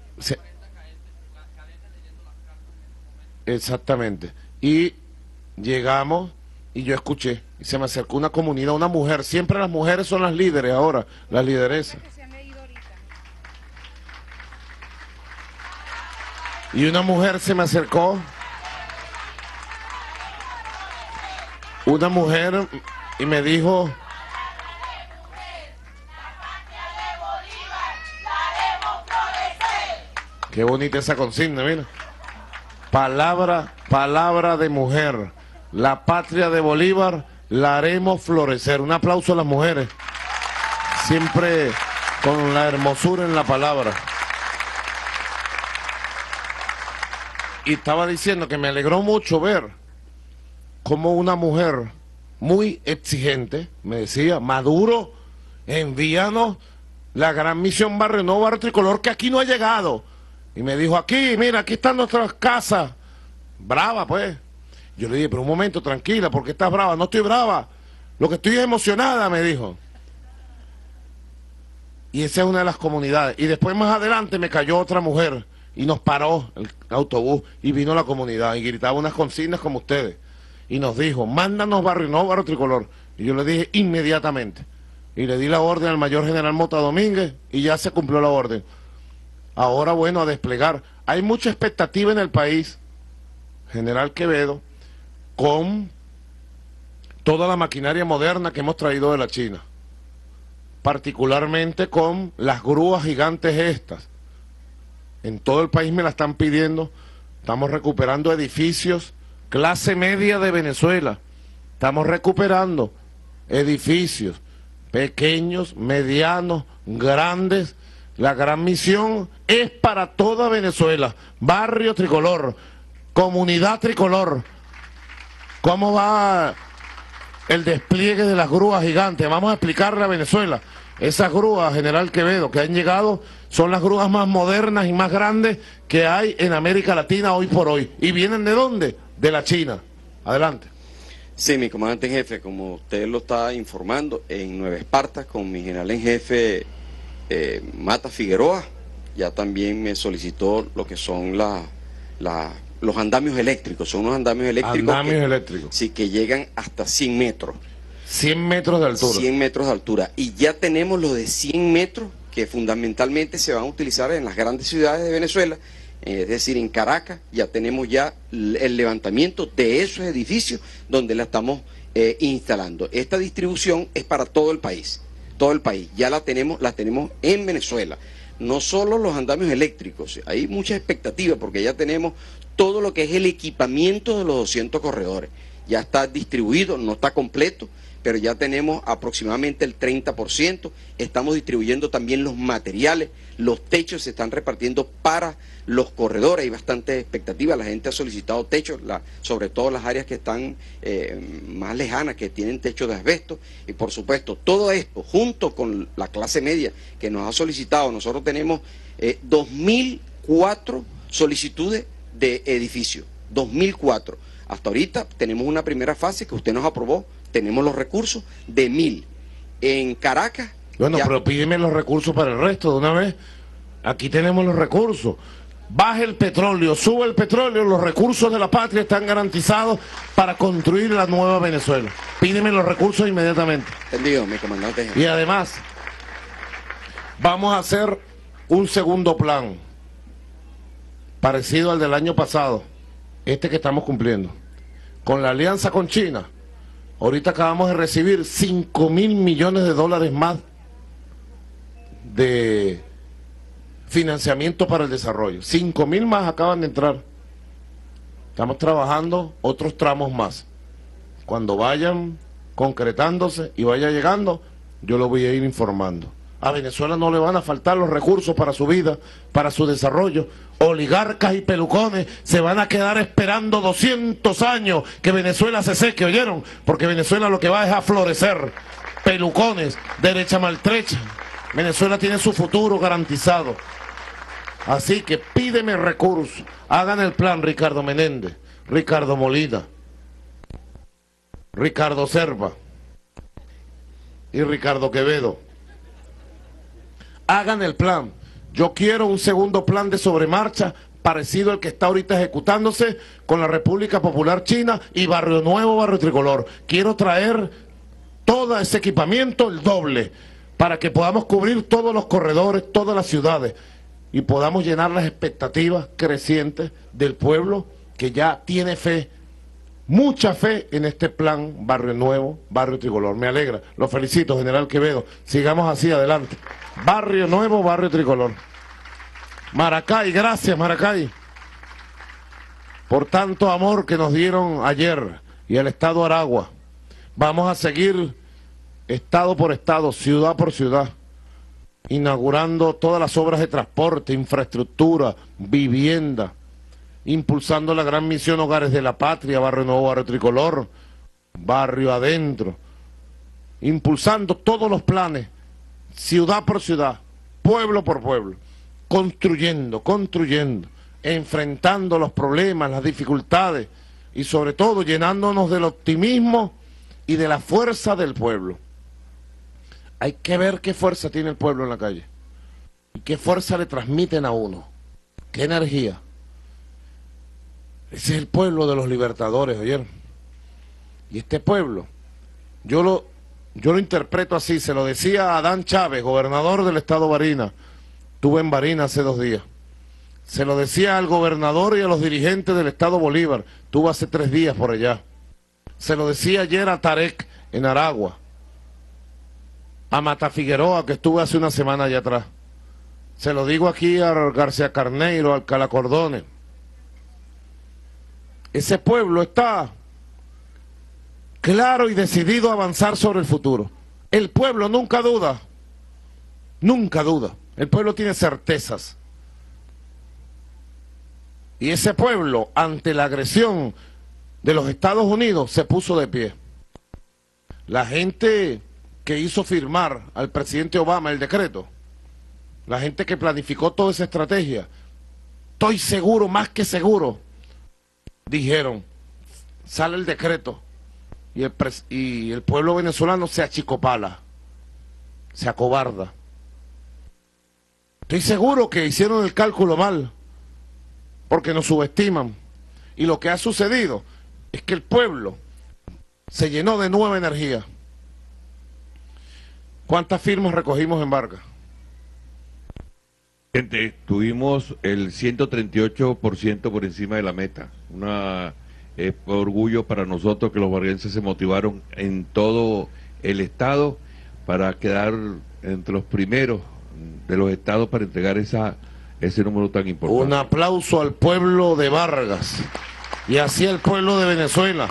exactamente. Y llegamos y yo escuché, y se me acercó una comunidad, una mujer. Siempre las mujeres son las líderes ahora, las lideresas. Y una mujer se me acercó, una mujer, y me dijo: qué bonita esa consigna, mira. Palabra de mujer. La patria de Bolívar la haremos florecer. Un aplauso a las mujeres. Siempre con la hermosura en la palabra. Y estaba diciendo que me alegró mucho ver cómo una mujer muy exigente, me decía: Maduro, envíanos la gran misión Barrio Nuevo Barrio Tricolor, que aquí no ha llegado. Y me dijo: aquí, mira, aquí están nuestras casas. Brava, pues. Yo le dije: pero un momento, tranquila, ¿por qué estás brava? No estoy brava, lo que estoy es emocionada, me dijo. Y esa es una de las comunidades. Y después más adelante me cayó otra mujer y nos paró el autobús y vino la comunidad y gritaba unas consignas como ustedes. Y nos dijo: mándanos Barrio Nuevo Barrio Tricolor. Y yo le dije inmediatamente. Y le di la orden al mayor general Mota Domínguez y ya se cumplió la orden. Ahora, bueno, a desplegar. Hay mucha expectativa en el país, General Quevedo, con toda la maquinaria moderna que hemos traído de la China. Particularmente con las grúas gigantes estas. En todo el país me la están pidiendo. Estamos recuperando edificios, clase media de Venezuela. Estamos recuperando edificios pequeños, medianos, grandes. La gran misión es para toda Venezuela. Barrio Tricolor, comunidad tricolor. ¿Cómo va el despliegue de las grúas gigantes? Vamos a explicarle a Venezuela. Esas grúas, General Quevedo, que han llegado, son las grúas más modernas y más grandes que hay en América Latina hoy por hoy. ¿Y vienen de dónde? De la China. Adelante. Sí, mi comandante en jefe, como usted lo está informando, en Nueva Esparta, con mi general en jefe Mata Figueroa, ya también me solicitó lo que son los andamios eléctricos. Son unos andamios eléctricos. Sí, que llegan hasta 100 metros. 100 metros de altura. 100 metros de altura. Y ya tenemos los de 100 metros que fundamentalmente se van a utilizar en las grandes ciudades de Venezuela, es decir, en Caracas. Ya tenemos ya el levantamiento de esos edificios donde la estamos instalando. Esta distribución es para todo el país. Todo el país. Ya la tenemos en Venezuela. No solo los andamios eléctricos, hay mucha expectativa porque ya tenemos todo lo que es el equipamiento de los 200 corredores. Ya está distribuido, no está completo, pero ya tenemos aproximadamente el 30%. Estamos distribuyendo también los materiales, los techos se están repartiendo para los corredores. Hay bastante expectativa, la gente ha solicitado techos, sobre todo las áreas que están más lejanas, que tienen techos de asbesto. Y por supuesto, todo esto, junto con la clase media que nos ha solicitado, nosotros tenemos 2004 solicitudes de edificio, 2004. Hasta ahorita tenemos una primera fase que usted nos aprobó, tenemos los recursos de 1000. En Caracas... Bueno, pero pídeme los recursos para el resto de una vez. Aquí tenemos los recursos. Baje el petróleo, sube el petróleo, los recursos de la patria están garantizados para construir la nueva Venezuela. Pídeme los recursos inmediatamente. Entendido, mi comandante. Y además, vamos a hacer un segundo plan parecido al del año pasado, este que estamos cumpliendo. Con la alianza con China, ahorita acabamos de recibir 5.000 millones de dólares más de financiamiento para el desarrollo. 5.000 más acaban de entrar. Estamos trabajando otros tramos más. Cuando vayan concretándose y vaya llegando, yo lo voy a ir informando. A Venezuela no le van a faltar los recursos para su vida, para su desarrollo. Oligarcas y pelucones se van a quedar esperando 200 años que Venezuela se seque, ¿oyeron? Porque Venezuela lo que va es a florecer. Pelucones, derecha maltrecha. Venezuela tiene su futuro garantizado. Así que pídeme recursos. Hagan el plan Ricardo Menéndez, Ricardo Molina, Ricardo Serva y Ricardo Quevedo. Hagan el plan. Yo quiero un segundo plan de sobremarcha parecido al que está ahorita ejecutándose con la República Popular China y Barrio Nuevo, Barrio Tricolor. Quiero traer todo ese equipamiento, el doble, para que podamos cubrir todos los corredores, todas las ciudades y podamos llenar las expectativas crecientes del pueblo que ya tiene fe, mucha fe en este plan Barrio Nuevo, Barrio Tricolor. Me alegra, lo felicito, General Quevedo. Sigamos así adelante. Barrio Nuevo, Barrio Tricolor. Maracay, gracias Maracay por tanto amor que nos dieron ayer, y el Estado Aragua. Vamos a seguir estado por estado, ciudad por ciudad, inaugurando todas las obras de transporte, infraestructura, vivienda, impulsando la gran misión Hogares de la Patria, Barrio Nuevo, Barrio Tricolor, Barrio Adentro, impulsando todos los planes, ciudad por ciudad, pueblo por pueblo, construyendo, enfrentando los problemas, las dificultades y sobre todo llenándonos del optimismo y de la fuerza del pueblo. Hay que ver qué fuerza tiene el pueblo en la calle y qué fuerza le transmiten a uno, qué energía. Ese es el pueblo de los libertadores, ¿oyeron? Y este pueblo, yo lo interpreto así, se lo decía a Adán Chávez, gobernador del estado Barinas. Estuve en Barinas hace 2 días. Se lo decía al gobernador y a los dirigentes del estado Bolívar. Estuve hace 3 días por allá. Se lo decía ayer a Tarek en Aragua. A Mata Figueroa, que estuve hace una semana allá atrás. Se lo digo aquí a García Carneiro, a Alcalá Cordones. Ese pueblo está claro y decidido a avanzar sobre el futuro. El pueblo nunca duda, nunca duda. El pueblo tiene certezas. Y ese pueblo, ante la agresión de los Estados Unidos, se puso de pie. La gente que hizo firmar al presidente Obama el decreto, la gente que planificó toda esa estrategia, estoy seguro, más que seguro, dijeron, sale el decreto y el pueblo venezolano se achicopala, se acobarda. Estoy seguro que hicieron el cálculo mal, porque nos subestiman. Y lo que ha sucedido es que el pueblo se llenó de nueva energía. ¿Cuántas firmas recogimos en Vargas? Tuvimos el 138% por encima de la meta. Un orgullo para nosotros que los varguenses se motivaron en todo el estado para quedar entre los primeros de los estados para entregar ese número tan importante. Un aplauso al pueblo de Vargas y así al pueblo de Venezuela.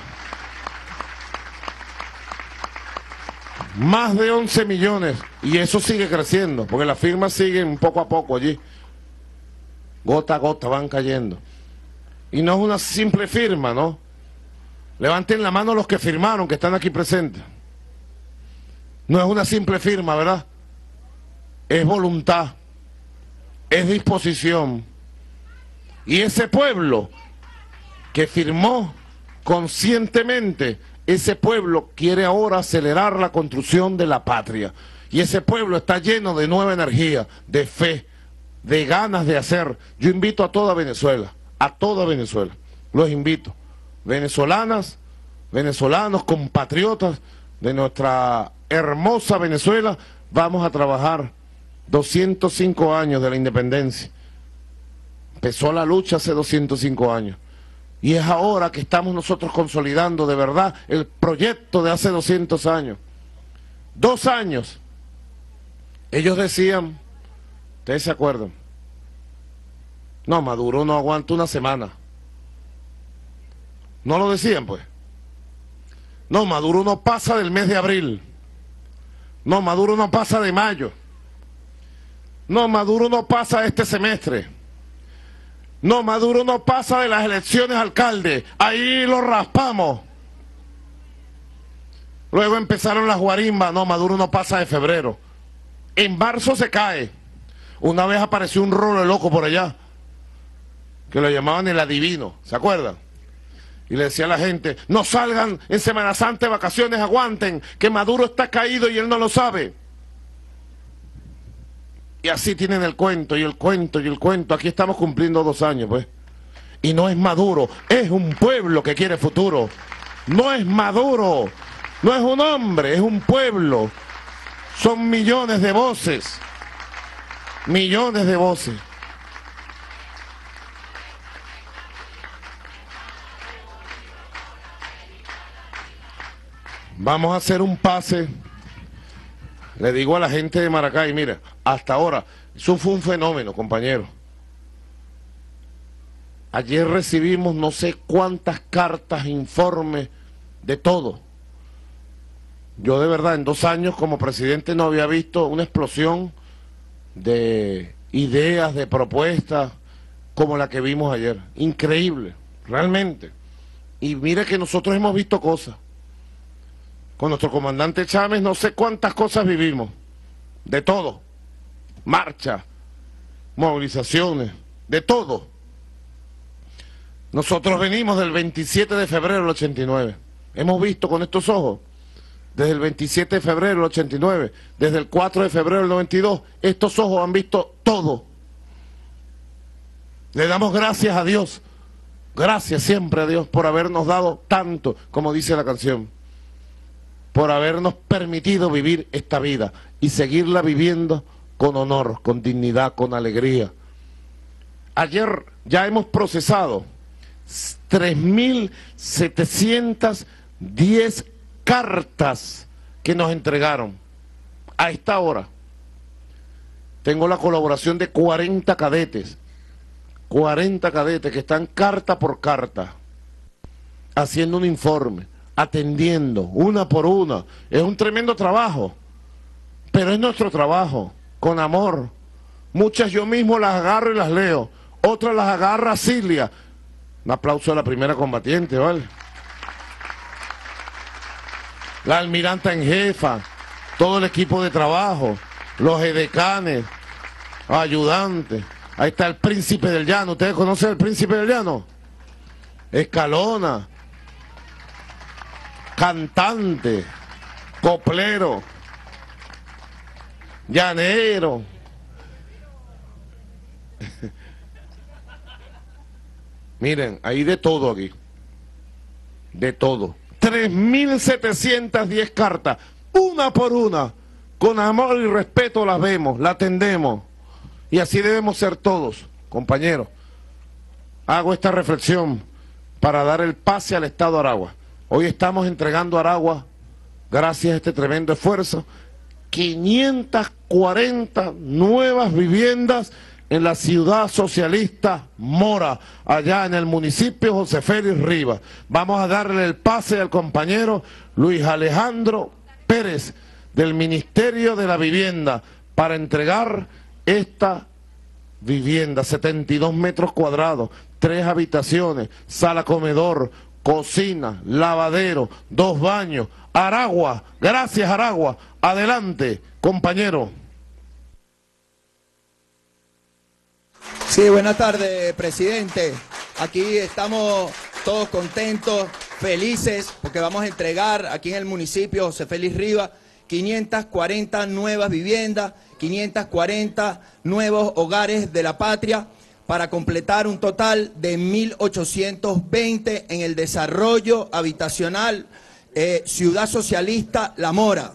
Más de 11 millones y eso sigue creciendo porque las firmas siguen poco a poco allí, gota a gota van cayendo. Y no es una simple firma, ¿no? Levanten la mano los que firmaron, que están aquí presentes. No es una simple firma, ¿verdad? Es voluntad, es disposición. Y ese pueblo que firmó conscientemente, ese pueblo quiere ahora acelerar la construcción de la patria. Y ese pueblo está lleno de nueva energía, de fe, de ganas de hacer. Yo invito a toda Venezuela, los invito, venezolanas, venezolanos, compatriotas de nuestra hermosa Venezuela, vamos a trabajar 205 años de la independencia Empezó la lucha hace 205 años. Y es ahora que estamos nosotros consolidando de verdad el proyecto de hace 200 años. 2 años. Ellos decían, ¿ustedes se acuerdan? No, Maduro no aguanta una semana. ¿No lo decían, pues? No, Maduro no pasa del mes de abril. No, Maduro no pasa de mayo. No, Maduro no pasa este semestre. No, Maduro no pasa de las elecciones alcalde. Ahí lo raspamos. Luego empezaron las guarimbas. No, Maduro no pasa de febrero. En marzo se cae. Una vez apareció un rolo de loco por allá, que lo llamaban el adivino, ¿se acuerdan? Y le decía a la gente, no salgan en Semana Santa de vacaciones, aguanten, que Maduro está caído y él no lo sabe. Y así tienen el cuento, y el cuento, y el cuento. Aquí estamos cumpliendo 2 años, pues. Y no es Maduro, es un pueblo que quiere futuro. No es Maduro, no es un hombre, es un pueblo. Son millones de voces. Millones de voces. Vamos a hacer un pase. Le digo a la gente de Maracay, mira, hasta ahora, eso fue un fenómeno, compañero. Ayer recibimos no sé cuántas cartas, informes, de todo. Yo de verdad, en 2 años como presidente no había visto una explosión de ideas, de propuestas, como la que vimos ayer. Increíble, realmente. Y mire que nosotros hemos visto cosas. Con nuestro comandante Chávez no sé cuántas cosas vivimos, de todo, marcha, movilizaciones, de todo. Nosotros venimos del 27 de febrero del 89, hemos visto con estos ojos, desde el 27 de febrero del 89, desde el 4 de febrero del 92, estos ojos han visto todo. Le damos gracias a Dios, gracias siempre a Dios por habernos dado tanto, como dice la canción, por habernos permitido vivir esta vida y seguirla viviendo con honor, con dignidad, con alegría. Ayer ya hemos procesado 3.710 cartas que nos entregaron. A esta hora tengo la colaboración de 40 cadetes que están carta por carta haciendo un informe, atendiendo una por una. Es un tremendo trabajo, pero es nuestro trabajo, con amor. Muchas yo mismo las agarro y las leo, otras las agarra Cilia. Un aplauso a la primera combatiente, ¿vale? La almiranta en jefa, todo el equipo de trabajo, los edecanes, ayudantes. Ahí está el príncipe del llano. ¿Ustedes conocen al príncipe del llano? Escalona, cantante, coplero, llanero. Miren, hay de todo aquí, de todo. 3.710 cartas, una por una, con amor y respeto las vemos, las atendemos, y así debemos ser todos, compañeros. Hago esta reflexión para dar el pase al Estado de Aragua. Hoy estamos entregando a Aragua, gracias a este tremendo esfuerzo, 540 nuevas viviendas en la ciudad socialista Mora, allá en el municipio José Félix Rivas. Vamos a darle el pase al compañero Luis Alejandro Pérez, del Ministerio de la Vivienda, para entregar esta vivienda, 72 metros cuadrados, 3 habitaciones, sala comedor, cocina, lavadero, 2 baños. Aragua, gracias Aragua. Adelante, compañero. Sí, buenas tardes, presidente. Aquí estamos todos contentos, felices, porque vamos a entregar aquí en el municipio José Félix Rivas 540 nuevas viviendas, 540 nuevos hogares de la patria, para completar un total de 1.820 en el desarrollo habitacional Ciudad Socialista La Mora.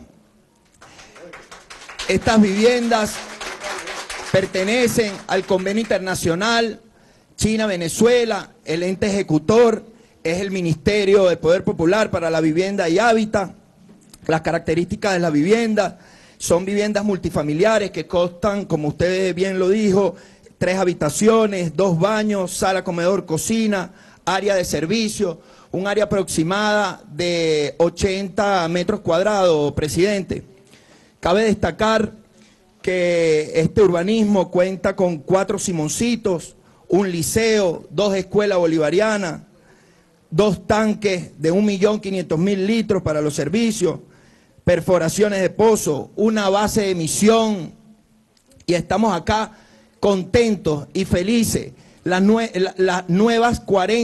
Estas viviendas pertenecen al convenio internacional China Venezuela, el ente ejecutor es el Ministerio del Poder Popular para la Vivienda y Hábitat. Las características de la vivienda son viviendas multifamiliares que constan, como usted bien lo dijo, 3 habitaciones, 2 baños, sala, comedor, cocina, área de servicio, un área aproximada de 80 metros cuadrados, presidente. Cabe destacar que este urbanismo cuenta con 4 Simoncitos, un liceo, 2 escuelas bolivarianas, 2 tanques de 1.500.000 litros para los servicios, perforaciones de pozo, una base de emisión, y estamos acá contentos y felices. Las nuevas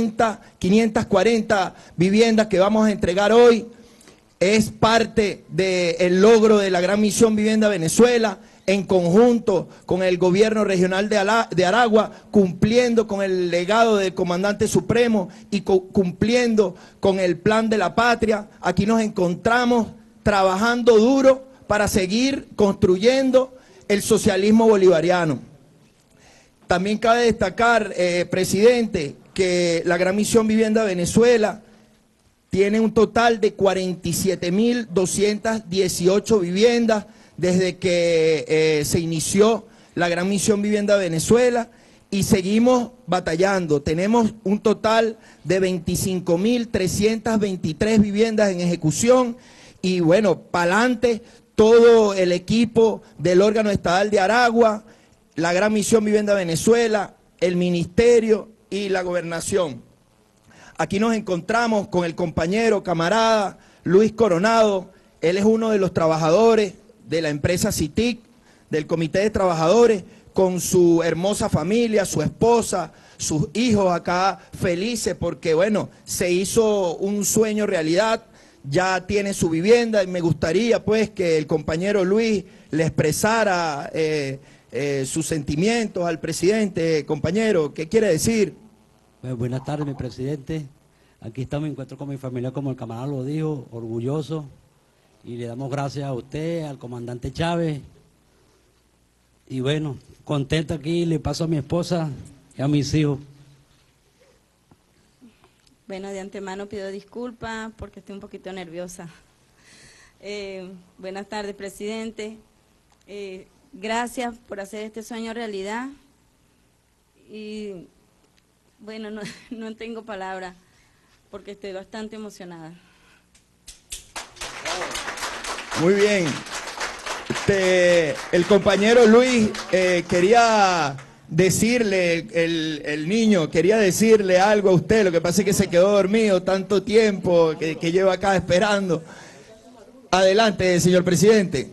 540 viviendas que vamos a entregar hoy es parte del logro de la Gran Misión Vivienda Venezuela, en conjunto con el gobierno regional de Aragua, cumpliendo con el legado del comandante supremo y cumpliendo con el plan de la patria. Aquí nos encontramos trabajando duro para seguir construyendo el socialismo bolivariano. También cabe destacar, presidente, que la Gran Misión Vivienda Venezuela tiene un total de 47.218 viviendas desde que se inició la Gran Misión Vivienda Venezuela, y seguimos batallando. Tenemos un total de 25.323 viviendas en ejecución, y bueno, para adelante todo el equipo del órgano estatal de Aragua, la Gran Misión Vivienda Venezuela, el Ministerio y la Gobernación. Aquí nos encontramos con el compañero, camarada Luis Coronado. Él es uno de los trabajadores de la empresa CITIC, del Comité de Trabajadores, con su hermosa familia, su esposa, sus hijos acá felices porque, bueno, se hizo un sueño realidad, ya tiene su vivienda, y me gustaría pues que el compañero Luis le expresara sus sentimientos al presidente. Compañero, ¿qué quiere decir? Pues, buenas tardes, mi presidente. Aquí estamos, me encuentro con mi familia, como el camarada lo dijo, orgulloso. Y le damos gracias a usted, al comandante Chávez. Y bueno, contento aquí, le paso a mi esposa y a mis hijos. Bueno, de antemano pido disculpas porque estoy un poquito nerviosa. Buenas tardes, presidente. Gracias por hacer este sueño realidad. Y bueno, no tengo palabras porque estoy bastante emocionada. Muy bien. El compañero Luis quería decirle, el niño quería decirle algo a usted, lo que pasa es que se quedó dormido tanto tiempo que lleva acá esperando. Adelante, señor presidente.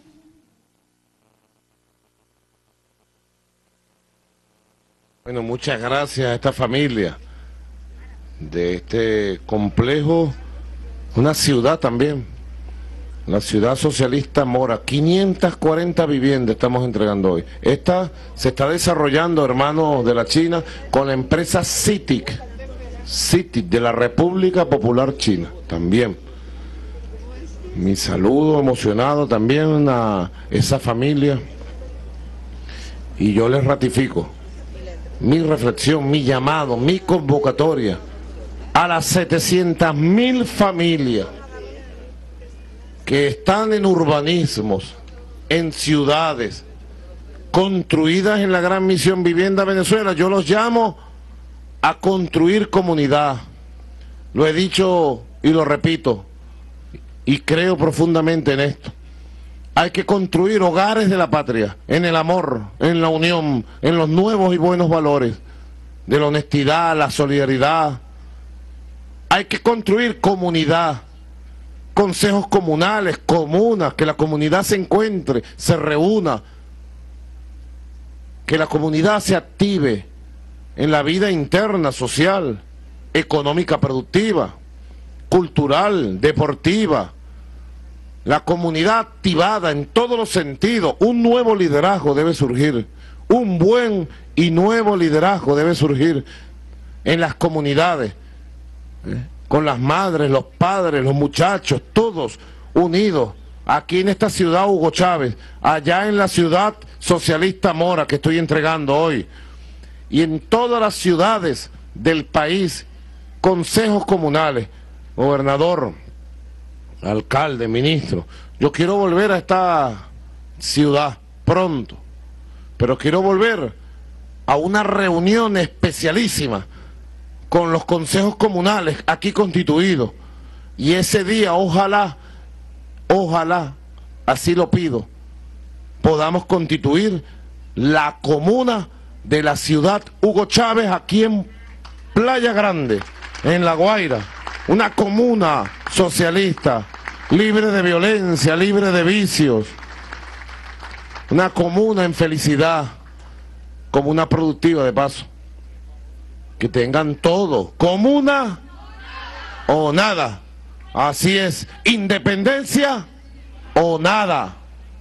Bueno, muchas gracias a esta familia de este complejo, una ciudad también, la ciudad socialista Mora. 540 viviendas estamos entregando hoy. Esta se está desarrollando, hermanos de la China, con la empresa CITIC de la República Popular China también. Mi saludo emocionado también a esa familia, y yo les ratifico mi reflexión, mi llamado, mi convocatoria a las 700.000 familias que están en urbanismos, en ciudades, construidas en la Gran Misión Vivienda Venezuela. Yo los llamo a construir comunidad. Lo he dicho y lo repito, y creo profundamente en esto. Hay que construir hogares de la patria, en el amor, en la unión, en los nuevos y buenos valores, de la honestidad, la solidaridad. Hay que construir comunidad, consejos comunales, comunas, que la comunidad se encuentre, se reúna, que la comunidad se active en la vida interna, social, económica, productiva, cultural, deportiva. La comunidad activada en todos los sentidos. Un nuevo liderazgo debe surgir, un buen y nuevo liderazgo debe surgir en las comunidades, con las madres, los padres, los muchachos, todos unidos. Aquí en esta ciudad Hugo Chávez, allá en la ciudad socialista Mora que estoy entregando hoy. y en todas las ciudades del país, consejos comunales, gobernador, alcalde, ministro. Yo quiero volver a esta ciudad pronto, pero quiero volver a una reunión especialísima con los consejos comunales aquí constituidos, y ese día ojalá, así lo pido, podamos constituir la comuna de la ciudad Hugo Chávez aquí en Playa Grande, en La Guaira, una comuna socialista, libre de violencia, libre de vicios, una comuna en felicidad, comuna productiva de paso, que tengan todo, comuna o nada, así es, independencia o nada,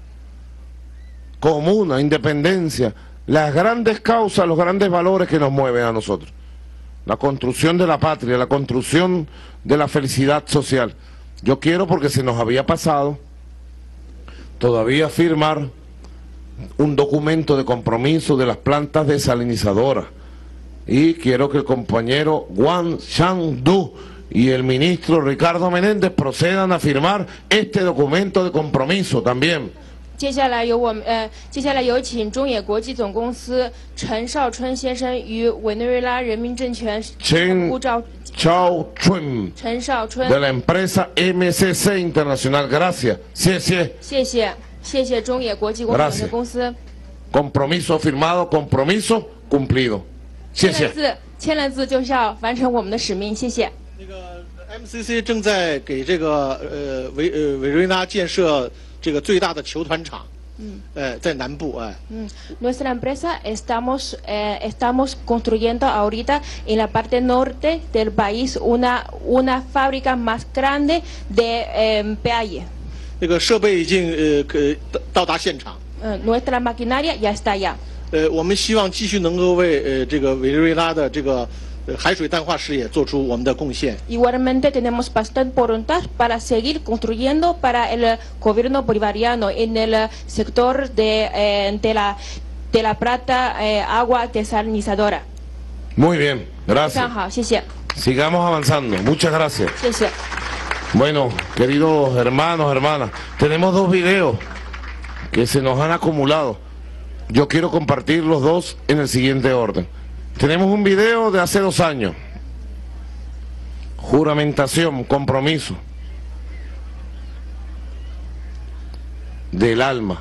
comuna, independencia, las grandes causas, los grandes valores que nos mueven a nosotros, la construcción de la patria, la construcción de la felicidad social. Yo quiero, porque se nos había pasado, todavía firmar un documento de compromiso de las plantas desalinizadoras, y quiero que el compañero Wang Shangdu y el ministro Ricardo Menéndez procedan a firmar este documento de compromiso también. 接下来有请中野国际总公司陈少春先生与委内瑞拉人民政权护照。 Chao Chun, 陈少春 de la empresa MCC Internacional. Gracias. 谢谢中野国际公司的公司。 Compromiso firmado, compromiso cumplido. 谢谢。 签了字就是要完成我们的使命。谢谢。 那个 MCC 正在给这个委内瑞拉建设这个最大的球团厂。 在南部 Nuestra empresa estamos construyendo ahorita en la parte norte del país una fábrica más grande de peaje. 那个设备已经到达现场。 Nuestra maquinaria ya está allá. 我们希望继续能够为这个委内瑞拉的这个海水淡化事业做出我们的贡献。 Igualmente tenemos bastante voluntad para seguir construyendo para el gobierno bolivariano en el sector de la plata agua desalinizadora. Muy bien, gracias. Sigamos avanzando. Muchas gracias. Bueno, queridos hermanos, hermanas, tenemos dos videos que se nos han acumulado. Yo quiero compartir los dos en el siguiente orden. Tenemos un video de hace 2 años. Juramentación, compromiso del alma.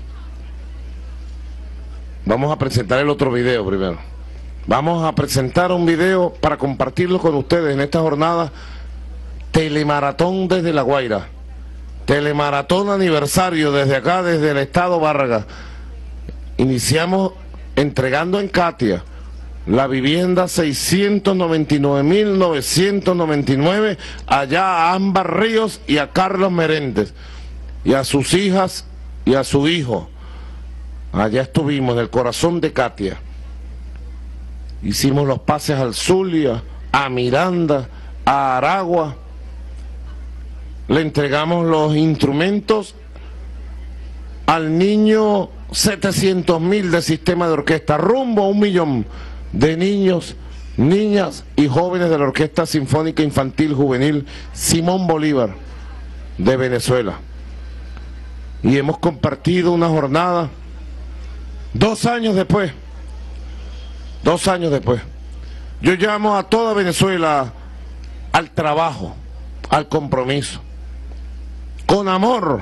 Vamos a presentar el otro video primero. Vamos a presentar un video para compartirlo con ustedes en esta jornada Telemaratón desde La Guaira. Telemaratón aniversario desde acá, desde el estado Vargas. Iniciamos entregando en Catia la vivienda 699.999 allá a Ámbar Ríos y a Carlos Meréndez y a sus hijas y a su hijo. Allá estuvimos en el corazón de Catia. Hicimos los pases al Zulia, a Miranda, a Aragua. Le entregamos los instrumentos al niño 700.000 de sistema de orquesta, rumbo a 1 millón de niños, niñas y jóvenes de la Orquesta Sinfónica Infantil Juvenil Simón Bolívar de Venezuela. Y hemos compartido una jornada 2 años después. 2 años después. Yo llamo a toda Venezuela al trabajo, al compromiso, con amor.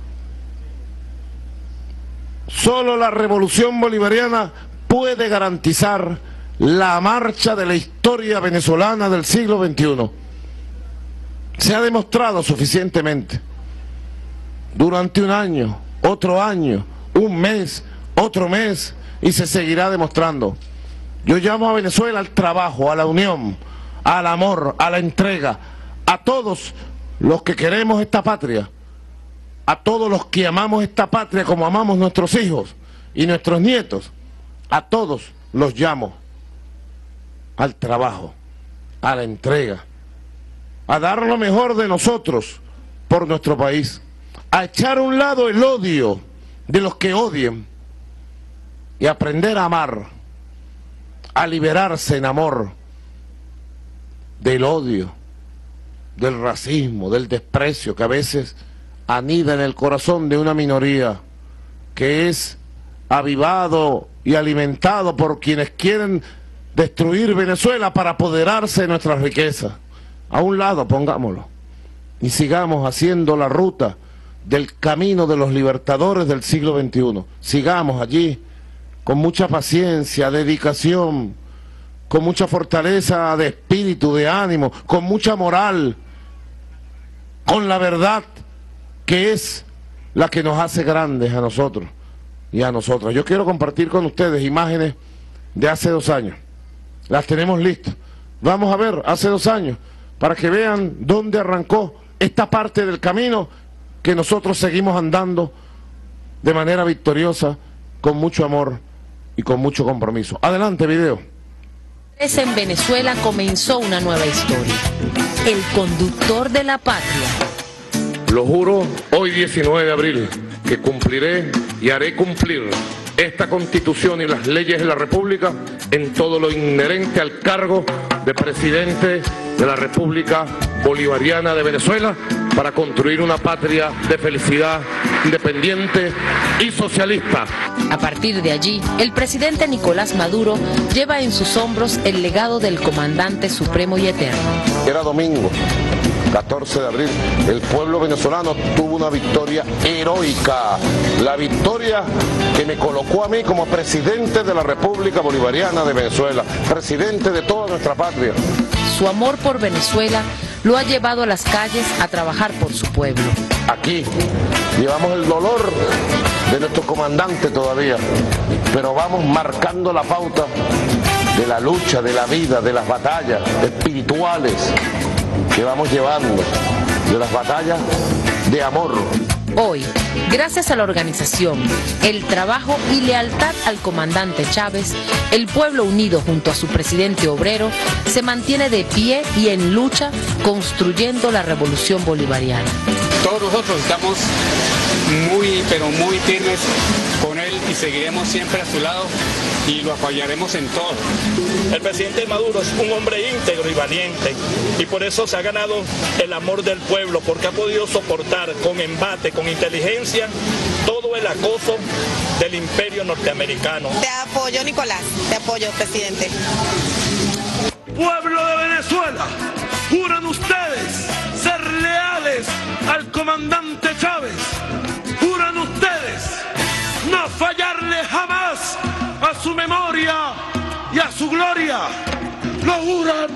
Solo la revolución bolivariana puede garantizar la marcha de la historia venezolana del siglo XXI. Se ha demostrado suficientemente. Durante 1 año, otro año, 1 mes, otro mes, y se seguirá demostrando. Yo llamo a Venezuela al trabajo, a la unión, al amor, a la entrega, a todos los que queremos esta patria, a todos los que amamos esta patria como amamos nuestros hijos y nuestros nietos, a todos los llamo al trabajo, a la entrega, a dar lo mejor de nosotros por nuestro país, a echar a un lado el odio de los que odien y aprender a amar a liberarse en amor del odio, del racismo, del desprecio que a veces anida en el corazón de una minoría que es avivado y alimentado por quienes quieren destruir Venezuela para apoderarse de nuestras riquezas. A un lado pongámoslo y sigamos haciendo la ruta del camino de los libertadores del siglo XXI. Sigamos allí con mucha paciencia, dedicación, con mucha fortaleza de espíritu, de ánimo, con mucha moral, con la verdad que es la que nos hace grandes a nosotros y a nosotras. Yo quiero compartir con ustedes imágenes de hace 2 años. Las tenemos listas. Vamos a ver hace 2 años para que vean dónde arrancó esta parte del camino que nosotros seguimos andando de manera victoriosa, con mucho amor y con mucho compromiso. Adelante, video. En Venezuela comenzó una nueva historia. El conductor de la patria. Lo juro hoy 19 de abril que cumpliré y haré cumplir esta Constitución y las leyes de la República en todo lo inherente al cargo de presidente de la República Bolivariana de Venezuela para construir una patria de felicidad, independiente y socialista. A partir de allí, el presidente Nicolás Maduro lleva en sus hombros el legado del comandante supremo y eterno. Era domingo, 14 de abril, el pueblo venezolano tuvo una victoria heroica, la victoria que me colocó a mí como presidente de la República Bolivariana de Venezuela, presidente de toda nuestra patria. Su amor por Venezuela lo ha llevado a las calles a trabajar por su pueblo. Aquí llevamos el dolor de nuestro comandante todavía, pero vamos marcando la pauta de la lucha, de la vida, de las batallas espirituales que vamos llevando, de las batallas de amor. Hoy, gracias a la organización, el trabajo y lealtad al comandante Chávez, el pueblo unido junto a su presidente obrero se mantiene de pie y en lucha construyendo la revolución bolivariana. Todos nosotros estamos pero muy firmes con él y seguiremos siempre a su lado y lo apoyaremos en todo. El presidente Maduro es un hombre íntegro y valiente y por eso se ha ganado el amor del pueblo, porque ha podido soportar con embate, con inteligencia, todo el acoso del imperio norteamericano. Te apoyo, Nicolás, te apoyo, presidente. Pueblo de Venezuela, juran ustedes ser leales al comandante Chávez. Juran ustedes no fallarle jamás a su memoria y a su gloria. Lo juran.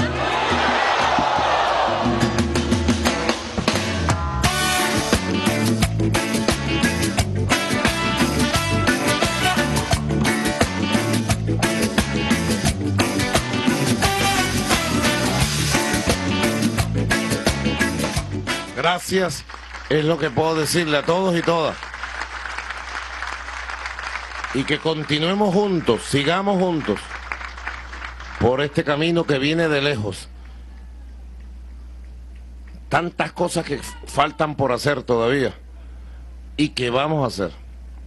Gracias, es lo que puedo decirle a todos y todas. Y que continuemos juntos, sigamos juntos por este camino que viene de lejos. Tantas cosas que faltan por hacer todavía y que vamos a hacer.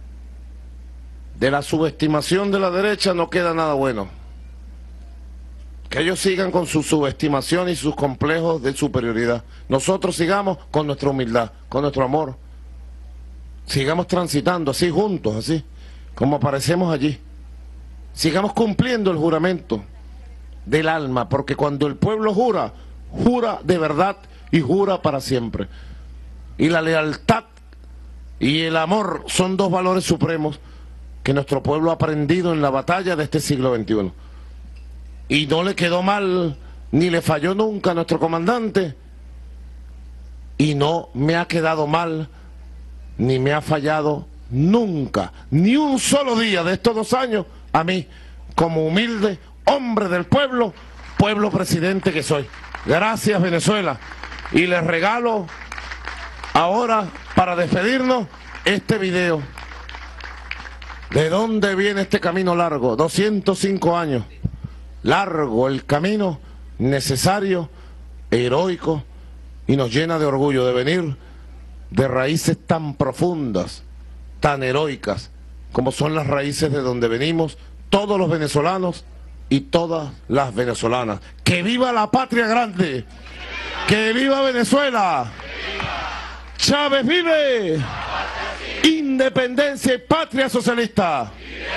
De la subestimación de la derecha no queda nada bueno. Que ellos sigan con su subestimación y sus complejos de superioridad. Nosotros sigamos con nuestra humildad, con nuestro amor. Sigamos transitando así juntos, así como aparecemos allí. Sigamos cumpliendo el juramento del alma, porque cuando el pueblo jura, jura de verdad y jura para siempre. Y la lealtad y el amor son 2 valores supremos que nuestro pueblo ha aprendido en la batalla de este siglo XXI. Y no le quedó mal, ni le falló nunca a nuestro comandante, y no me ha quedado mal, ni me ha fallado nunca, ni un solo día de estos 2 años, a mí, como humilde hombre del pueblo, pueblo presidente que soy. Gracias, Venezuela. Y les regalo ahora, para despedirnos, este video. ¿De dónde viene este camino largo? 205 años. Largo el camino, necesario, heroico, y nos llena de orgullo de venir de raíces tan profundas, tan heroicas, como son las raíces de donde venimos todos los venezolanos y todas las venezolanas. ¡Que viva la patria grande! ¡Que viva Venezuela! ¡Chávez vive! ¡Independencia y patria socialista!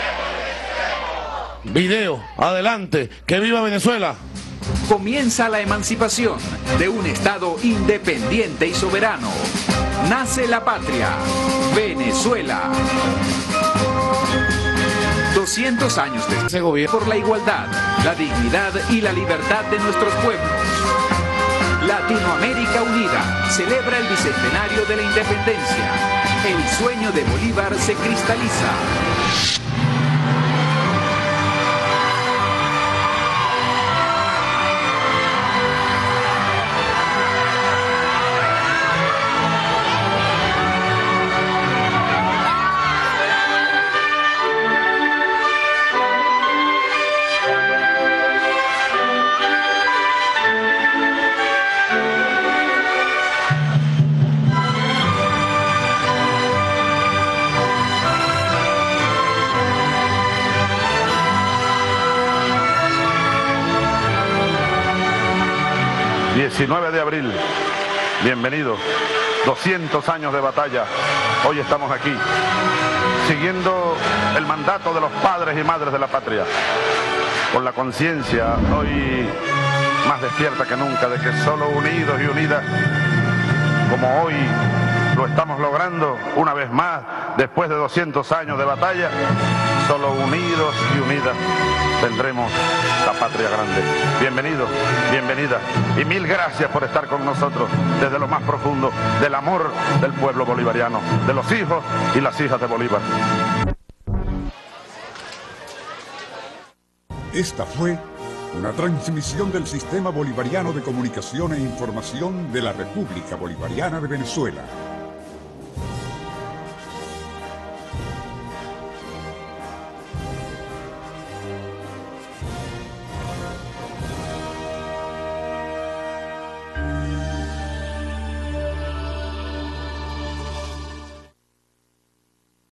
Video, adelante, ¡que viva Venezuela! Comienza la emancipación de un Estado independiente y soberano. Nace la patria, Venezuela. 200 años de ese gobierno por la igualdad, la dignidad y la libertad de nuestros pueblos. Latinoamérica Unida celebra el bicentenario de la independencia. El sueño de Bolívar se cristaliza. ...19 de abril, bienvenidos, 200 años de batalla, hoy estamos aquí, siguiendo el mandato de los padres y madres de la patria, con la conciencia hoy más despierta que nunca de que solo unidos y unidas, como hoy lo estamos logrando una vez más, después de 200 años de batalla, solo unidos y unidas tendremos la patria grande. Bienvenidos, bienvenidas y mil gracias por estar con nosotros desde lo más profundo del amor del pueblo bolivariano, de los hijos y las hijas de Bolívar. Esta fue una transmisión del Sistema Bolivariano de Comunicación e Información de la República Bolivariana de Venezuela.